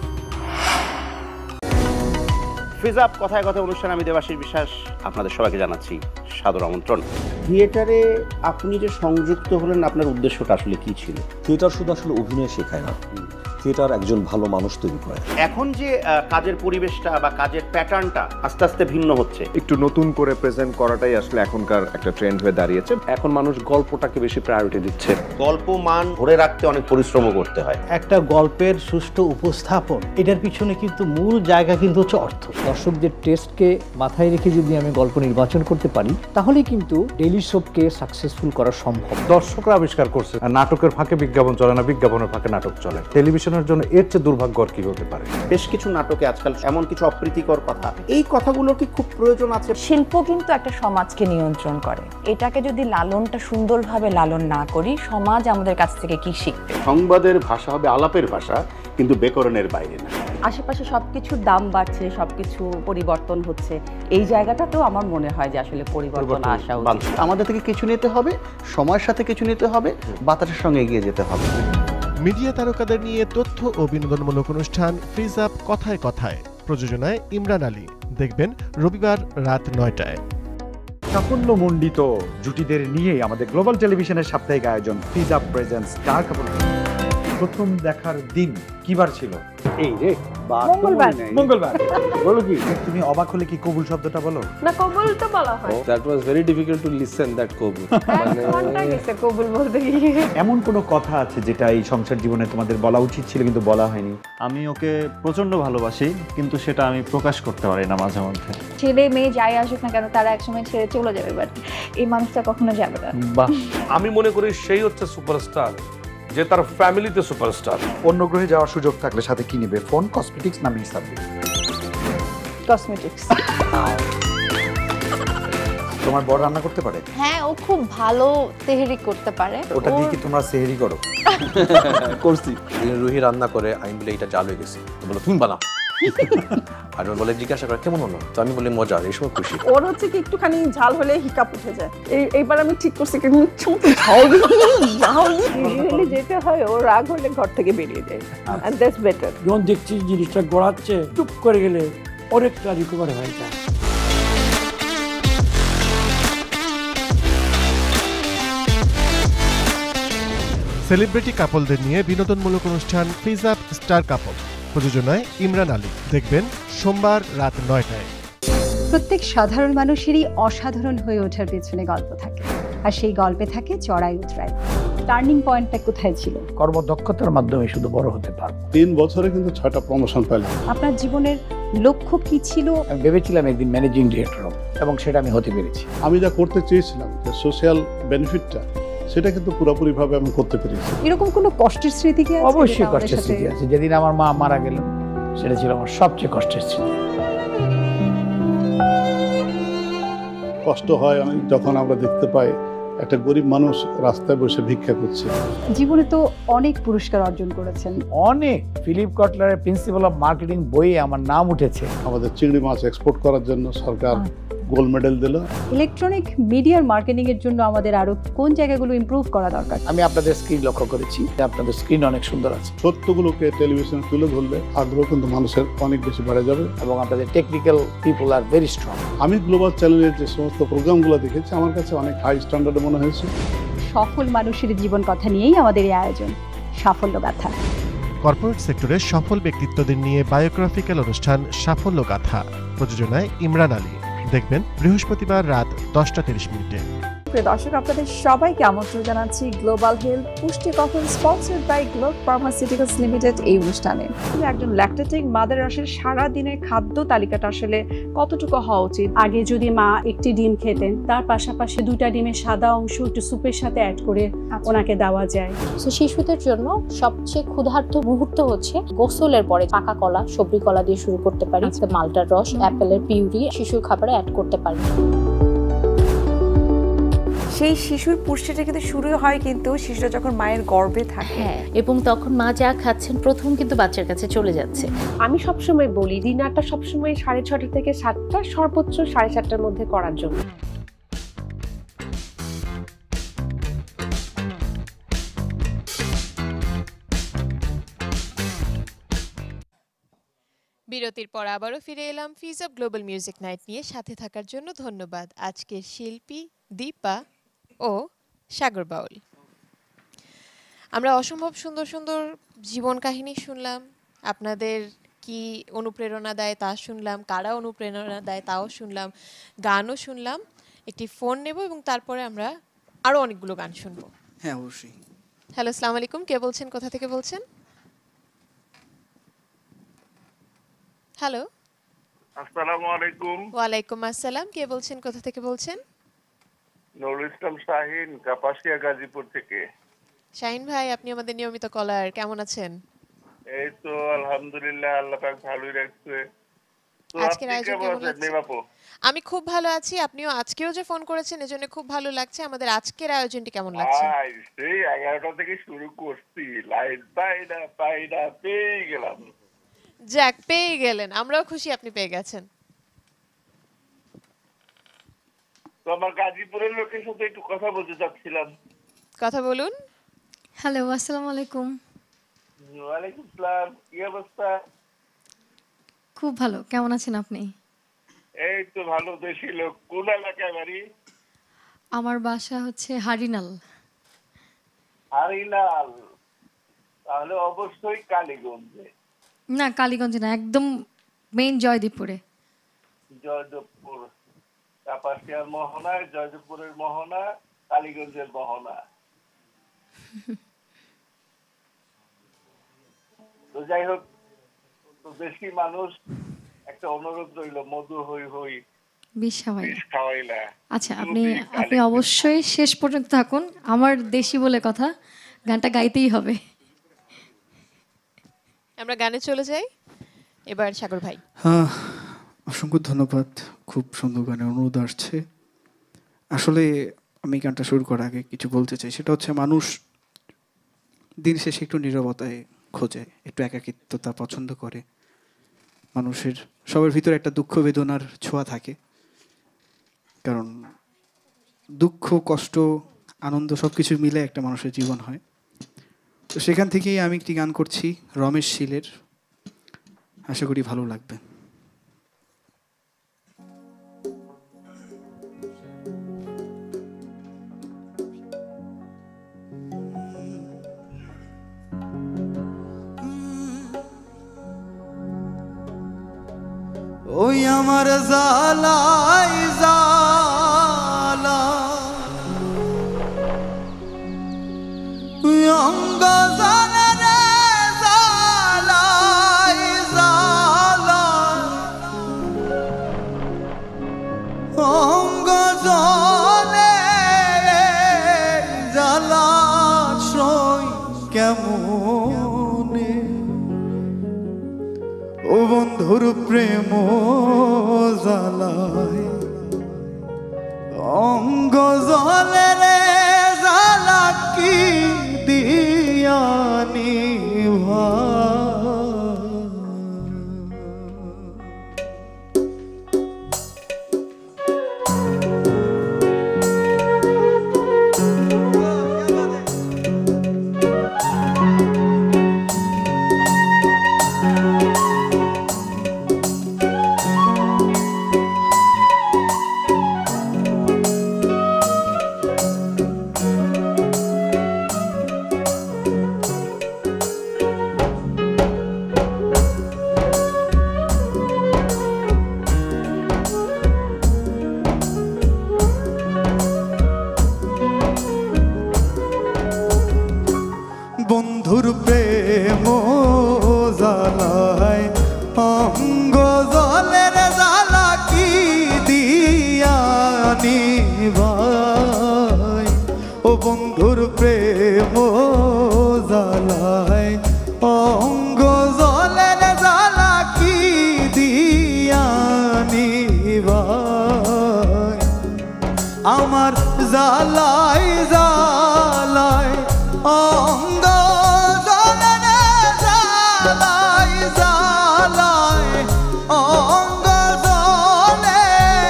ফিজা কথায় কথা অনুষ্ঠানে আমি দেবাশিস বিশ্বাস আপনাদের সবাইকে জানাচ্ছি সাদর আমন্ত্রণ। থিয়েটারে আপনি যে সংযুক্ত হলেন, আপনার উদ্দেশ্যটা আসলে কি ছিল? থিয়েটার শুধু আসলে অভিনয় শেখায় না, থিয়েটার একজন ভালো মানুষ তৈরি করে। এখন যে কাজের পরিবেশটা বা কাজের প্যাটার্নটা আস্তে আস্তে ভিন্ন হচ্ছে, একটু নতুন করে প্রেজেন্ট করাটাই আসলে এখনকার একটা ট্রেন্ড হয়ে দাঁড়িয়েছে। এখন মানুষ গল্পটাকে বেশি প্রায়োরিটি দিচ্ছে। গল্প মান ধরে রাখতে অনেক পরিশ্রমও করতে হয়। একটা গল্পের সুষ্ঠু উপস্থাপন, এটার পিছনে কিন্তু মূল জায়গা কিন্তু হচ্ছে অর্থ। দর্শকদের টেস্টকে মাথায় রেখে যদি আমি গল্প নির্বাচন করতে পারি, তাহলেই কিন্তু ডেইলি সোপকে সাকসেসফুল করা সম্ভব। দর্শকরা আবিষ্কার করছে নাটকের ফাঁকে বিজ্ঞাপন চলে না, বিজ্ঞাপনের ফাঁকে নাটক চলে। টেলিভিশনের জন্য এর চেয়ে দুর্ভাগ্য আর কি হতে পারে? বেশ কিছু নাটকে আজকাল এমন কিছু অপ্রীতিকর কথা, এই কথাগুলোর কি খুব প্রয়োজন আছে? শিল্প কিন্তু একটা সমাজকে নিয়ন্ত্রণ করে। এটাকে যদি লালনটা সুন্দরভাবে লালন না করি, সমাজ আমাদের কাছ থেকে কি শিখবে? সংবাদের ভাষা হবে আলাপের ভাষা, কিন্তু ব্যাকরণের বাইরে না। আশেপাশে সবকিছুর দাম বাড়ছে, সবকিছু পরিবর্তন হচ্ছে, এই জায়গাটাতেও আমার মনে হয় যে আসলে পরিবর্তন আসা উচিত। আমাদের থেকে কিছু নিতে হবে, সময়ের সাথে কিছু নিতে হবে, বাতাসের সঙ্গে এগিয়ে যেতে হবে। মিডিয়া তারকাদের নিয়ে তথ্য ও বিনোদনমূলক অনুষ্ঠান ফ্রিজ আপ কথায় কথায়, প্রযোজনায় ইমরান আলী। দেখবেন রবিবার রাত ৯টায়। সাফল্যমণ্ডিত জুটিদের নিয়ে আমাদের গ্লোবাল টেলিভিশনের সাপ্তাহিক আয়োজন freeze up presents star couple. প্রথম দেখার দিন কিবার ছিল? এই রে মঙ্গলবার। মঙ্গলবার বলো কি? তুমি অবাক হলে কি কবুল শব্দটা বলো? না, কবুল তো বলা হয়। That was very difficult to listen that কবুল। কোনটা গেছে কবুল বলতে গিয়ে? এমন কোন কথা আছে যেটা এই সংসার জীবনে তোমাদের বলা উচিত ছিল কিন্তু বলা হয়নি? আমি ওকে প্রচন্ড ভালোবাসি, কিন্তু সেটা আমি প্রকাশ করতে পারি না মাঝে মধ্যে। ছেলে মেয়ে যাই আসুক না কেন, তারা একসময় ছেড়ে চলে যাবে, বাট এই মানুষটা কখনো যাবে না। বাহ, আমি মনে করি সেই হচ্ছে সুপারস্টার যে তার ফ্যামিলিতে সুপারস্টার। অন্য গ্রহে যাওয়ার সুযোগ থাকলে সাথে কি নিবে? ফোন, কসমেটিক্স না মিল সার্ভিস? কসমেটিক্স। তোমার বড় রান্না করতে পারে? হ্যাঁ, ও খুব ভালো তেহরি করতে পারে। ওটা দিয়ে কি তোমরা সেহরি করো? করছি। রুহি রান্না করে, আমি বলে এটা জাল হয়ে গেছে, তো বলো তুমি বানাও। আর ও বলে জিজ্ঞাসা করে কেমন হলো, তো আমি বলি মজা, এই সময় খুশি। ওর হচ্ছে কি একটুখানি ঝাল হলে হিকাপ উঠে যায়। এইবার আমি ঠিক করছি কিন্তু ঝাল ইউজুয়ালি যেতে হয়, ও রাগ হলে ঘর থেকে বেরিয়ে যায়, এন্ড দ্যাটস বেটার। যখন দেখছি জিনিসটা গড়াচ্ছে, চুপ করে গেলে অনেকটা রিকভার হয়ে যায়। সেলিব্রিটি কাপলদের নিয়ে বিনোদনমূলক অনুষ্ঠান ফ্রিজ আপ স্টার কাপল, প্রযোজনায় ইমরান আলী। দেখবেন সোমবার রাত ৯টায়। প্রত্যেক সাধারণ মানুষেরই অসাধারণ হয়ে ওঠার পেছনে গল্প থাকে, আর সেই গল্পে থাকে চড়াই উতরাই। টার্নিং পয়েন্টটা কোথায় ছিল? কর্মদক্ষতার মাধ্যমে শুধু বড় হতে পারবো। 3 বছরে কিন্তু 6টা প্রমোশন পেলাম। আপনার জীবনের লক্ষ্য কি ছিল? আমি ভেবেছিলাম একদিন ম্যানেজিং ডিরেক্টর হব, এবং সেটা আমি হতে পেরেছি। আমি যা করতে চেয়েছিলাম, যে সোশ্যাল বেনিফিটটা, সেটা কিন্তু পুরোপুরি ভাবে আমি করতে পেরেছি। এরকম কোনো কষ্টের স্মৃতি কি আছে? অবশ্যই কষ্টের স্মৃতি আছে। যেদিন আমার মা মারা গেলেন, সেটা ছিল আমার সবচেয়ে কষ্টের স্মৃতি। কষ্ট হয় অনেক যখন আমরা দেখতে পাই একটা গরিব মানুষ রাস্তায় বসে ভিক্ষা করছে। জীবনে তো অনেক পুরস্কার অর্জন করেছেন। অনেক ফিলিপ কটলারের প্রিন্সিপাল অফ মার্কেটিং বইয়ে আমার নাম উঠেছে। আমাদের চিংড়ি মাছ এক্সপোর্ট করার জন্য সরকার গোল্ড মেডেল দিল। ইলেকট্রনিক মিডিয়ার মার্কেটিং এর জন্য আমাদের আরো কোন জায়গাগুলো ইমপ্রুভ করা দরকার? আমি আপনাদের স্ক্রিন লক্ষ্য করেছি, আপনাদের স্ক্রিন অনেক সুন্দর আছে। সত্যগুলোকে টেলিভিশনে তুলে ধরলে আগ্রহ কিন্তু মানুষের অনেক বেশি বেড়ে যাবে এবং আপনাদের টেকনিক্যাল পিপল আর ভেরি স্ট্রং। আমি গ্লোবাল চ্যানেলের যে সমস্ত প্রোগ্রামগুলো দেখেছি আমার কাছে অনেক হাই স্ট্যান্ডার্ডে মনে হয়েছে। সফল মানুষের জীবন কথা নিয়েই আমাদের এই আয়োজন সাফল্য গাথা। কর্পোরেট সেক্টরের সফল ব্যক্তিত্বদের নিয়ে বায়োগ্রাফিক্যাল অনুষ্ঠান সাফল্য গাথা, প্রযোজনায় ইমরান আলী। দেখবেন বৃহস্পতিবার রাত 10:30। প্রিয় দর্শক, আপনাদের সবাইকে আমন্ত্রণ জানাচ্ছি গ্লোবাল হেলথ পুষ্টি কখন sponsored by Globe Pharmaceuticals Limited এই অনুষ্ঠানে। একজন ল্যাকটেটিং মাদার আসলে সারা দিনের খাদ্য তালিকাটা আসলে কতটুকু হওয়া উচিত? আগে যদি মা একটি ডিম খেতেন, তার পাশাপাশি 2টা ডিমের সাদা অংশ একটু স্যুপের সাথে অ্যাড করে ওনাকে দেওয়া যায়। তো শিশুদের জন্য সবচেয়ে ক্ষুধার্ত মুহূর্ত হচ্ছে গোসলের পরে পাকা কলা, সবজি কলা দিয়ে শুরু করতে পারি, মালটার রস, অ্যাপেলের পিউরি শিশুর খাবারে অ্যাড করতে পারি। সেই শিশুর পুষ্টিটা কিন্তু শুরু হয় কিন্তু শিশুরা যখন মায়ের গর্ভে থাকে, এবং তখন মা যা খাচ্ছেন প্রথম কিন্তু বাচ্চার কাছে চলে যাচ্ছে। আমি সবসময় বলি ডিনারটা সবসময় 6:30 থেকে 7টা, সর্বোচ্চ 7:30টার মধ্যে করার জন্য। বিরতির পর আবারও ফিরে এলাম fizz of global music night নিয়ে। সাথে থাকার জন্য ধন্যবাদ আজকের শিল্পী দীপা ও সাগর বাউল। আমরা অসম্ভব সুন্দর সুন্দর জীবন কাহিনী শুনলাম, আপনাদের কি অনুপ্রেরণা দেয় তা শুনলাম, কারা অনুপ্রেরণা দেয় তাও শুনলাম, গানও শুনলাম। একটি ফোন নেব এবং তারপরে আমরা আরও অনেকগুলো গান শুনবো। হ্যাঁ অবশ্যই। হ্যালো, আসসালামু আলাইকুম, কে বলছেন, কোথা থেকে বলছেন? হ্যালো, আসসালামু আলাইকুম। ওয়ালাইকুম আসসালাম, কে বলছেন, কোথা থেকে বলছেন? নুরুল ইসলাম শাহিন, কাপাসিয়া, গাজীপুর থেকে। শাহিন ভাই, আপনি আমাদের নিয়মিত কলার, কেমন আছেন? এই তো আলহামদুলিল্লাহ, আল্লাহ পাক ভালোই রাখছে। তো আজকের আপনি আয়োজন কেমন কেমন আছেন লাগছে? মেমাপু? আমি খুব ভালো আছি, আপনিও আজকেও যে ফোন করেছেন এজন্য খুব ভালো লাগছে। আমাদের আজকের আয়োজনটি কেমন লাগছে? সেই 11টা থেকে শুরু করছি, লাইন পাইনা পেয়ে গেলাম। যাক, পেয়ে গেলেন, আমরাও খুশি আপনি পেয়ে গেছেন। তো আমার গাজীপুরের লোকের সাথে একটু কথা বলতে চাচ্ছিলাম। কথা বলুন। হ্যালো, আসসালামু আলাইকুম। ওয়ালাইকুম আসসালাম, কি অবস্থা? খুব ভালো, কেমন আছেন আপনি? এই তো ভালো। দেশি লোক, কোন এলাকায় বাড়ি? আমার বাসা হচ্ছে হারিনাল। হারিলাল, তাহলে অবশ্যই কালীগঞ্জে। না, কালীগঞ্জে না, একদম মেইন জয়দীপুরে। জয়দেবপুর, কাপাসিয়ার মোহনায়, জয়দেবপুরের মোহনা, কালীগঞ্জের মোহনা। তো যাই হোক, তো দেশি মানুষ, একটা অনুরোধ রইল, মধু হই হই বিষ খাওয়াইলা। আচ্ছা, আপনি অবশ্যই শেষ পর্যন্ত থাকুন। আমার দেশি বলে কথা, গানটা গাইতেই হবে। আমরা গানে চলে যাই এবার। সাগর ভাই, অসংখ্য ধন্যবাদ, খুব সুন্দর গানের অনুরোধ আসছে। আসলে আমি গানটা শুরু করার আগে কিছু বলতে চাই, সেটা হচ্ছে মানুষ দিন শেষে একটু নীরবতায় খোঁজে, একটু একাকিত্বতা পছন্দ করে। মানুষের সবার ভিতরে একটা দুঃখ বেদনার ছোঁয়া থাকে, কারণ দুঃখ, কষ্ট, আনন্দ সব কিছু মিলে একটা মানুষের জীবন হয়। তো সেখান থেকেই আমি একটি গান করছি রমেশ শীলের, আশা করি ভালো লাগবে। ওই আমার জালাই জালা অঙ্গ জানে রে জালাই জালা অঙ্গ জানে জালা সই কেমনে ও বন্ধুর প্রেম জালায় অঙ্গ জলে রে জালা কি দিয়ানি বন্ধুর প্রেম জালায় অঙ্গ জলের জালা কি দিয়ানি ভাই ও বন্ধুর প্রেম জালায় অঙ্গ জলের জালা কি দিয়ানি ভাই আমার জালাই জালাই অঙ্গ জলে জালাই জালাই অঙ্গ জলে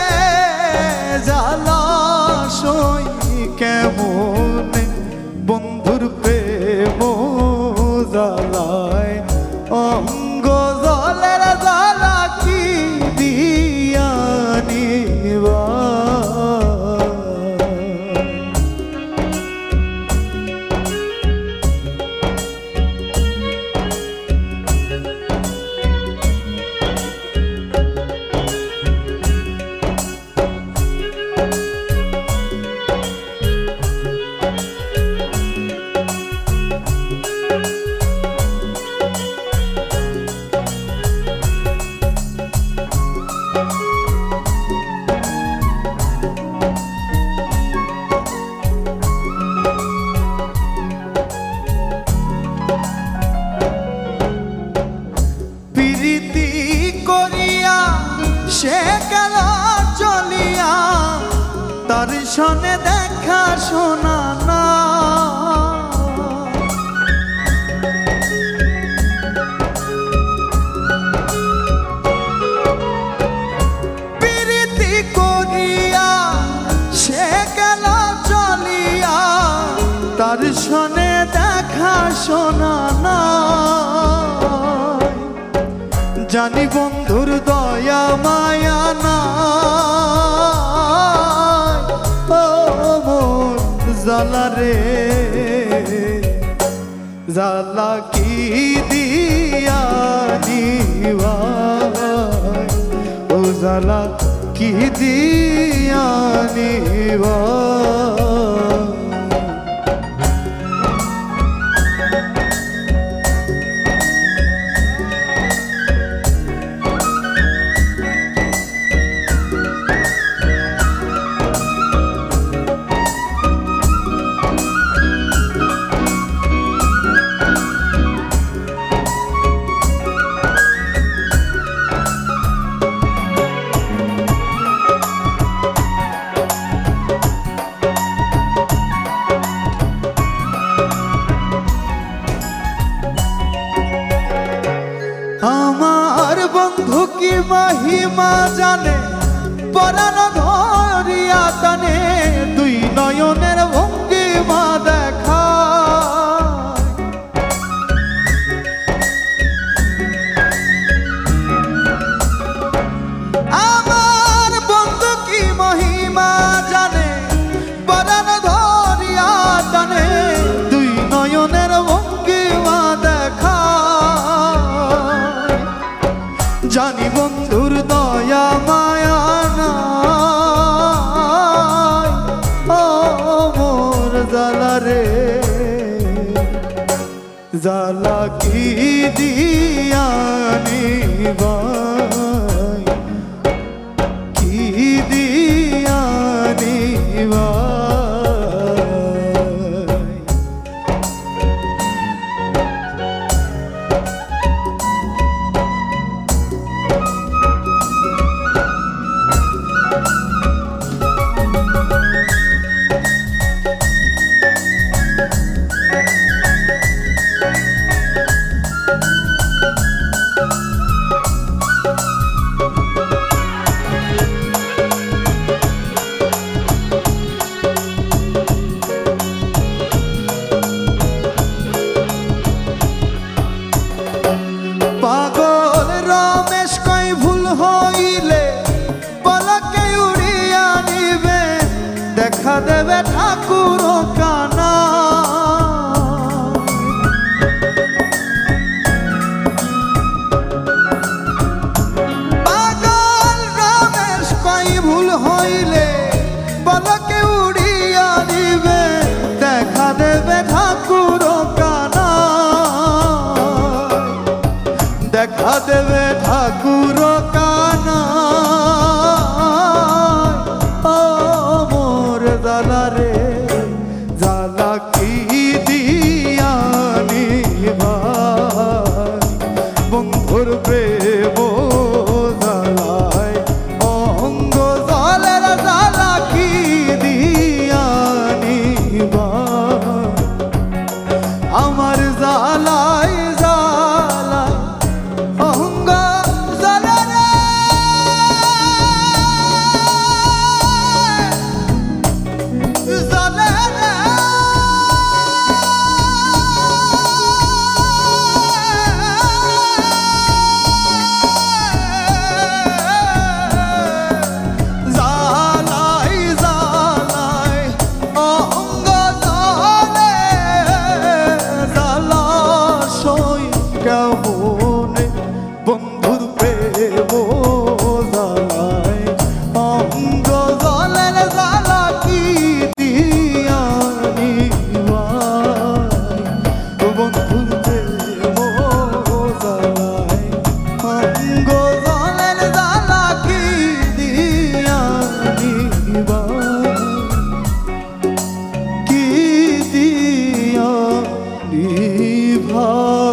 জালাশয় কেমন বন্ধুর প্রেম জালায় অঙ্গ জলের জালা কি দিয়ানি প্রীতি করিয়া সে গেল চলিয়া তার সনে দেখা শোনা না প্রীতি করিয়া সে গেল চলিয়া তার সনে দেখা শোনা না জানি বন্ধুর দয়া মায়া না ও মোর জালা রে জালা কি দিয়ানি ভাই ও জালা কি দিয়ানি ভাই আমার বন্ধু কি মহিমা জানে পরাণ ধরিয়া টানে দুই নয়নের ভঙ্গিমা দেখা আমার বন্ধু কি মহিমা জানে পরাণ ধরিয়া টানে দুই নয়নের ভঙ্গিমা দেখা জানি বন্ধুর দয়া মায়া নাই ও মোর জালা রে জালা কি দিয়ানি ভাই কি দিয়ানি ভাই আমার জালায় জালায় অঙ্গ জ্বলে রে জ্বলে রে জালায় জালায় অঙ্গ জ্বলে জালাশয় কেমনে বন্ধুর প্রেম জালায় অঙ্গ জ্বলে জালা কি দিয়ানি বন্ধুর প্রেম জালায় অঙ্গ জ্বলে জালা কি দিয়ানি কি দিয়ানি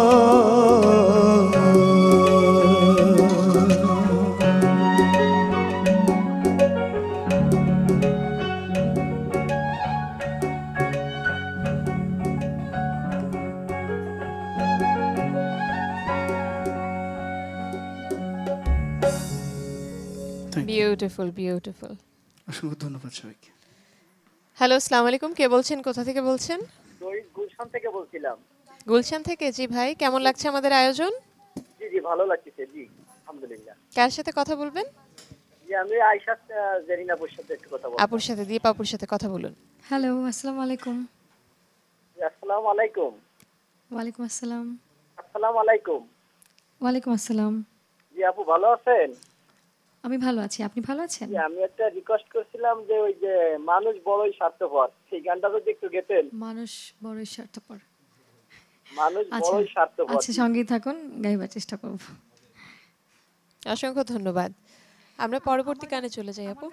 বিউটিফুল বিউটিফুল। অসংখ্য ধন্যবাদ সবাইকে। হ্যালো, আসসালামু আলাইকুম। কে বলছেন, কোথা থেকে বলছেন? গুলশান থেকে বলছিলাম। গুলশান থেকে। জি ভাই, কেমন লাগছে আমাদের আয়োজন? জি জি, ভালো লাগছে। জি আলহামদুলিল্লাহ। কার সাথে কথা বলবেন? জি আমি আয়েশা জেরিনা আপুর সাথে একটু কথা বলবো। আপুর সাথে, দীপ আপুর সাথে কথা বলুন। হ্যালো, আসসালামু আলাইকুম। জি আসসালামু আলাইকুম। ওয়ালাইকুম আসসালাম। আসসালামু আলাইকুম। ওয়ালাইকুম আসসালাম। জি আপু ভালো আছেন? আমি ভালো আছি, আপনি ভালো আছেন? জি আমি একটা রিকোয়েস্ট করছিলাম যে ওই যে মানুষ বড়ই স্বার্থপর, সেই গানটা যদি একটু গেতেন। মানুষ বড়ই স্বার্থপর। মানুষ বড়ই স্বার্থপর। আচ্ছা, সঙ্গেই থাকুন, গাইবার চেষ্টা করব। অসংখ্য ধন্যবাদ। আমরা পরবর্তী গানে চলে যাই আপু।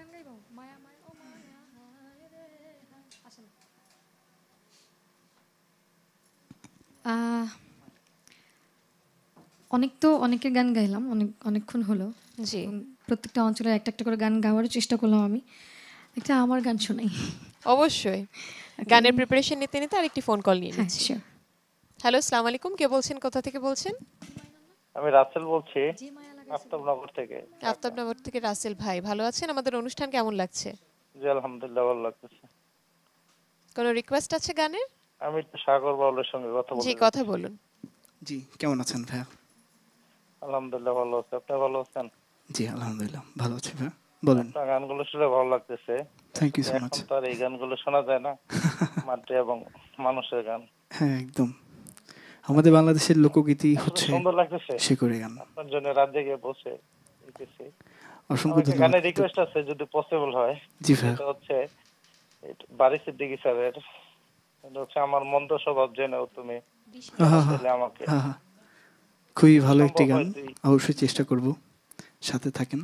অনেকের গান গাইলাম, অনেকক্ষণ হলো। জি, প্রত্যেকটা অঞ্চলের একটা একটা করে গান গাওয়ারও চেষ্টা করলাম। আমি একটা আমার গান শোনাই। অবশ্যই। গানের প্রিপারেশন নিতে নিতে আরেকটি ফোন কল নিয়ে নিচ্ছি। হ্যালো, আসসালামু আলাইকুম। কে বলছেন, কোথা থেকে বলছেন? আমি রাসেল বলছি, আফতাবনগর থেকে। আফতাবনগর থেকে রাসেল ভাই, ভালো আছেন? আমাদের অনুষ্ঠান কেমন লাগছে? জি আলহামদুলিল্লাহ ভালো লাগতেছে। কোনো রিকোয়েস্ট আছে গানের? আমি একটু সাগর বাউলের সঙ্গে কথা বলতে। জি, কথা বলুন। জি, কেমন আছেন ভাইয়া? আলহামদুলিল্লাহ ভালো আছি। আপনি ভালো আছেন? জি আলহামদুলিল্লাহ ভালো আছি ভাইয়া, বলেন। আপনার গানগুলো শুনে ভালো লাগতেছে। Thank you so much. এখন তো আর এই গানগুলো শোনা যায় না, মাটি এবং মানুষের গান। হ্যাঁ একদম, আমাদের বাংলাদেশের লোকগীতি হচ্ছে সুন্দর লাগতেছে। শিকড়ি গান। আপনার জন্য রাত জেগে বসে দেখতেছি। অসংখ্য ধন্যবাদ। গানের রিকোয়েস্ট আছে যদি পসিবল হয়। জি ভাইয়া। এটা হচ্ছে বারিশ সিদ্দিকী স্যারের, এটা হচ্ছে আমার মন্দ স্বভাব জেনেও তুমি আমাকে। খুবই ভালো একটি গান, অবশ্যই চেষ্টা করব, সাথে থাকেন।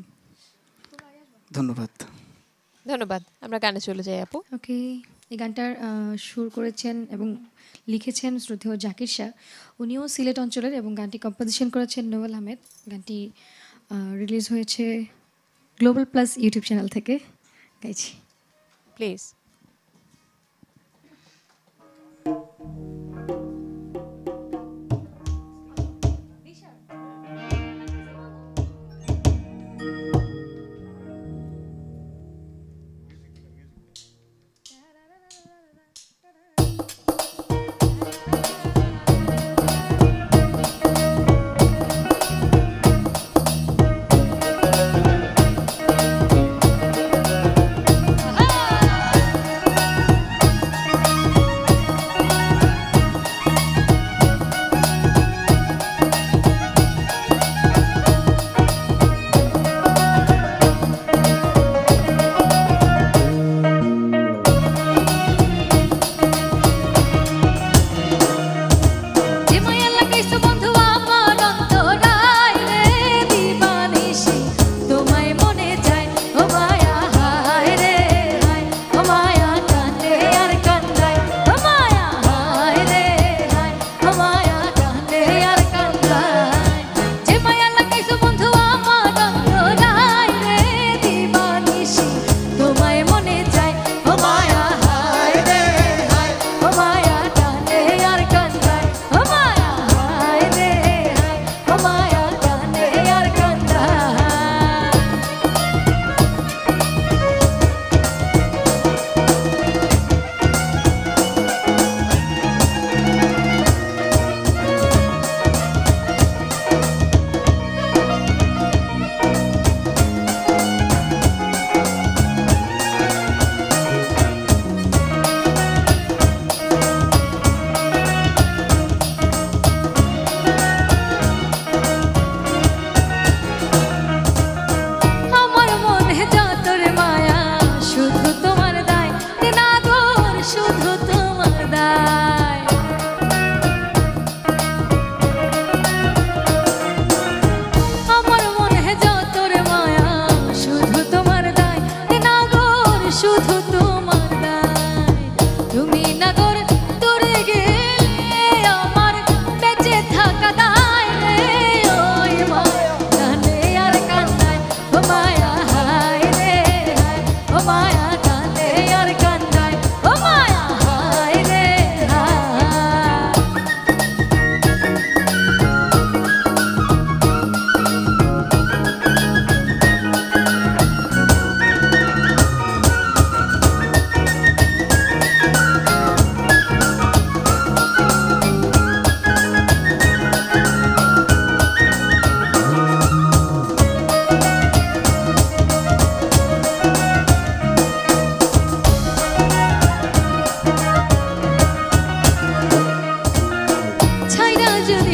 ধন্যবাদ। ধন্যবাদ। আমরা গানে চলে যাই আপু। ওকে, এই গানটার সুর করেছেন এবং লিখেছেন শ্রদ্ধেয় জাকির শাহ। উনিও সিলেট অঞ্চলের এবং গানটি কম্পোজিশন করেছেন নোবেল আহমেদ। গানটি রিলিজ হয়েছে গ্লোবাল প্লাস ইউটিউব চ্যানেল থেকে। গাইছি প্লিজ। Ah!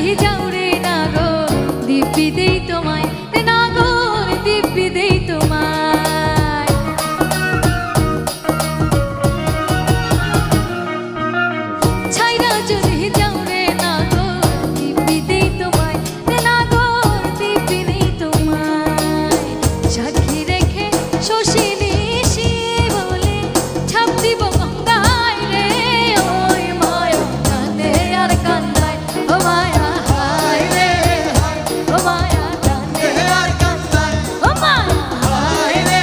যাও রে নাগর দিব্যি দেই তোমায় রে নাগর দিব্যি দেই তোমায় ছাইরা যদি যাও রে নাগর দিব্যি দেই তোমায় রে নাগর দিব্যি দেই তোমায় সাক্ষী রেখে শশিনী বলে ছাপ দিব গঙ্গায় রে ওই মায়া কান্দে আর কান্দায় ও মায়া হায় রে হায় ও মায়া কান্দে আর কান্দায় ও মায়া হায় রে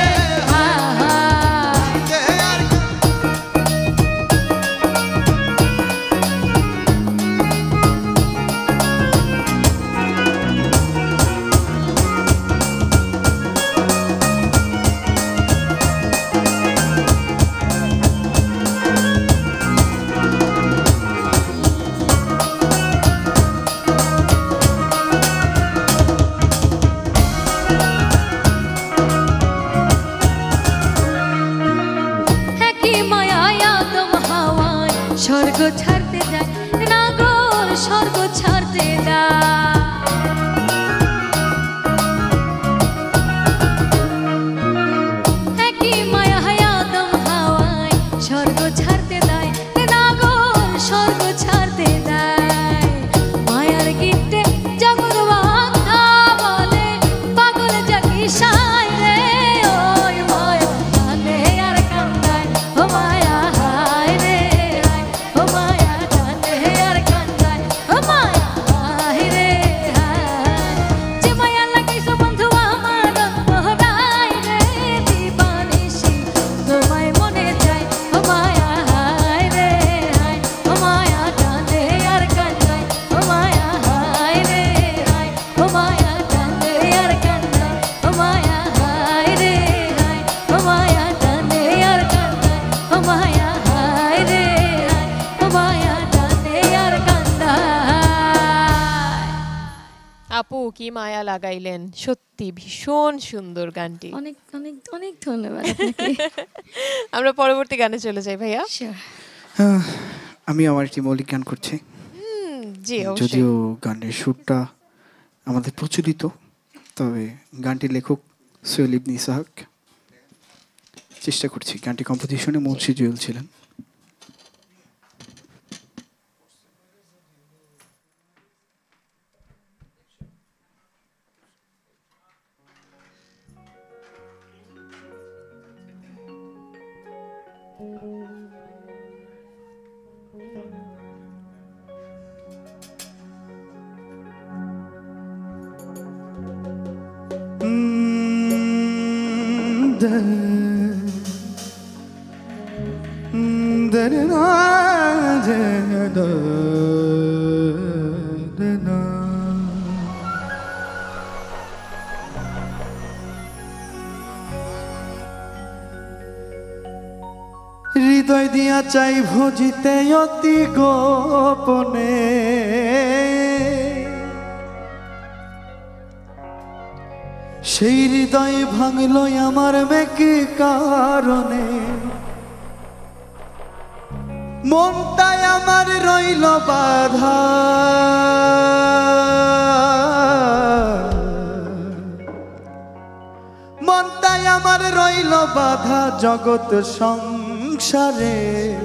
একই মায়ায় আদম হাওয়ায় স্বর্গ ছাড়তে যায় নাগর স্বর্গ ছাড়তে যায় একই মায়ায় আদম হাওয়ায় স্বর্গ ছাড়তে দেয় নাগর স্বর্গ ছাড়তে দেয় মায়ার গিটে জগৎ বাঁধা বলে পাগল জাকি সায় রে ওই মায়া কান্দে আর কান্দায় ও মায়া হায় রে হায় ও মায়া কান্দে আর কান্দায় ও মায়া হায় রে হায় যে মায়া লাগাইছো বন্ধু আমার অন্তরায় রে দিবানিশি তোমায় মনে চায় ও মায়া হায় রে হায় ও মায়া কান্দে আর কান্দায় ও মায়া হায় রে হায় ও মায়া কান্দে আর কান্দায় ও মায়া হায় রে হায় ও মায়া কান্দে আর কান্দায় ও মায়া হায় রে হায় ও মায়া কান্দে আর কান্দায় আপু কি মায়া লাগাইলেন, সত্যি ভীষণ সুন্দর গানটি। অনেক অনেক অনেক ধন্যবাদ আপনাকে। আমরা পরবর্তী গানে চলে যাই ভাইয়া। আমি আমার একটি মৌলিক গান করছি। জি অবশ্যই। যদিও গানের সুরটা আমাদের প্রচলিত, তবে গানটির লেখক সোহেল ইবনে ইসহাক। চেষ্টা করছি। গানটি কম্পোজিশনে মুন্সি জুয়েল ছিলেন। হৃদয় দিয়া চাই ভজিতে অতি গোপনে, সেই হৃদয় ভাঙল আমার মেকি কারণে। মনটাই আমার রইল বাধা, মনটাই আমার রইল বাধা জগৎ সংসারে।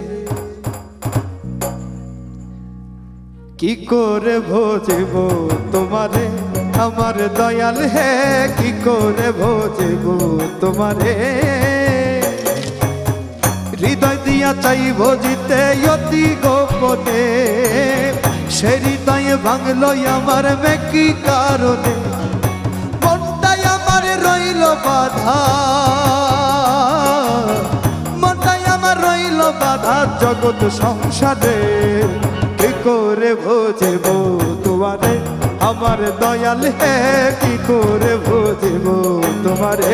কি করে ভজিব তোমারে আমার দয়াল হে, কি করে ভজিব তোমারে। হৃদয় দিয়া চাই ভজিতে অতি গোপনে, সে হৃদয়ে ভাঙল আমার মেকি কারণে। মনটাই আমার রইল বাধা, মনটাই আমার রইল বাধা জগৎ সংসারে। কি করে ভজিব তোমারে আমার দয়াল হে, কি করে ভজিব তোমারে।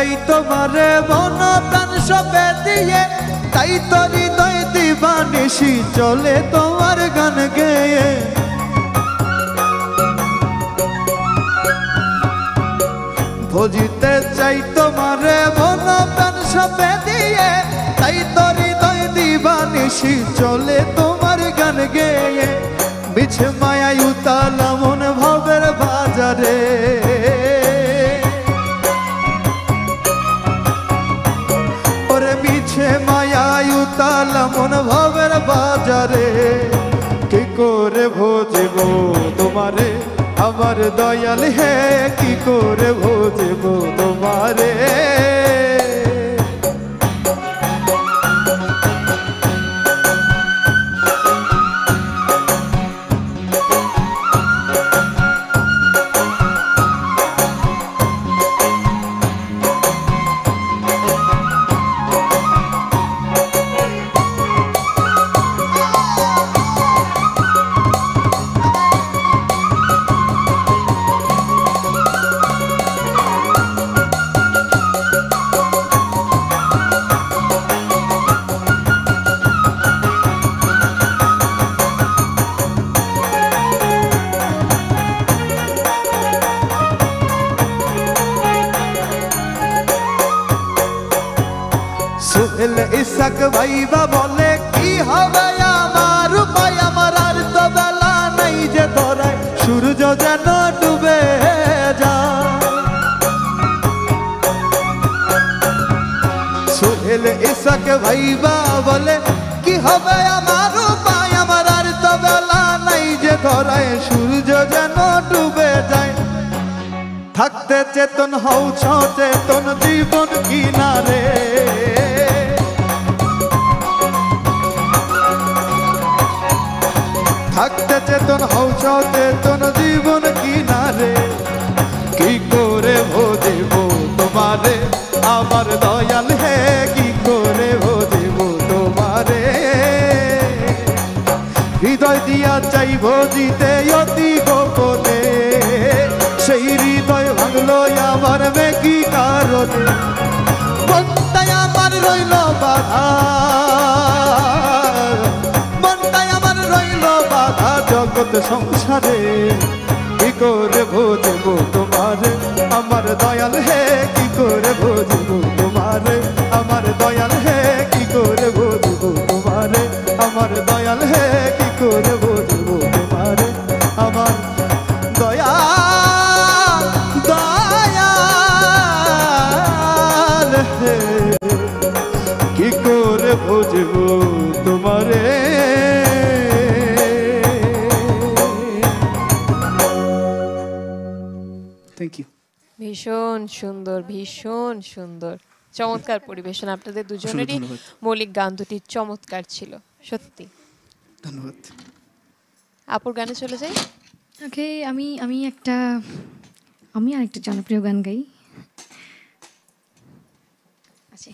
চাই তোমারে মন প্রাণ সবে দিয়ে, তাই তো হৃদয় দিবানিশি চলে তোমার গান গেয়ে। ভজিতে চাই তোমারে মন প্রাণ সবে দিয়ে, তাই তো হৃদয় দিবানিশি চলে তোমার গান গেয়ে। মিছে মায়ায় উতালা মন ভাবের বাজারে, ওরে মিছে মায়ায় উতালা মন ভাবের বাজারে। কি করে ভজিব তোমারে আমার দয়াল হে, কি করে ভজিব তোমারে। সোহেল ইসাক ভাইবা বলে কি হবে আমার উপায়, আমার আর তো বেলা নাই যে ধরায় সূর্য যেন ডুবে যায়। সোহেল ইসাক ভাইবা বলে কি হবে আমার উপায়, আমার আর তো বেলা নাই যে ধরায় সূর্য যেন ডুবে যায়। থাকতে চেতন হও সচেতন জীবন কিনারে, থাকতে চেতন হও সচেতন জীবন কিনারে। কি করে ভজিব তোমারে আমার দয়াল হে, কি করে ভজিব তোমারে। হৃদয় দিয়া চাইব জিতে অতি গোপনে, সেই হৃদয় ভাঙলো আমার মে কি কারণে। মনটাই আমার রইল বাধা, মনটাই আমার রইল বাধা জগৎ সংসারে। কি করে ভজিব তোমারে আমার দয়াল হে, কি করে ভজিব তোমারে আমার দয়াল হে, কি করে ভজিব তোমারে আমার দয়াল হে, কি করে ভজিব তোমারে আমার দয়াল দয়াল হে, কি করে ভজিব তোমারে। Thank you. ভীষণ সুন্দর, ভীষণ সুন্দর, চমৎকার পরিবেশন। আপনাদের দুজনেরই ধন্যবাদ। মৌলিক গান দুটি চমৎকার ছিল, সত্যি ধন্যবাদ। আপুর গানে চলে যাই। ওকে, আমি আরেকটা জনপ্রিয় গান গাই। আচ্ছা,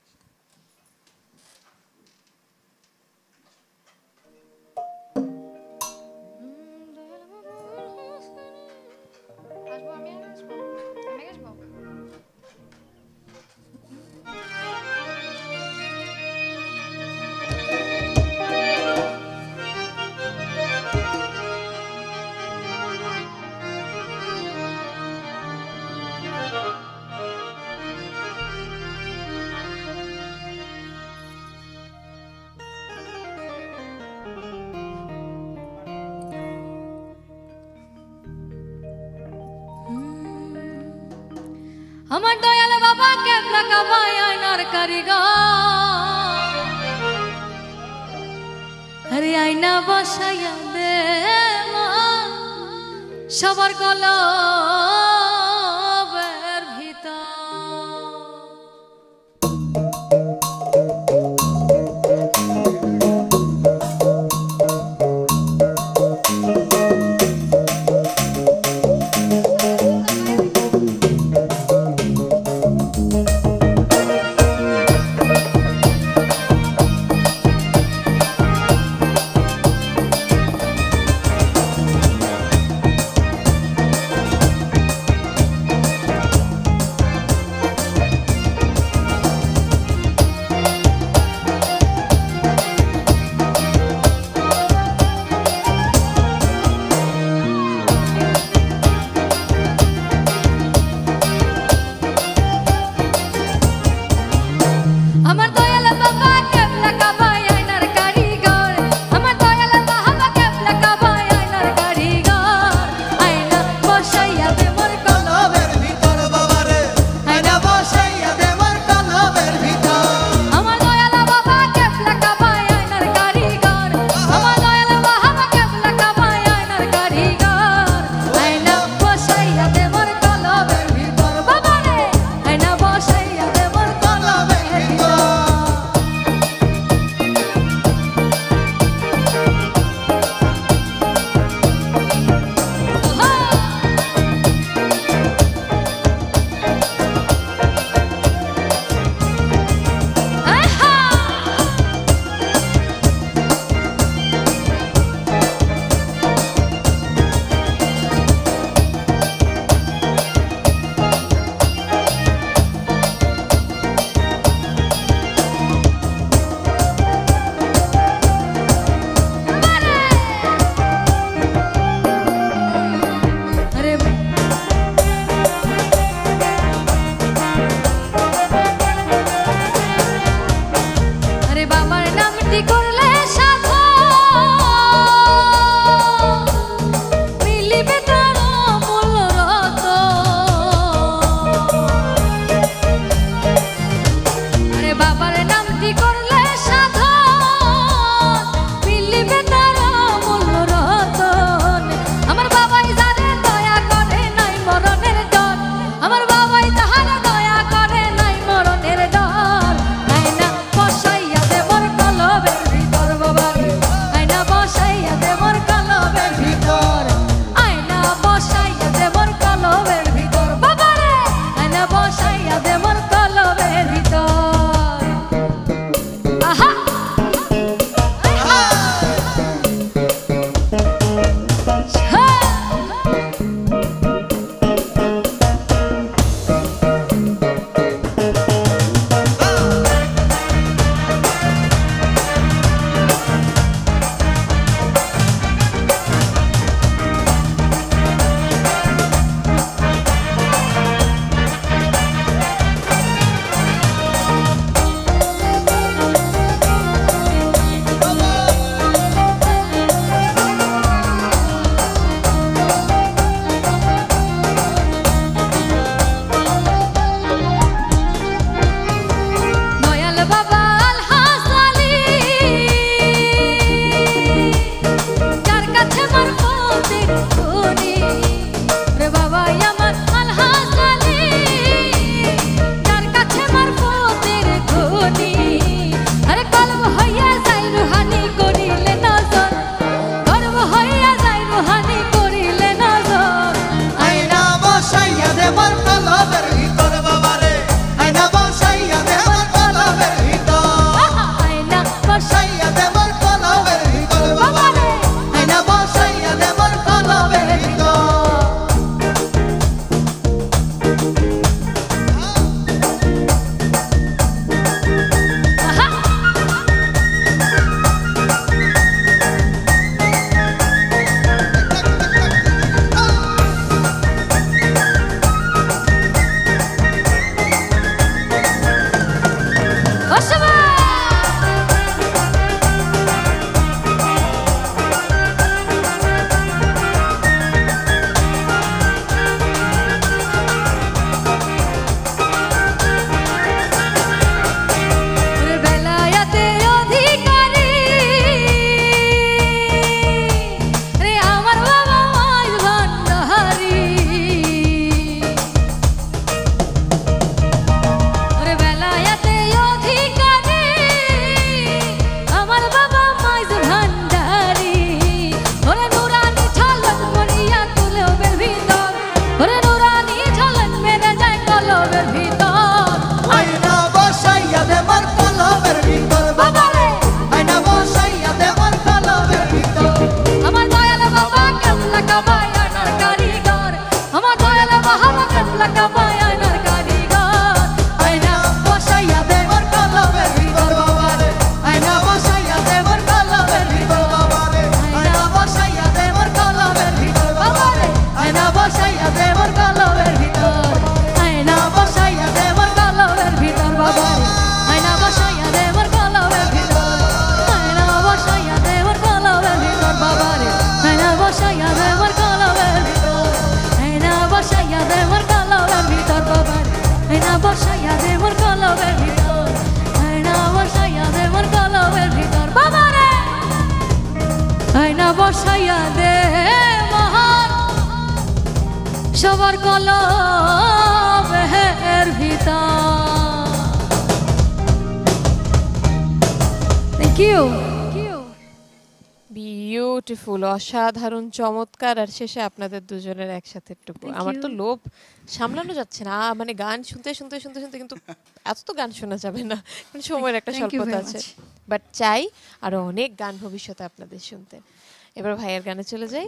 আমার দয়াল বাবা কেবলা কাবায় আয়নার কারিগর, আরে আয়না বসাইয়া দে সবার কলবের ভিতর। বসাইয়া দে মোর কলবের ভিতর, আয়না বসাইয়া দে মোর কলবের ভিতর, বাবা রে আয়না বসাইয়া দে মহান সবার কলবের ভিতর। Thank you. বিউটিফুল, অসাধারণ, চমৎকার। আর শেষে আপনাদের দুজনের একসাথে টুকু, আমার তো লোভ সামলানো যাচ্ছে না, মানে গান শুনতে শুনতে শুনতে শুনতে, কিন্তু এত তো গান শোনা যাবে না, সময়ের একটা স্বল্পতা আছে, বাট চাই আরো অনেক গান ভবিষ্যতে আপনাদের শুনতে। এবার ভাইয়ের গানে চলে যাই।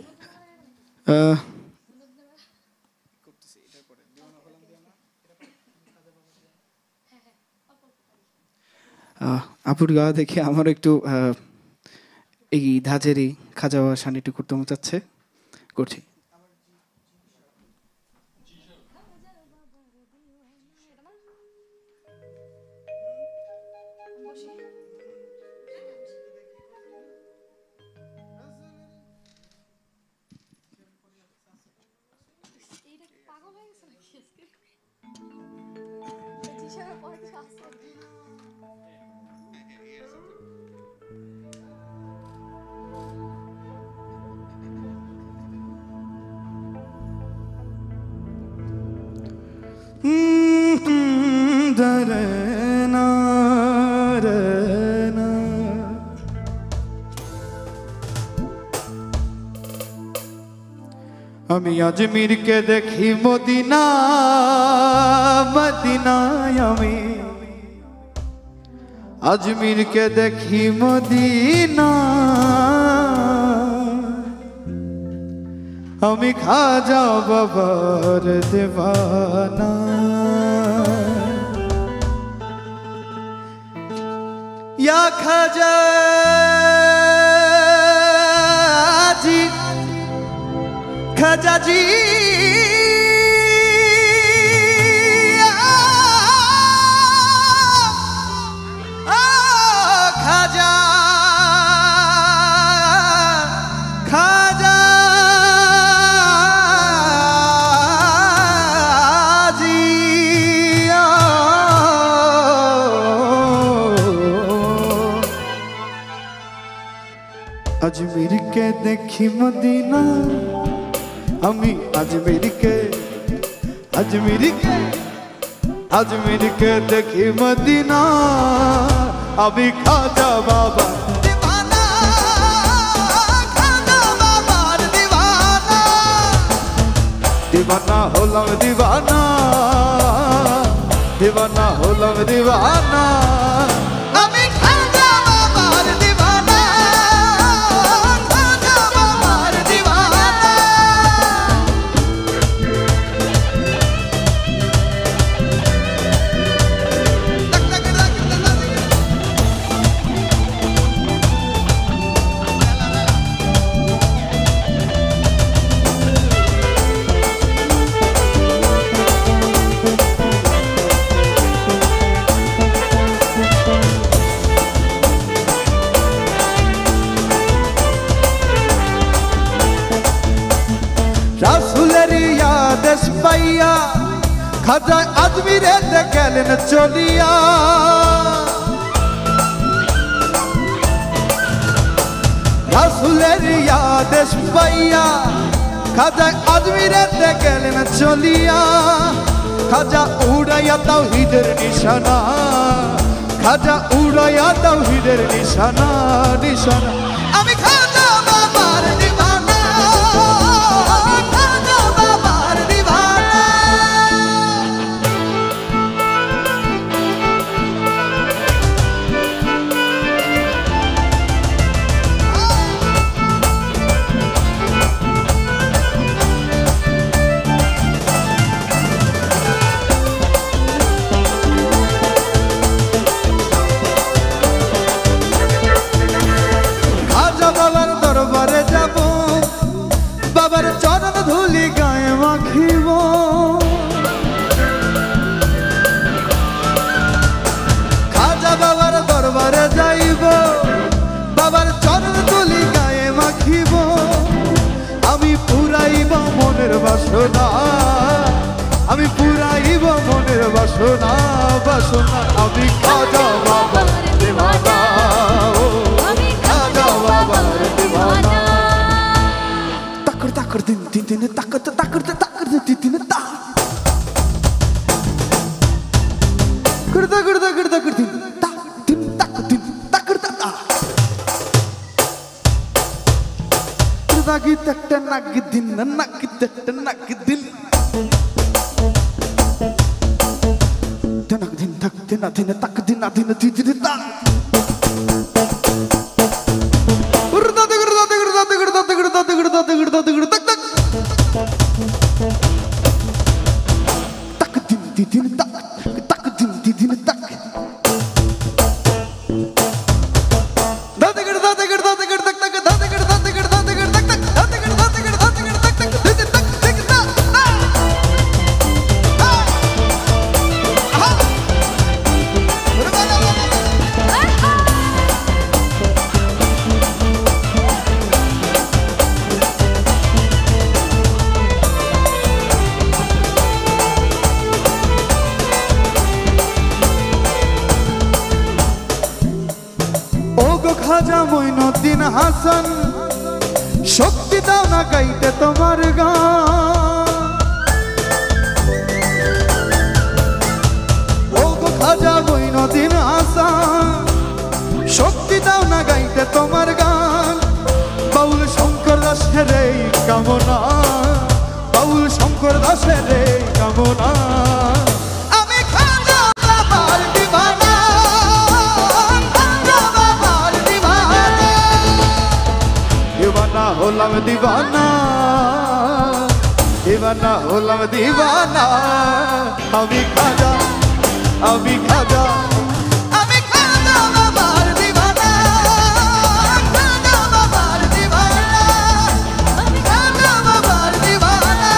আপুর গাওয়া দেখে আমার একটু এই ধাজেরই খাজা বাবা শান একটু করতে মনে চাচ্ছে, করছি। আমি আজমিরকে দেখি মদিনা মদিনায়, আমি আজমিরকে দেখি মদিনা, আমি খাজা বাবার দেওয়ানা। ইয়া খাজা জি, খাজা জি, খাজা খাজা জি, আজমিরকে দেখি মদিনা, আমি আজমিরকে আজমিরকে আজমিরকে দেখি মদিনা, আমি খাজা বাবা দিওয়ানা, খাজা বাবার দিওয়ানা, দিওয়ানা হলাম দিওয়ানা, দিওয়ানা হলাম দিওয়ানা, আমি খাজা বাবার দিওয়ানা, খাজা বাবার দিওয়ানা। রাসূলের আদেশ পাইয়া খাজা আজমিরে গেলেন চলিয়া, রাসূলের আদেশ পাইয়া খাজা আজমিরে গেলেন চলিয়া, খাজা উড়াইয়া তাওহীদের নিশানা, খাজা উড়াইয়া তাওহীদের নিশানা, নিশানা, আমি খাজা বাবার দিওয়ানা, আমি খাজা বাবার দিওয়ানা। খাজা বাবার দরবারে যাব, বাবার চরণ ধুলি গায়ে মাখিব, খাজা বাবার দরবারে যাইব, বাবার চরণ ধুলি গায়ে মাখিব, আমি পুরাইব মনের বাসনা, আমি পুরাইব মনের বাসনা। বাসনা বাসনা আমি খাজা বাবার দিওয়ানা আমি খাজা বাবার দিওয়ানা তাকর তাকর দিন দিন দিন তাকর তাকর তাকর দিন দিন তা করদা করদা করদা কর দিন তা দিন তাক দিন তাকর তা করদা কি তকটা নাক দিন নাক তকটা নাক দিন দিনা দিন তাক দিনা দিন তাক দিনা দিন দিন দিন তা করদা করদা করদা করদা করদা করদা করদা করদা তাক তাক তাক দিন দিন তাক তাক দিন দিন তাক দাদা করদা করদা করদা তাক দাদা করদা করদা করদা তাক দাদা করদা করদা করদা তাক দিন তাক দিন তা খাজা মঈনুদ্দিন হাসান শক্তি দাও না গাইতে তোমার গান ও গো খাজা মঈনুদ্দিন হাসান শক্তি দাও না গাইতে তোমার গান বাউল শঙ্কর দাসের এই কামনা বাউল শঙ্কর দাসের এই কামনা আমি খাজা বাবার দিওয়ানা दीवाना होलम दीवाना दीवाना होलम दीवाना अभी खाजा बाबार दीवाना खाजा बाबार दीवाना खाजा बाबार दीवाना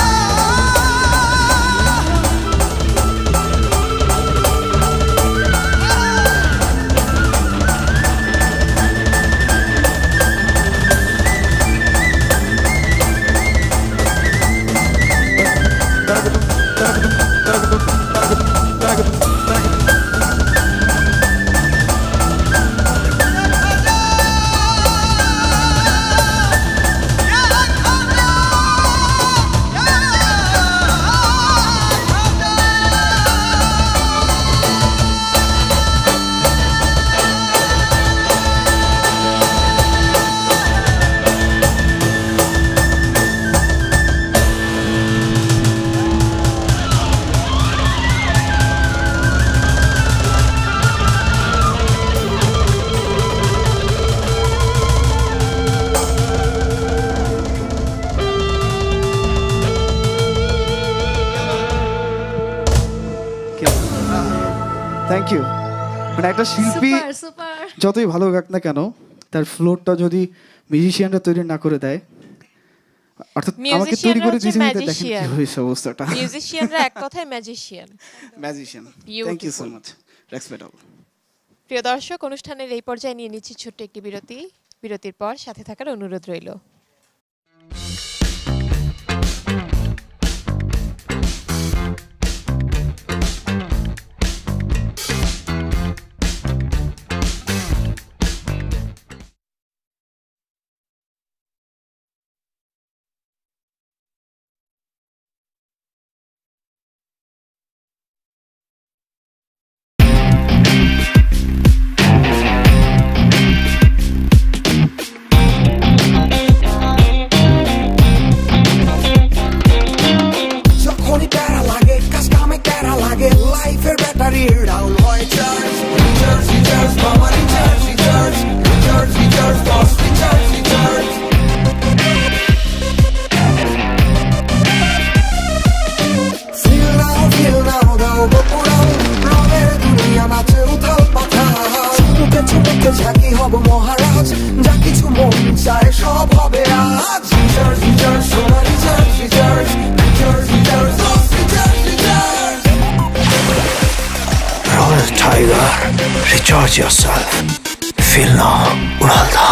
থ্যাংক ইউ মানে একটা শিল্পী যতই ভালো গাক না কেন তার ফ্লোরটা যদি মিউজিশিয়ানরা তৈরি না করে দেয় অর্থাৎ আমাকে তৈরি করে দিতে দেখেন কি হয়েছে অবস্থাটা মিউজিশিয়ানরা এক কথায় magician thank you so much respect all প্রিয় দর্শক অনুষ্ঠানের এই পর্যায়ে নিয়ে নিচ্ছি ছোট্ট একটি বিরতির পর সাথে থাকার অনুরোধ রইল ঝাঁকি হব মহারাজ যা কিছু মন চায় সব হবে আজ Royal Tiger, recharge yourself. Feel now, Uralda.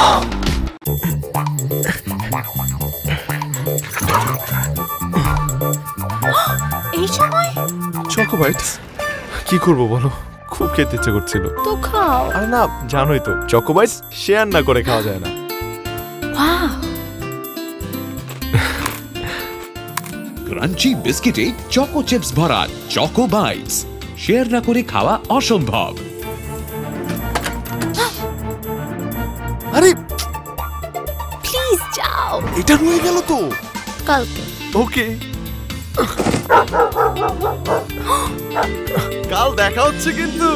এই সময় Choco Bites. কি করব বলো, খুব খেতে ইচ্ছে করছিল। তো খাও। আরে না, জানোই তো চকোবাইস শেয়ার না করে খাওয়া যায় না। ক্রাঞ্চি বিস্কিটে চকো চিপস ভরা চকো বাইটস, শেয়ার না করে খাওয়া অসম্ভব। আরে প্লিজ যাও। এটা রয়ে গেল তো। কালকে। ওকে, কাল দেখা হচ্ছে কিন্তু।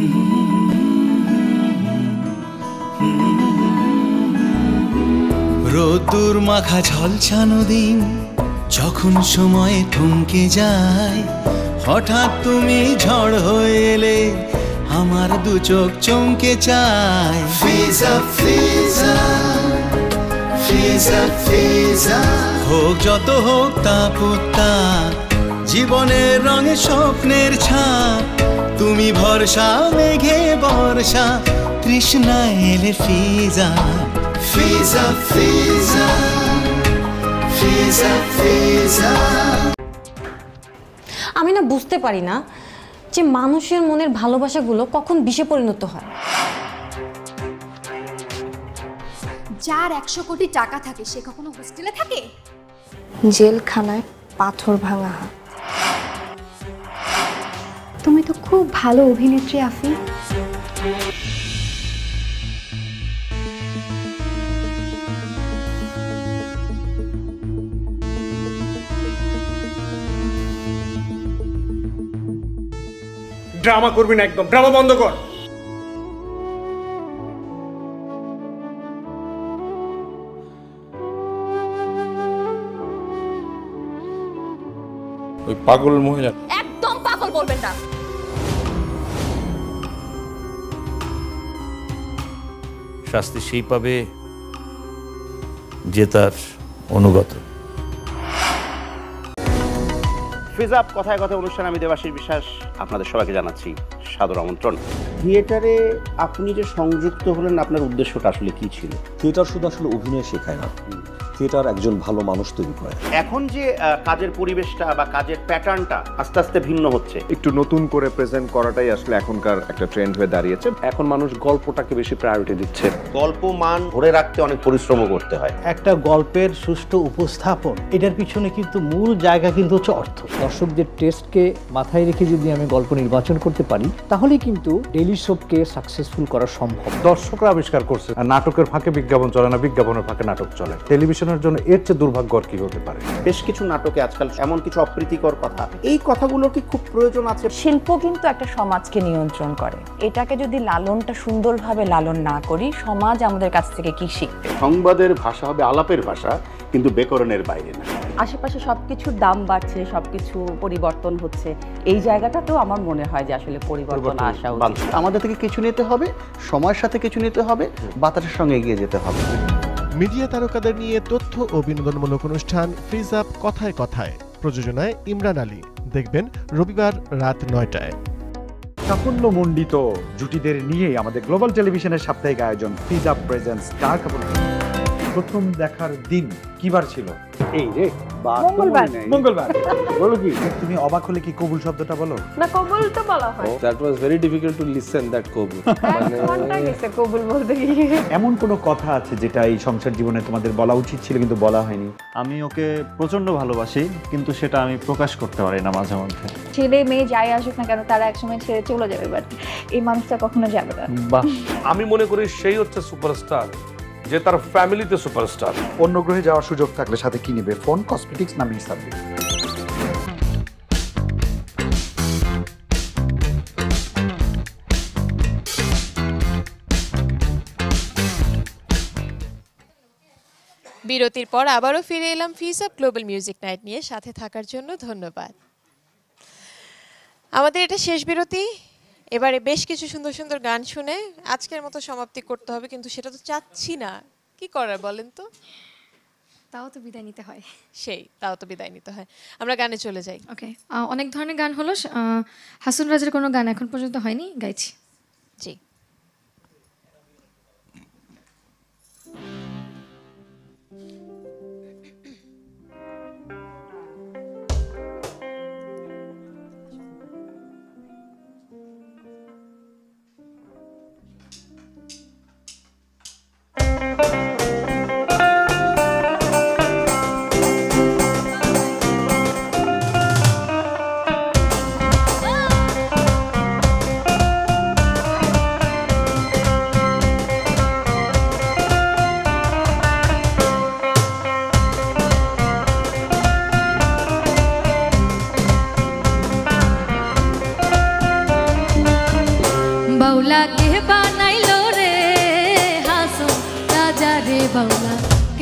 রোদ্দুর মাখা ঝলসানো দিন যখন সময় থমকে যায়, হঠাৎ তুমি ঝড় হয়ে এলে আমার দু চোখ চমকে চায়। ফিজা ফিজা ফিজা ফিজা, হোক যত হোক তাপতা, জীবনের রঙে স্বপ্নের ছাপ, তুমি ভরসা মেঘে বর্ষা, তৃষ্ণা এলে ফিজা ফিজা ফিজা ফিজা ফিজা। আমি না বুঝতে পারি না যে মানুষের মনের ভালোবাসাগুলো কখন বিষে পরিণত হয়। যার 100 কোটি টাকা থাকে সে কখনো হোস্টেলে থাকে? জেলখানায় পাথর ভাঙা হাত। তুমি তো খুব ভালো অভিনেত্রী আফি। ড্রামা করবি না, একদম ড্রামা বন্ধ কর। ওই পাগল মহিলা একদম পাগল বলবেন না। শাস্তি সেই পাবে যে তার অনুগত। ফিজ আপ কথায় কথায় অনুষ্ঠানে আমি দেবাশিস বিশ্বাস আপনাদের সবাইকে জানাচ্ছি সাদর আমন্ত্রণ। থিয়েটারে আপনি যে সংযুক্ত হলেন, আপনার উদ্দেশ্যটা আসলে কি ছিল? থিয়েটার শুধু আসলে অভিনয় শেখায় না, থিয়েটার একজন ভালো মানুষ তৈরি করে। এখন যে কাজের পরিবেশটা বা কাজের প্যাটার্নটা আস্তে আস্তে ভিন্ন হচ্ছে, একটু নতুন করে প্রেজেন্ট করাটাই আসলে এখনকার একটা ট্রেন্ড হয়ে দাঁড়িয়েছে। এখন মানুষ গল্পটাকে বেশি প্রায়োরিটি দিচ্ছে। গল্প মান ধরে রাখতে অনেক পরিশ্রমও করতে হয়। একটা গল্পের সুষ্ঠু উপস্থাপন, এটার পিছনে কিন্তু মূল জায়গা কিন্তু হচ্ছে অর্থ। দর্শকদের টেস্টকে মাথায় রেখে যদি আমি গল্প নির্বাচন করতে পারি, তাহলে কিন্তু ডেইলি সোপকে সাকসেসফুল করা সম্ভব। দর্শকরা আবিষ্কার করছে নাটকের ফাঁকে বিজ্ঞাপন চলে না, বিজ্ঞাপনের ফাঁকে নাটক চলে। টেলিভিশনের জন্য এর চেয়ে দুর্ভাগ্য আর কি হতে পারে? বেশ কিছু নাটকে আজকাল এমন কিছু অপ্রীতিকর কথা, এই কথাগুলো কি খুব প্রয়োজন আছে? শিল্প কিন্তু একটা সমাজকে নিয়ন্ত্রণ করে। এটাকে যদি লালনটা সুন্দরভাবে লালন না করি, সমাজ আমাদের কাছ থেকে কি শিখবে? সংবাদের ভাষা হবে আলাপের ভাষা, কিন্তু ব্যাকরণের বাইরে না। আশেপাশে সবকিছুর দাম বাড়ছে, সবকিছু পরিবর্তন হচ্ছে, এই জায়গাটাতেও আমার মনে হয় যে আসলে পরিবর্তন আসা উচিত। আমাদের থেকে কিছু নিতে হবে, সময়ের সাথে কিছু নিতে হবে, বাতাসের সঙ্গে এগিয়ে যেতে হবে। মিডিয়া তারকাদের নিয়ে তথ্য ও বিনোদনমূলক অনুষ্ঠান ফ্রিজ আপ কথায় কথায়, প্রযোজনায় ইমরান আলী। দেখবেন রবিবার রাত 9টায়। সাফল্যমণ্ডিত জুটিদের নিয়েই আমাদের গ্লোবাল টেলিভিশনের সাপ্তাহিক আয়োজন fizz up presents dark couple. প্রথম দেখার দিন কিবার ছিল? এই রে, মঙ্গলবার। মঙ্গলবার বলো কি? তুমি অবাক হলে কি কবুল শব্দটা বলো? না, কবুল তো বলা হয়। That was very difficult to listen that কবুল। ঘন্টা গেছে কবুল বলতে গিয়ে। এমন কোনো কথা আছে যেটা এই সংসার জীবনে তোমাদের বলা উচিত ছিল কিন্তু বলা হয়নি? আমি ওকে প্রচন্ড ভালোবাসি, কিন্তু সেটা আমি প্রকাশ করতে পারি না মাঝে মধ্যে। ছেলে মেয়ে যাই আসুক না কেন, তারা একসময় ছেড়ে চলে যাবে, বাট এই মানুষটা কখনো যাবে না। বাহ, আমি মনে করি সেই হচ্ছে সুপারস্টার, যে তার ফ্যামিলিতে সুপারস্টার। অন্য গ্রহে যাওয়ার সুযোগ থাকলে সাথে কি নেবে? ফোন, কসমেটিক্স না মিনি সার্ভিস? বিরতির পর আবারও ফিরে এলাম fizz up global music night নিয়ে। সাথে থাকার জন্য ধন্যবাদ। আমাদের এটা শেষ বিরতি। এবারে বেশ কিছু সুন্দর সুন্দর গান শুনে আজকের মতো সমাপ্তি করতে হবে, কিন্তু সেটা তো চাচ্ছি না। কি করার বলেন তো? তাও তো বিদায় নিতে হয়। তাও তো বিদায় নিতে হয়। আমরা গানে চলে যাই। ওকে, অনেক ধরনের গান হলো। হাসুন রাজের কোনো গান এখন পর্যন্ত হয়নি, গাইছি। জি।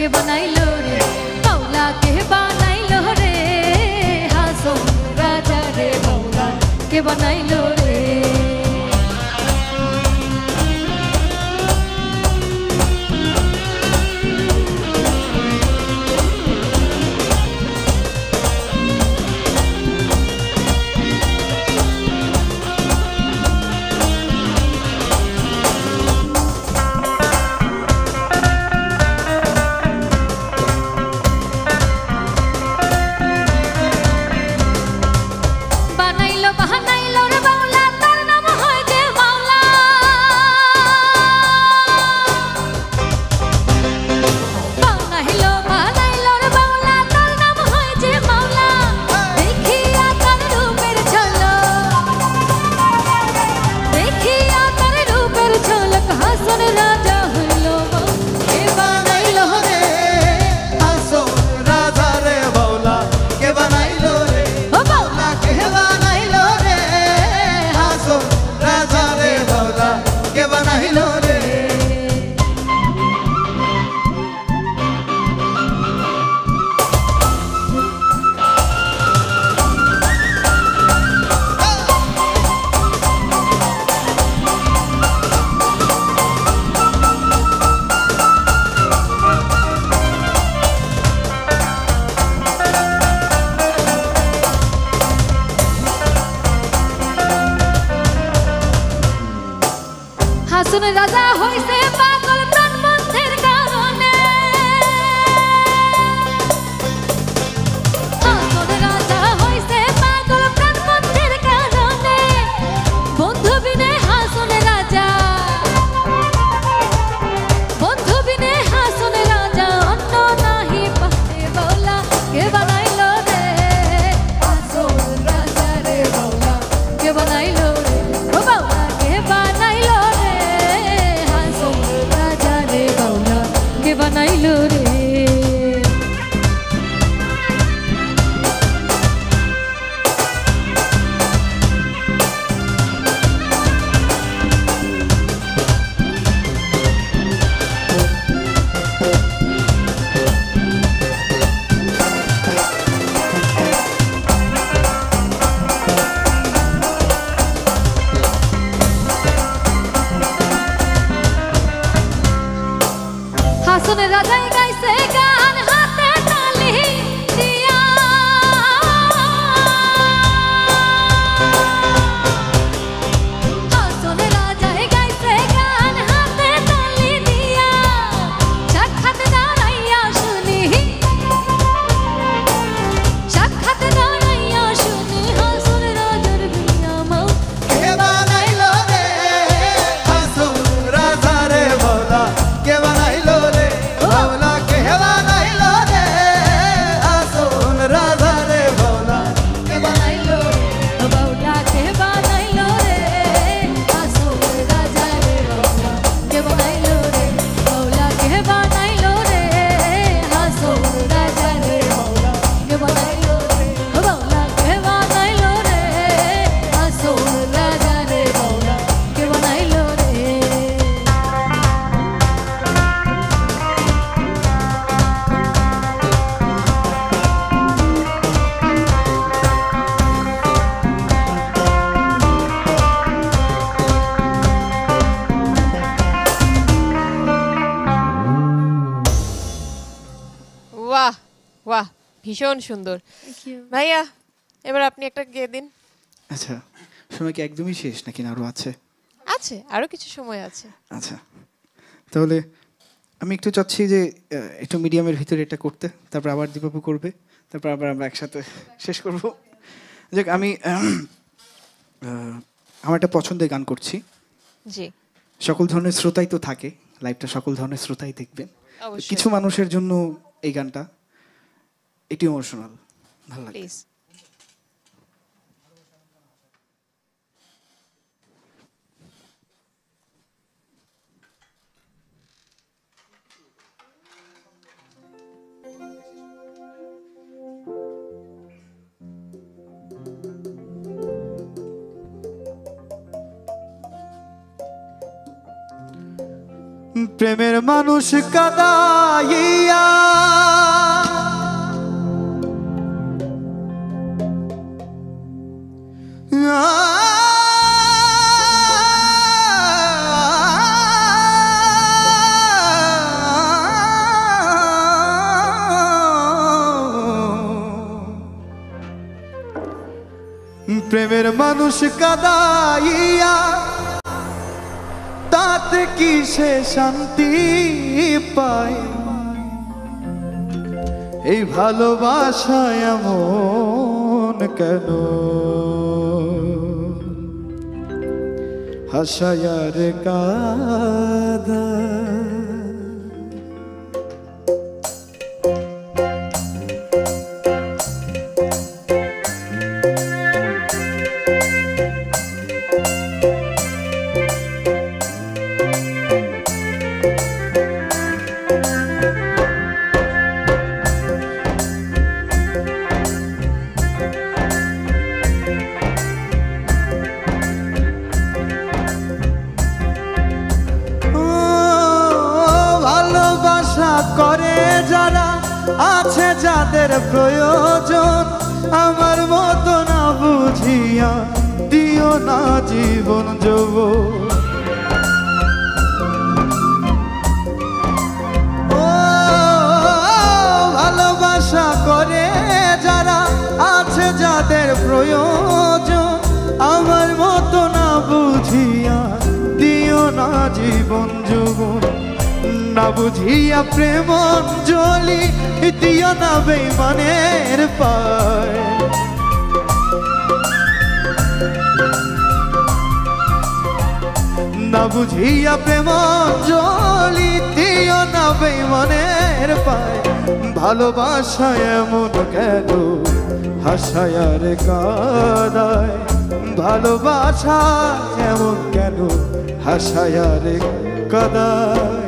বানাইলো রে মাওলা কে বানাইলো রে হাসন রাজা রে মাওলা কে বানাইলো রে হাসন রাজা হইছে পাগল প্রাণ বন্ধের কারণে হাসন রাজা হইছে পাগল প্রাণ বন্ধের কারণে বন্ধু বিনে হাসন রাজা বন্ধু বিনে হাসন রাজা অন্য নাহি পাতে বলা কে বানাইলো রে হাসন রাজা রে বলা কে বানাইলো রে ও বাবা কে বানাইলো বানাইলো রে হাসন রাজাই গাইছে গান হাতে তালি দিয়া হাসন রাজাই গাইছে গান হাতে তালি দিয়া সাক্ষাৎ দাঁড়াইয়া শুনি সাক্ষাৎ দাঁড়াইয়া শুনি হাসন রাজার বিনা মাও কে বানাইলো রে হাসন রাজা রে ভোলা কে বানাইলো বাহ বাহ ভীষণ সুন্দর ভাইয়া এবার আপনি একটা গেয়ে দিন আচ্ছা সময় কি একদমই শেষ নাকি আরো আছে আছে আরো কিছু সময় আছে আচ্ছা তাহলে আমি একটু চাচ্ছি যে একটু মিডিয়ামের ভিতরে এটা করতে তারপর আবার দীপাপু করবে তারপর আবার আমরা একসাথে শেষ করব যাক আমি আমার একটা পছন্দের গান করছি জি সকল ধরনের শ্রোতাই তো থাকে লাইভটা সকল ধরনের শ্রোতাই দেখবেন কিছু মানুষের জন্য এই গানটা একটু ইমোশনাল ভালো লাগে প্লিজ প্রেমের মানুষ কাদাইয়া প্রেমের মানুষ কাদাইয়া তাতে কি সে শান্তি পায় এই ভালোবাসায় এমন কেন হাসায়ার কাদা করে যারা আছে যাদের প্রয়োজন আমার মতো না বুঝিয়া দিও না জীবন যৌবন ভালোবাসা করে যারা আছে যাদের প্রয়োজন আমার মতো না বুঝিয়া দিও না জীবন যৌবন না বুঝিয়া প্রেম অঞ্জলি দিও না বেঈমানের পায় না বুঝিয়া প্রেম অঞ্জলি দিও না বেঈমানের পায় ভালোবাসা এমন কেন হাসায়ার কাদায় ভালোবাসা এমন কেন হাসায়ার কাদায়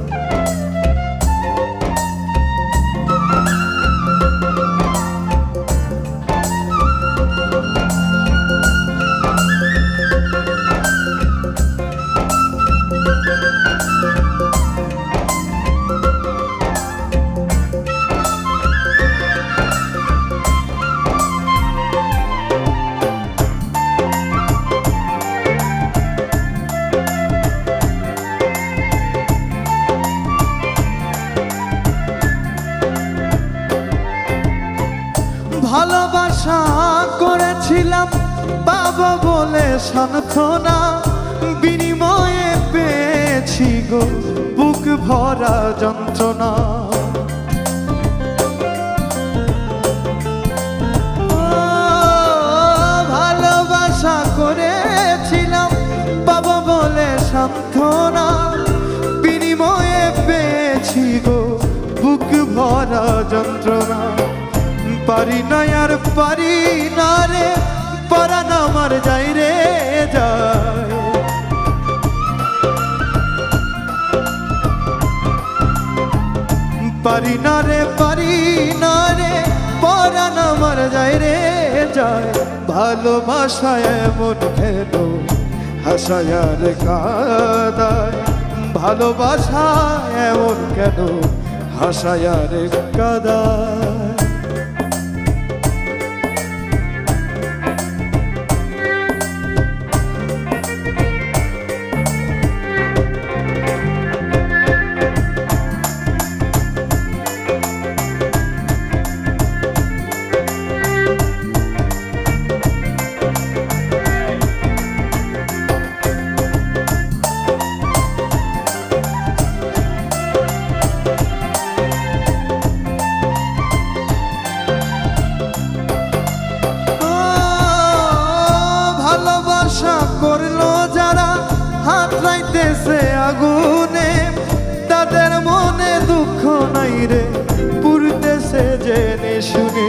ভালোবাসা করেছিলাম বাবা বলে সান্ত্বনা বিনিময়ে পেয়েছি গো বুক ভরা যন্ত্রণা ভালোবাসা করেছিলাম বাবা বলে সান্ত্বনা বিনিময়ে পেয়েছি গো বুক ভরা যন্ত্রণা পারি না আর পারি না রে পরাণ আমার যাই রে যায় পারি না রে পরাণ আমার যাই রে যায় ভালোবাসা এমন কেন হাসায়ার কাদায় ভালোবাসা এমন কেন হাসায়ার কাদায় করলো যারা হাত লাইতেছে আগুনে তাদের মনে দুঃখ নাই রে পুরতেছে জেনে শুনে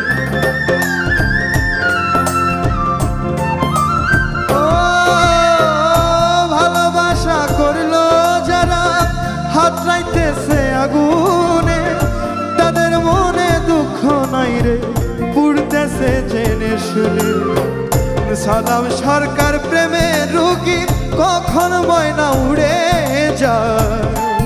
ভালোবাসা করলো যারা হাত লাইতেছে আগুনে তাদের মনে দুঃখ নাই রে পুরতেছে জেনে শুনে সালাম সরকার প্রেমের রোগী কখন ময়না উড়ে যায়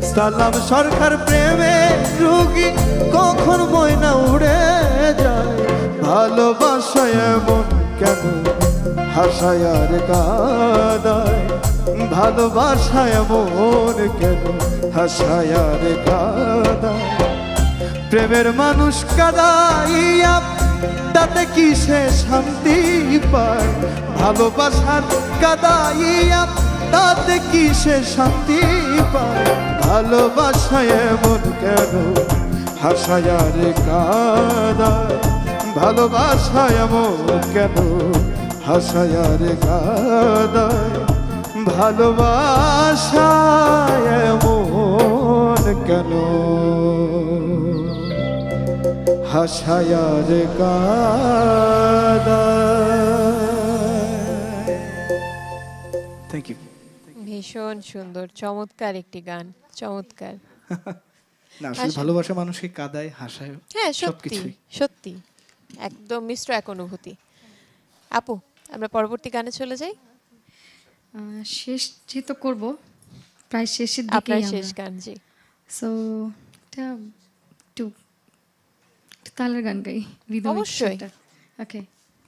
সালাম সরকার প্রেমে রোগী কখন ময়না উড়ে যায় ভালোবাসায় এমন কেন হাসায় আর কাঁদায় ভালোবাসায় এমন কেন হাসায় আর কাঁদায় প্রেমের মানুষ কাঁদাইয়া তাতে কি সে শান্তি পায় ভালোবাসার কাঁদাইয়া তাতে কি সে শান্তি পায় ভালোবাসায় এমন কেন হাসায় আর কাঁদায় ভালোবাসায় এমন কেন হাসায় আর কাঁদায় ভালোবাসায় এমন কেন হাসায় আর কাঁদায়। Thank you. ভীষণ সুন্দর, চমৎকার একটি গান, চমৎকার। না আসলে ভালোবাসা মানুষকে কাঁদায় হাসায়, হ্যাঁ সত্যি সবকিছুই সত্যি একদম মিশ্র এক অনুভূতি। আপু আমরা পরবর্তী গানে চলে যাই। শেষ যেহেতু করব প্রায় শেষের দিকে আপনার শেষ গান। জি, সো এটা একটু তালের গান গাই, অবশ্যই। ওকে।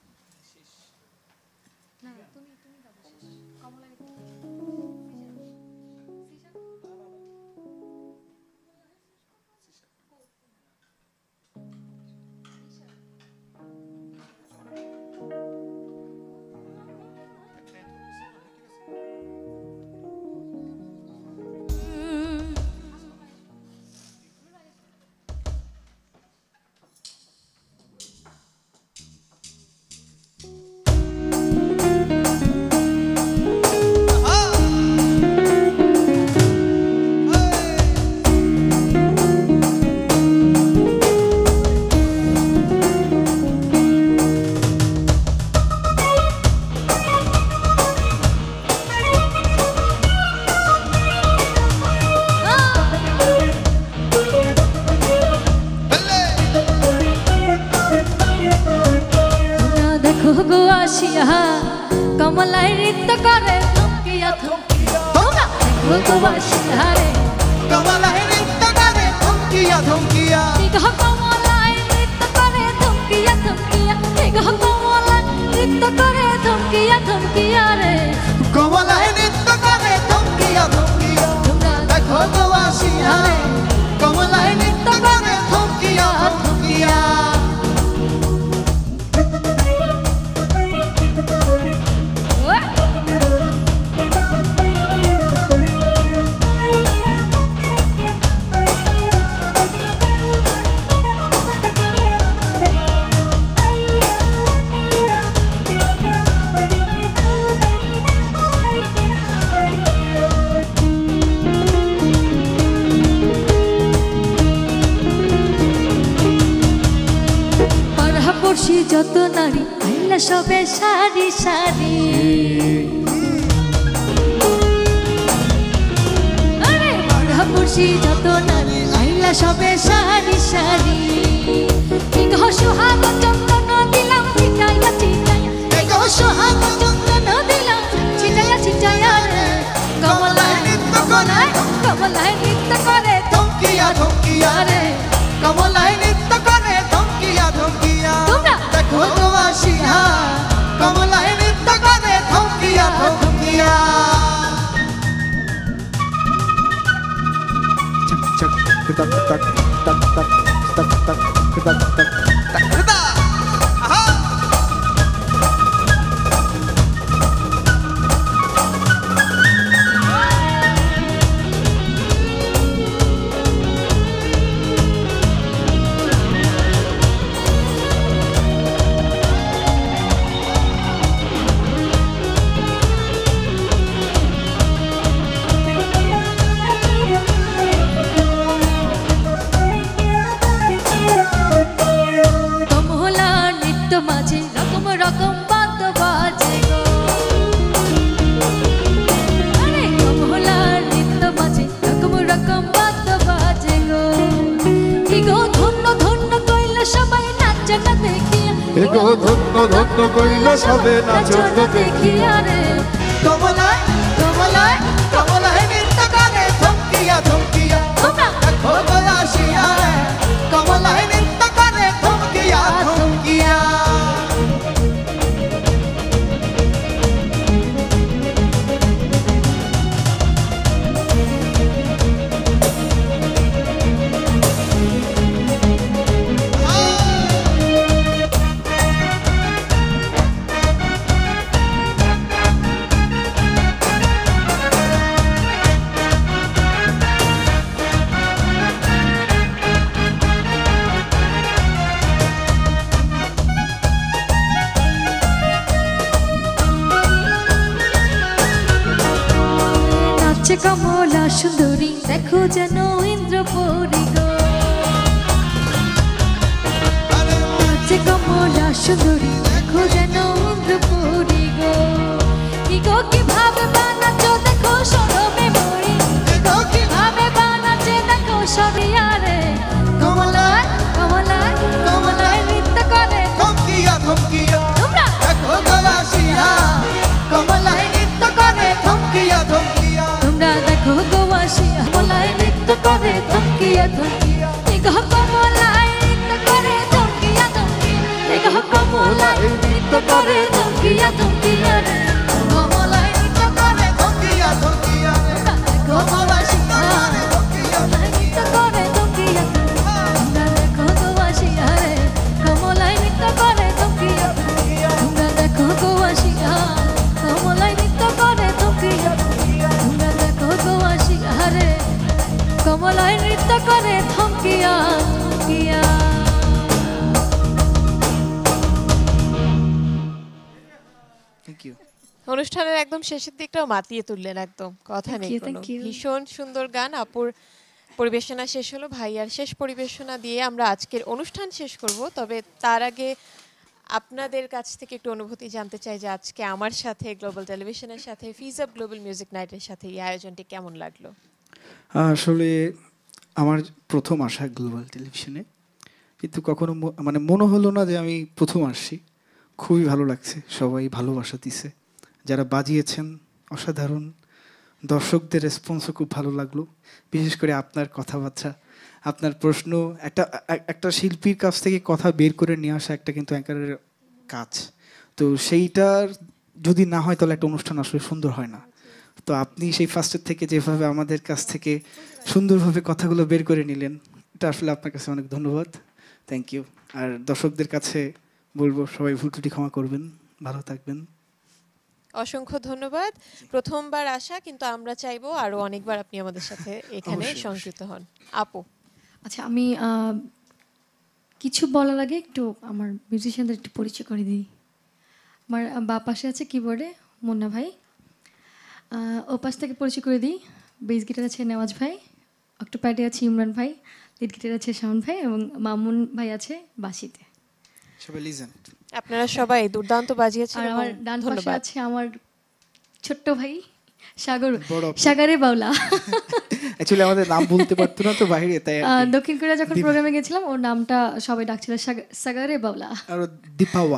কমলায় নৃত্য করে থমকিয়া থমকিয়া কমলায় নৃত্য করে থমকিয়া থমকিয়া কমলায় নৃত্য করে থমকিয়া থমকিয়া কমলায় নৃত্য করে থমকিয়া থমকিয়া রে কমলায় নৃত্য করে থমকিয়া থমকিয়া দেখো গো আসিয়া রে কমলায় নৃত্য করে থমকিয়া থমকিয়া যত নারী আইলা সবে সারি সারি আরে পড়াপুরসি যত নারী আইলা সবে সারি সারি কি গো সোহাগ চন্দন দিলাম চিটাইয়া চিটাইয়া এই গো সোহাগ চন্দন দিলাম চিটাইয়া চিটাইয়া রে কমলায় নৃত্য করে কমলায় নৃত্য করে থমকিয়া থমকিয়া রে কমলায় নৃত্য করে থমকিয়া থমকিয়া দেখো গো আসিয়া কমলায় নৃত্য করে থমকিয়া থমকিয়া চক চক টক টক টক টক টক টক টক টক মাঝে রকম রকম বাদ্য বাজে গো আরে কমলা নৃত্য মাঝে রকম রকম বাদ্য বাজে গো কি গো ধন্য ধন্য কইলা সবাই নাচটা দেখিয়া এ গো ধন্য ধন্য কইলা সবে নাচটা দেখিয়া রে কমলায় কমলায় কমলায় নৃত্য করে থমকিয়া থমকিয়া আছে কমলা সুন্দরী দেখো যেন ইন্দ্রপুরী গো আছে কমলা সুন্দরী দেখো যেন ইন্দ্রপুরী গো কি গো কিভাবে বানাচ্ছো দেখো সরমে মরি কি গো কিভাবে বানাচ্ছে দেখো সরিয়া রে কমলায় কমলায় কমলায় নৃত্য করে থমকিয়া থমকিয়া তোমরা দেখো গলাশিয়া কমলায় নৃত্য করে থমকিয়া থমকিয়া তোমরা দেখো গোয়াশিয়া কমলায় নৃত্য করে থমকিয়া থমকিয়া কি গো কমলায় নৃত্য করে থমকিয়া থমকিয়া কি গো কমলায় নৃত্য করে থমকিয়া থমকিয়া রে কমলায় নৃত্য করে থমকিয়া থমকিয়া দেখো গোয়াশিয়া নৃত্য করে থমকিয়া তোমরা দেখো গোয়াশিয়া রে কমলায় নৃত্য করে থমকিয়া তোমরা দেখো গোয়াশিয়া কমলায় নৃত্য করে থমকিয়া তোমরা দেখো গোয়াশিয়া রে কমলায় নৃত্য করে থমকিয়া থমকিয়া থ্যাংক ইউ। অনুষ্ঠানের একদম শেষের দিকটাও মাতিয়ে তুললেন একদম, কথা নেই কোনো। ভীষণ সুন্দর গান। আপুর পরিবেশনা শেষ হলো, ভাইয়ার শেষ পরিবেশনা দিয়ে আমরা আজকের অনুষ্ঠান শেষ করব। তবে তার আগে আপনাদের কাছ থেকে একটু অনুভূতি জানতে চাই যে আজকে আমার সাথে গ্লোবাল টেলিভিশনের সাথে ফিজাব গ্লোবাল মিউজিক নাইটের সাথে এই আয়োজনটি কেমন লাগলো? আসলে আমার প্রথম আসা গ্লোবাল টেলিভিশনে, কিন্তু কখনো মানে মনে হলো না যে আমি প্রথম আসছি। খুবই ভালো লাগছে, সবাই ভালোবাসা দিছে, যারা বাজিয়েছেন অসাধারণ, দর্শকদের রেসপন্সও খুব ভালো লাগলো। বিশেষ করে আপনার কথাবার্তা, আপনার প্রশ্ন, একটা শিল্পীর কাছ থেকে কথা বের করে নিয়ে আসা একটা কিন্তু অ্যাঙ্কারের কাজ। তো সেইটার যদি না হয় তাহলে একটা অনুষ্ঠান আসলে সুন্দর হয় না। তো আপনি সেই ফার্স্টের থেকে যেভাবে আমাদের কাছ থেকে সুন্দরভাবে কথাগুলো বের করে নিলেন, এটা আসলে আপনার কাছে অনেক ধন্যবাদ, থ্যাংক ইউ। আর দর্শকদের কাছে বলবো সবাই ভুল ত্রুটি ক্ষমা করবেন, ভালো থাকবেন। অসংখ্য ধন্যবাদ। প্রথমবার আসা, কিন্তু আমরা চাইবো আরো অনেকবার আপনি আমাদের সাথে এখানে সংযুক্ত হন। আপু, আচ্ছা, আমি কিছু বলার আগে একটু আমার মিউজিশিয়ানদের একটু পরিচয় করে দিই। আমার বা পাশে আছে কিবোর্ডে মুন্না ভাই, ও পাশ থেকে পরিচয় করে দিই। বেস গিটার আছে নেওয়াজ ভাই, অক্টোপ্যাডে আছে ইমরান ভাই, লিড গিটার আছে শাওন ভাই এবং মামুন ভাই আছে বাঁশিতে। সবাই লিজেন্ড, আপনারা সবাই দুর্দান্ত বাজিয়েছেন। আর আমার ডান পাশে আছে আমার ছোট্ট ভাই সাগর, বড় সাগরে বাউলা। অ্যাকচুয়ালি আমাদের নাম বলতে পারতো না তো বাইরে, তাই দক্ষিণ কোরিয়া যখন প্রোগ্রামে গেছিলাম ওর নামটা সবাই ডাকছিল সাগরে বাউলা। আর দীপাওয়া,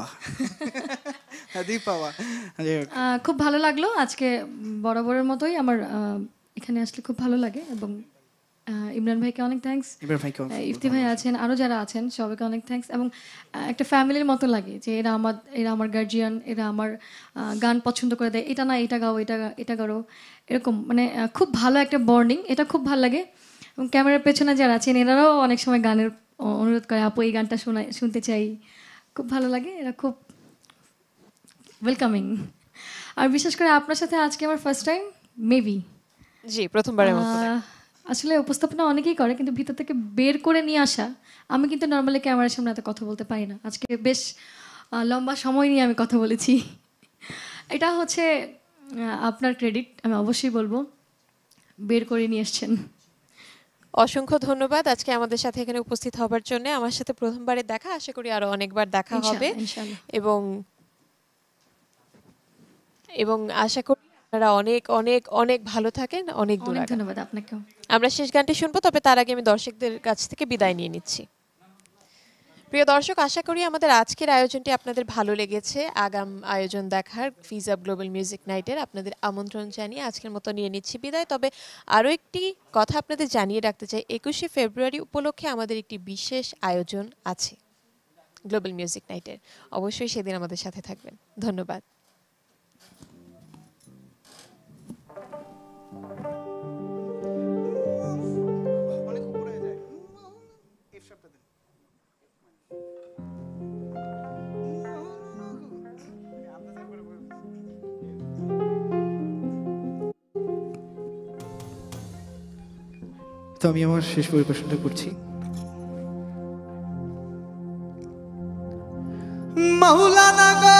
দীপাওয়া। খুব ভালো লাগলো আজকে, বরাবরের মতোই আমার এখানে আসলে খুব ভালো লাগে। এবং ইমরান ভাইকে অনেক থ্যাঙ্কস, ইফতি ভাই আছেন, আরও যারা আছেন সবাইকে অনেক থ্যাঙ্কস। এবং একটা ফ্যামিলির মতো লাগে যে এরা আমার গার্জিয়ান, এরা আমার গান পছন্দ করে দেয়, এটা না এটা গাও, এটা করো, এরকম মানে খুব ভালো একটা বন্ডিং, এটা খুব ভালো লাগে। এবং ক্যামেরার পেছনে যারা আছেন এনারাও অনেক সময় গানের অনুরোধ করে, আপু এই গানটা শুনতে চাই, খুব ভালো লাগে, এরা খুব ওয়েলকামিং। আর বিশেষ করে আপনার সাথে আজকে আমার ফার্স্ট টাইম, মেবি জি প্রথমবারের মতো। আসলে উপস্থাপনা অনেকেই করে, কিন্তু ভিতর থেকে বের করে নিয়ে আসা, আমি কিন্তু নর্মালি ক্যামেরার সামনে এত কথা বলতে পারি না। আজকে বেশ লম্বা সময় নিয়ে আমি কথা বলেছি, এটা হচ্ছে আপনার ক্রেডিট, আমি অবশ্যই বলবো, বের করে নিয়ে এসছেন। অসংখ্য ধন্যবাদ আজকে আমাদের সাথে এখানে উপস্থিত হবার জন্য। আমার সাথে প্রথমবারের দেখা, আশা করি আরো অনেকবার দেখা হবে এবং আশা করি আপনারা অনেক অনেক অনেক ভালো থাকেন, অনেক দূর। ধন্যবাদ আপনাকেও। আমরা শেষ গানটি শুনবো, তবে তার আগে আমি দর্শকদের কাছ থেকে বিদায় নিয়ে নিচ্ছি। প্রিয় দর্শক, আশা করি আমাদের আজকের আয়োজনটি আপনাদের ভালো লেগেছে। আগাম আয়োজন দেখার ফিজাব গ্লোবাল মিউজিক নাইটের আপনাদের আমন্ত্রণ জানিয়ে আজকের মতো নিয়ে নিচ্ছি বিদায়। তবে আরও একটি কথা আপনাদের জানিয়ে রাখতে চাই, 21শে ফেব্রুয়ারি উপলক্ষে আমাদের একটি বিশেষ আয়োজন আছে গ্লোবাল মিউজিক নাইটের। অবশ্যই সেদিন আমাদের সাথে থাকবেন। ধন্যবাদ। তো আমি আমার শেষ পরিবেশনটা করছি। মাওলানা গো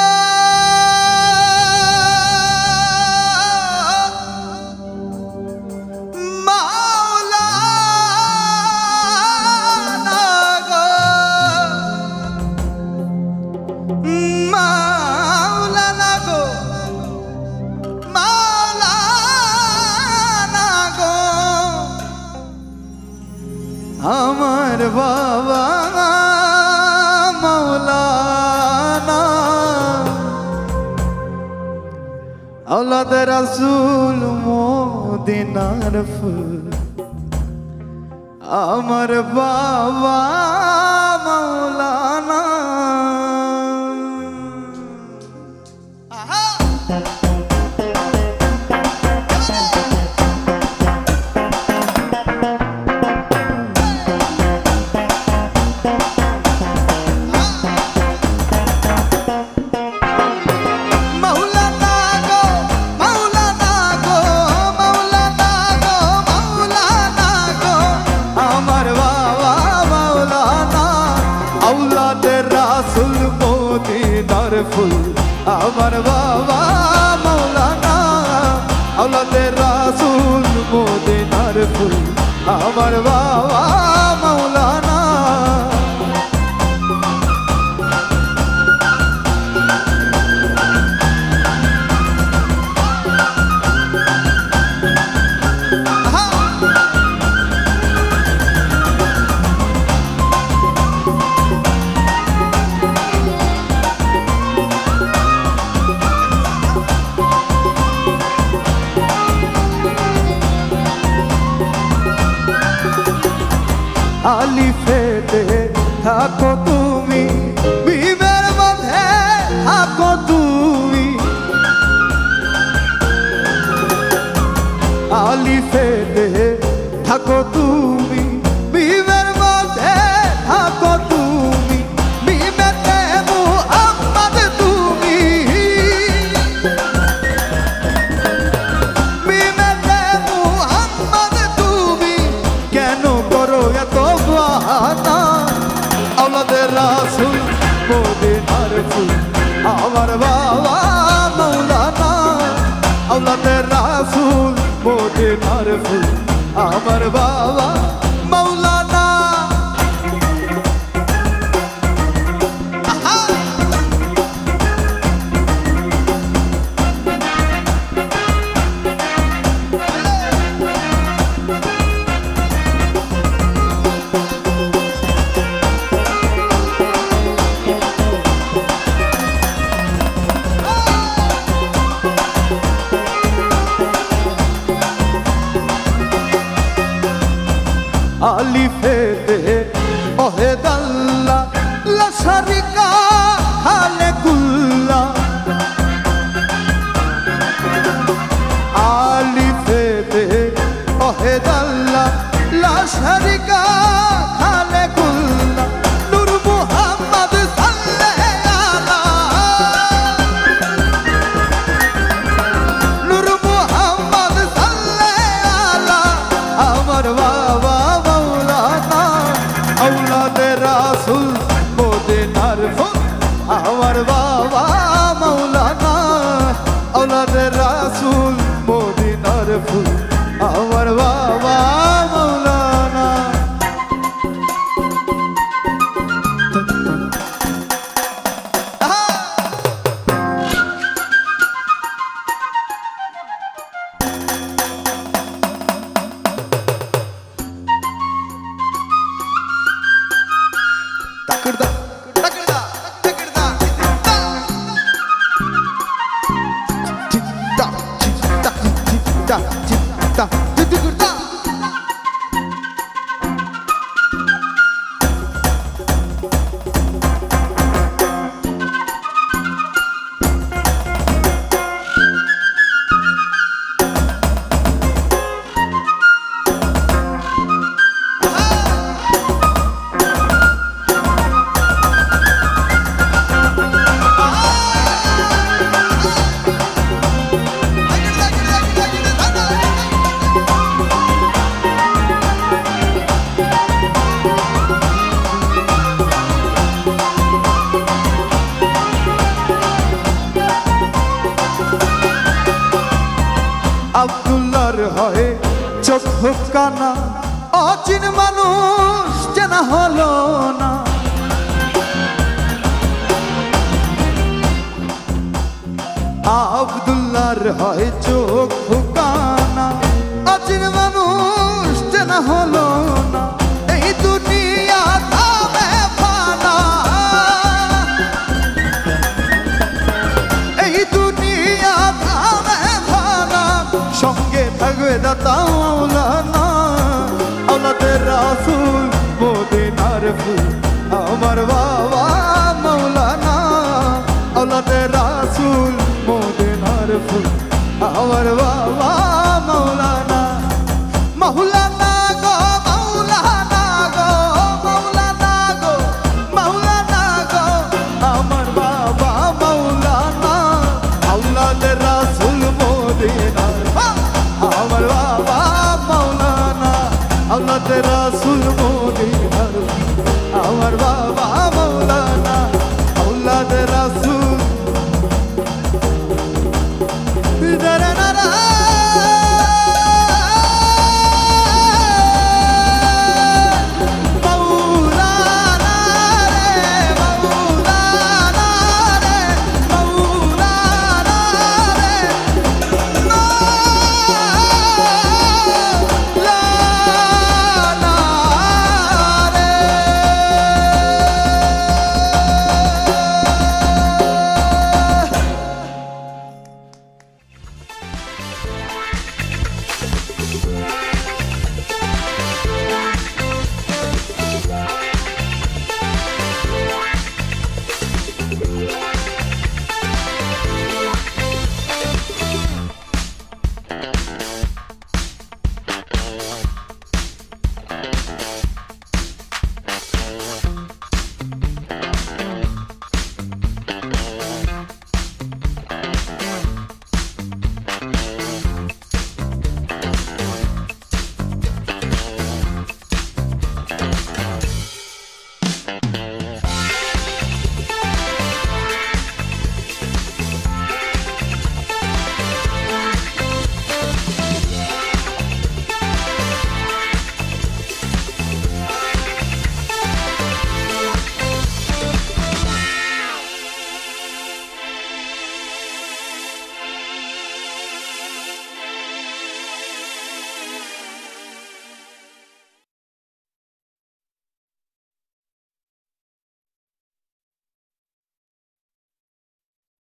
বাবা মাওলানা औलाद रसूल मोदिनार फूल আমার বাবা মাওলানা ফুল আমার বাবা মাওলানা औलादे রাসূল মদিনার ফুল আমার বাবা মাওলানা আলিফেতে থাকো তুমি বিবের মধ্যে থাকো তুমি আলিফেতে থাকো তুমি বিবের মধ্যে থাকো তুমি বিবেতে মুহাম্মদ তুমি বিবেতে মুহাম্মদ তুমি কেন করো এত বাহানা औलादे রাসূল মদিনার ফুল আমার বাবা মাওলানা औलादे রাসূল মদিনার ফুল আমার বাবা মাওলানা আলিফেতে ওহেদাল্লাহ লা শারিকা খালেকুল্লাহ আলিফেতে ওহেদাল্লাহ লা শারিকা খালেকুল্লাহ নূর মুহাম্মদ সাল্লাল্লাহু নূর মুহাম্মদ সাল্লাল্লাহু আমার বাবা औलादे रासूल मोदिनार फूल আমার বাবা মাওলানা औलादे रासूल मोदिनार फूल আমার বাবা মাওলানা আব্দুল্লাহর হয় চোখ কানা অচিন মানুষ জানা হলো না আব্দুল্লাহর হয় চোখ কানা অচিন মানুষ জানা হলো না এই দুনিয়া দাতা মাওলানা আওলাদে রাসূল মদিনার ফুল আমার বাবা মাওলানা আওলাদে রাসূল মদিনার ফুল আমার বাবা মাওলানা মাওলানা গো মাওলানা গো মাওলানা গো মাওলানা গো আমার বাবা মাওলানা আওলাদে রাসূল মদিনার আমার বাবা মাওলানা আওলাদে রাসূল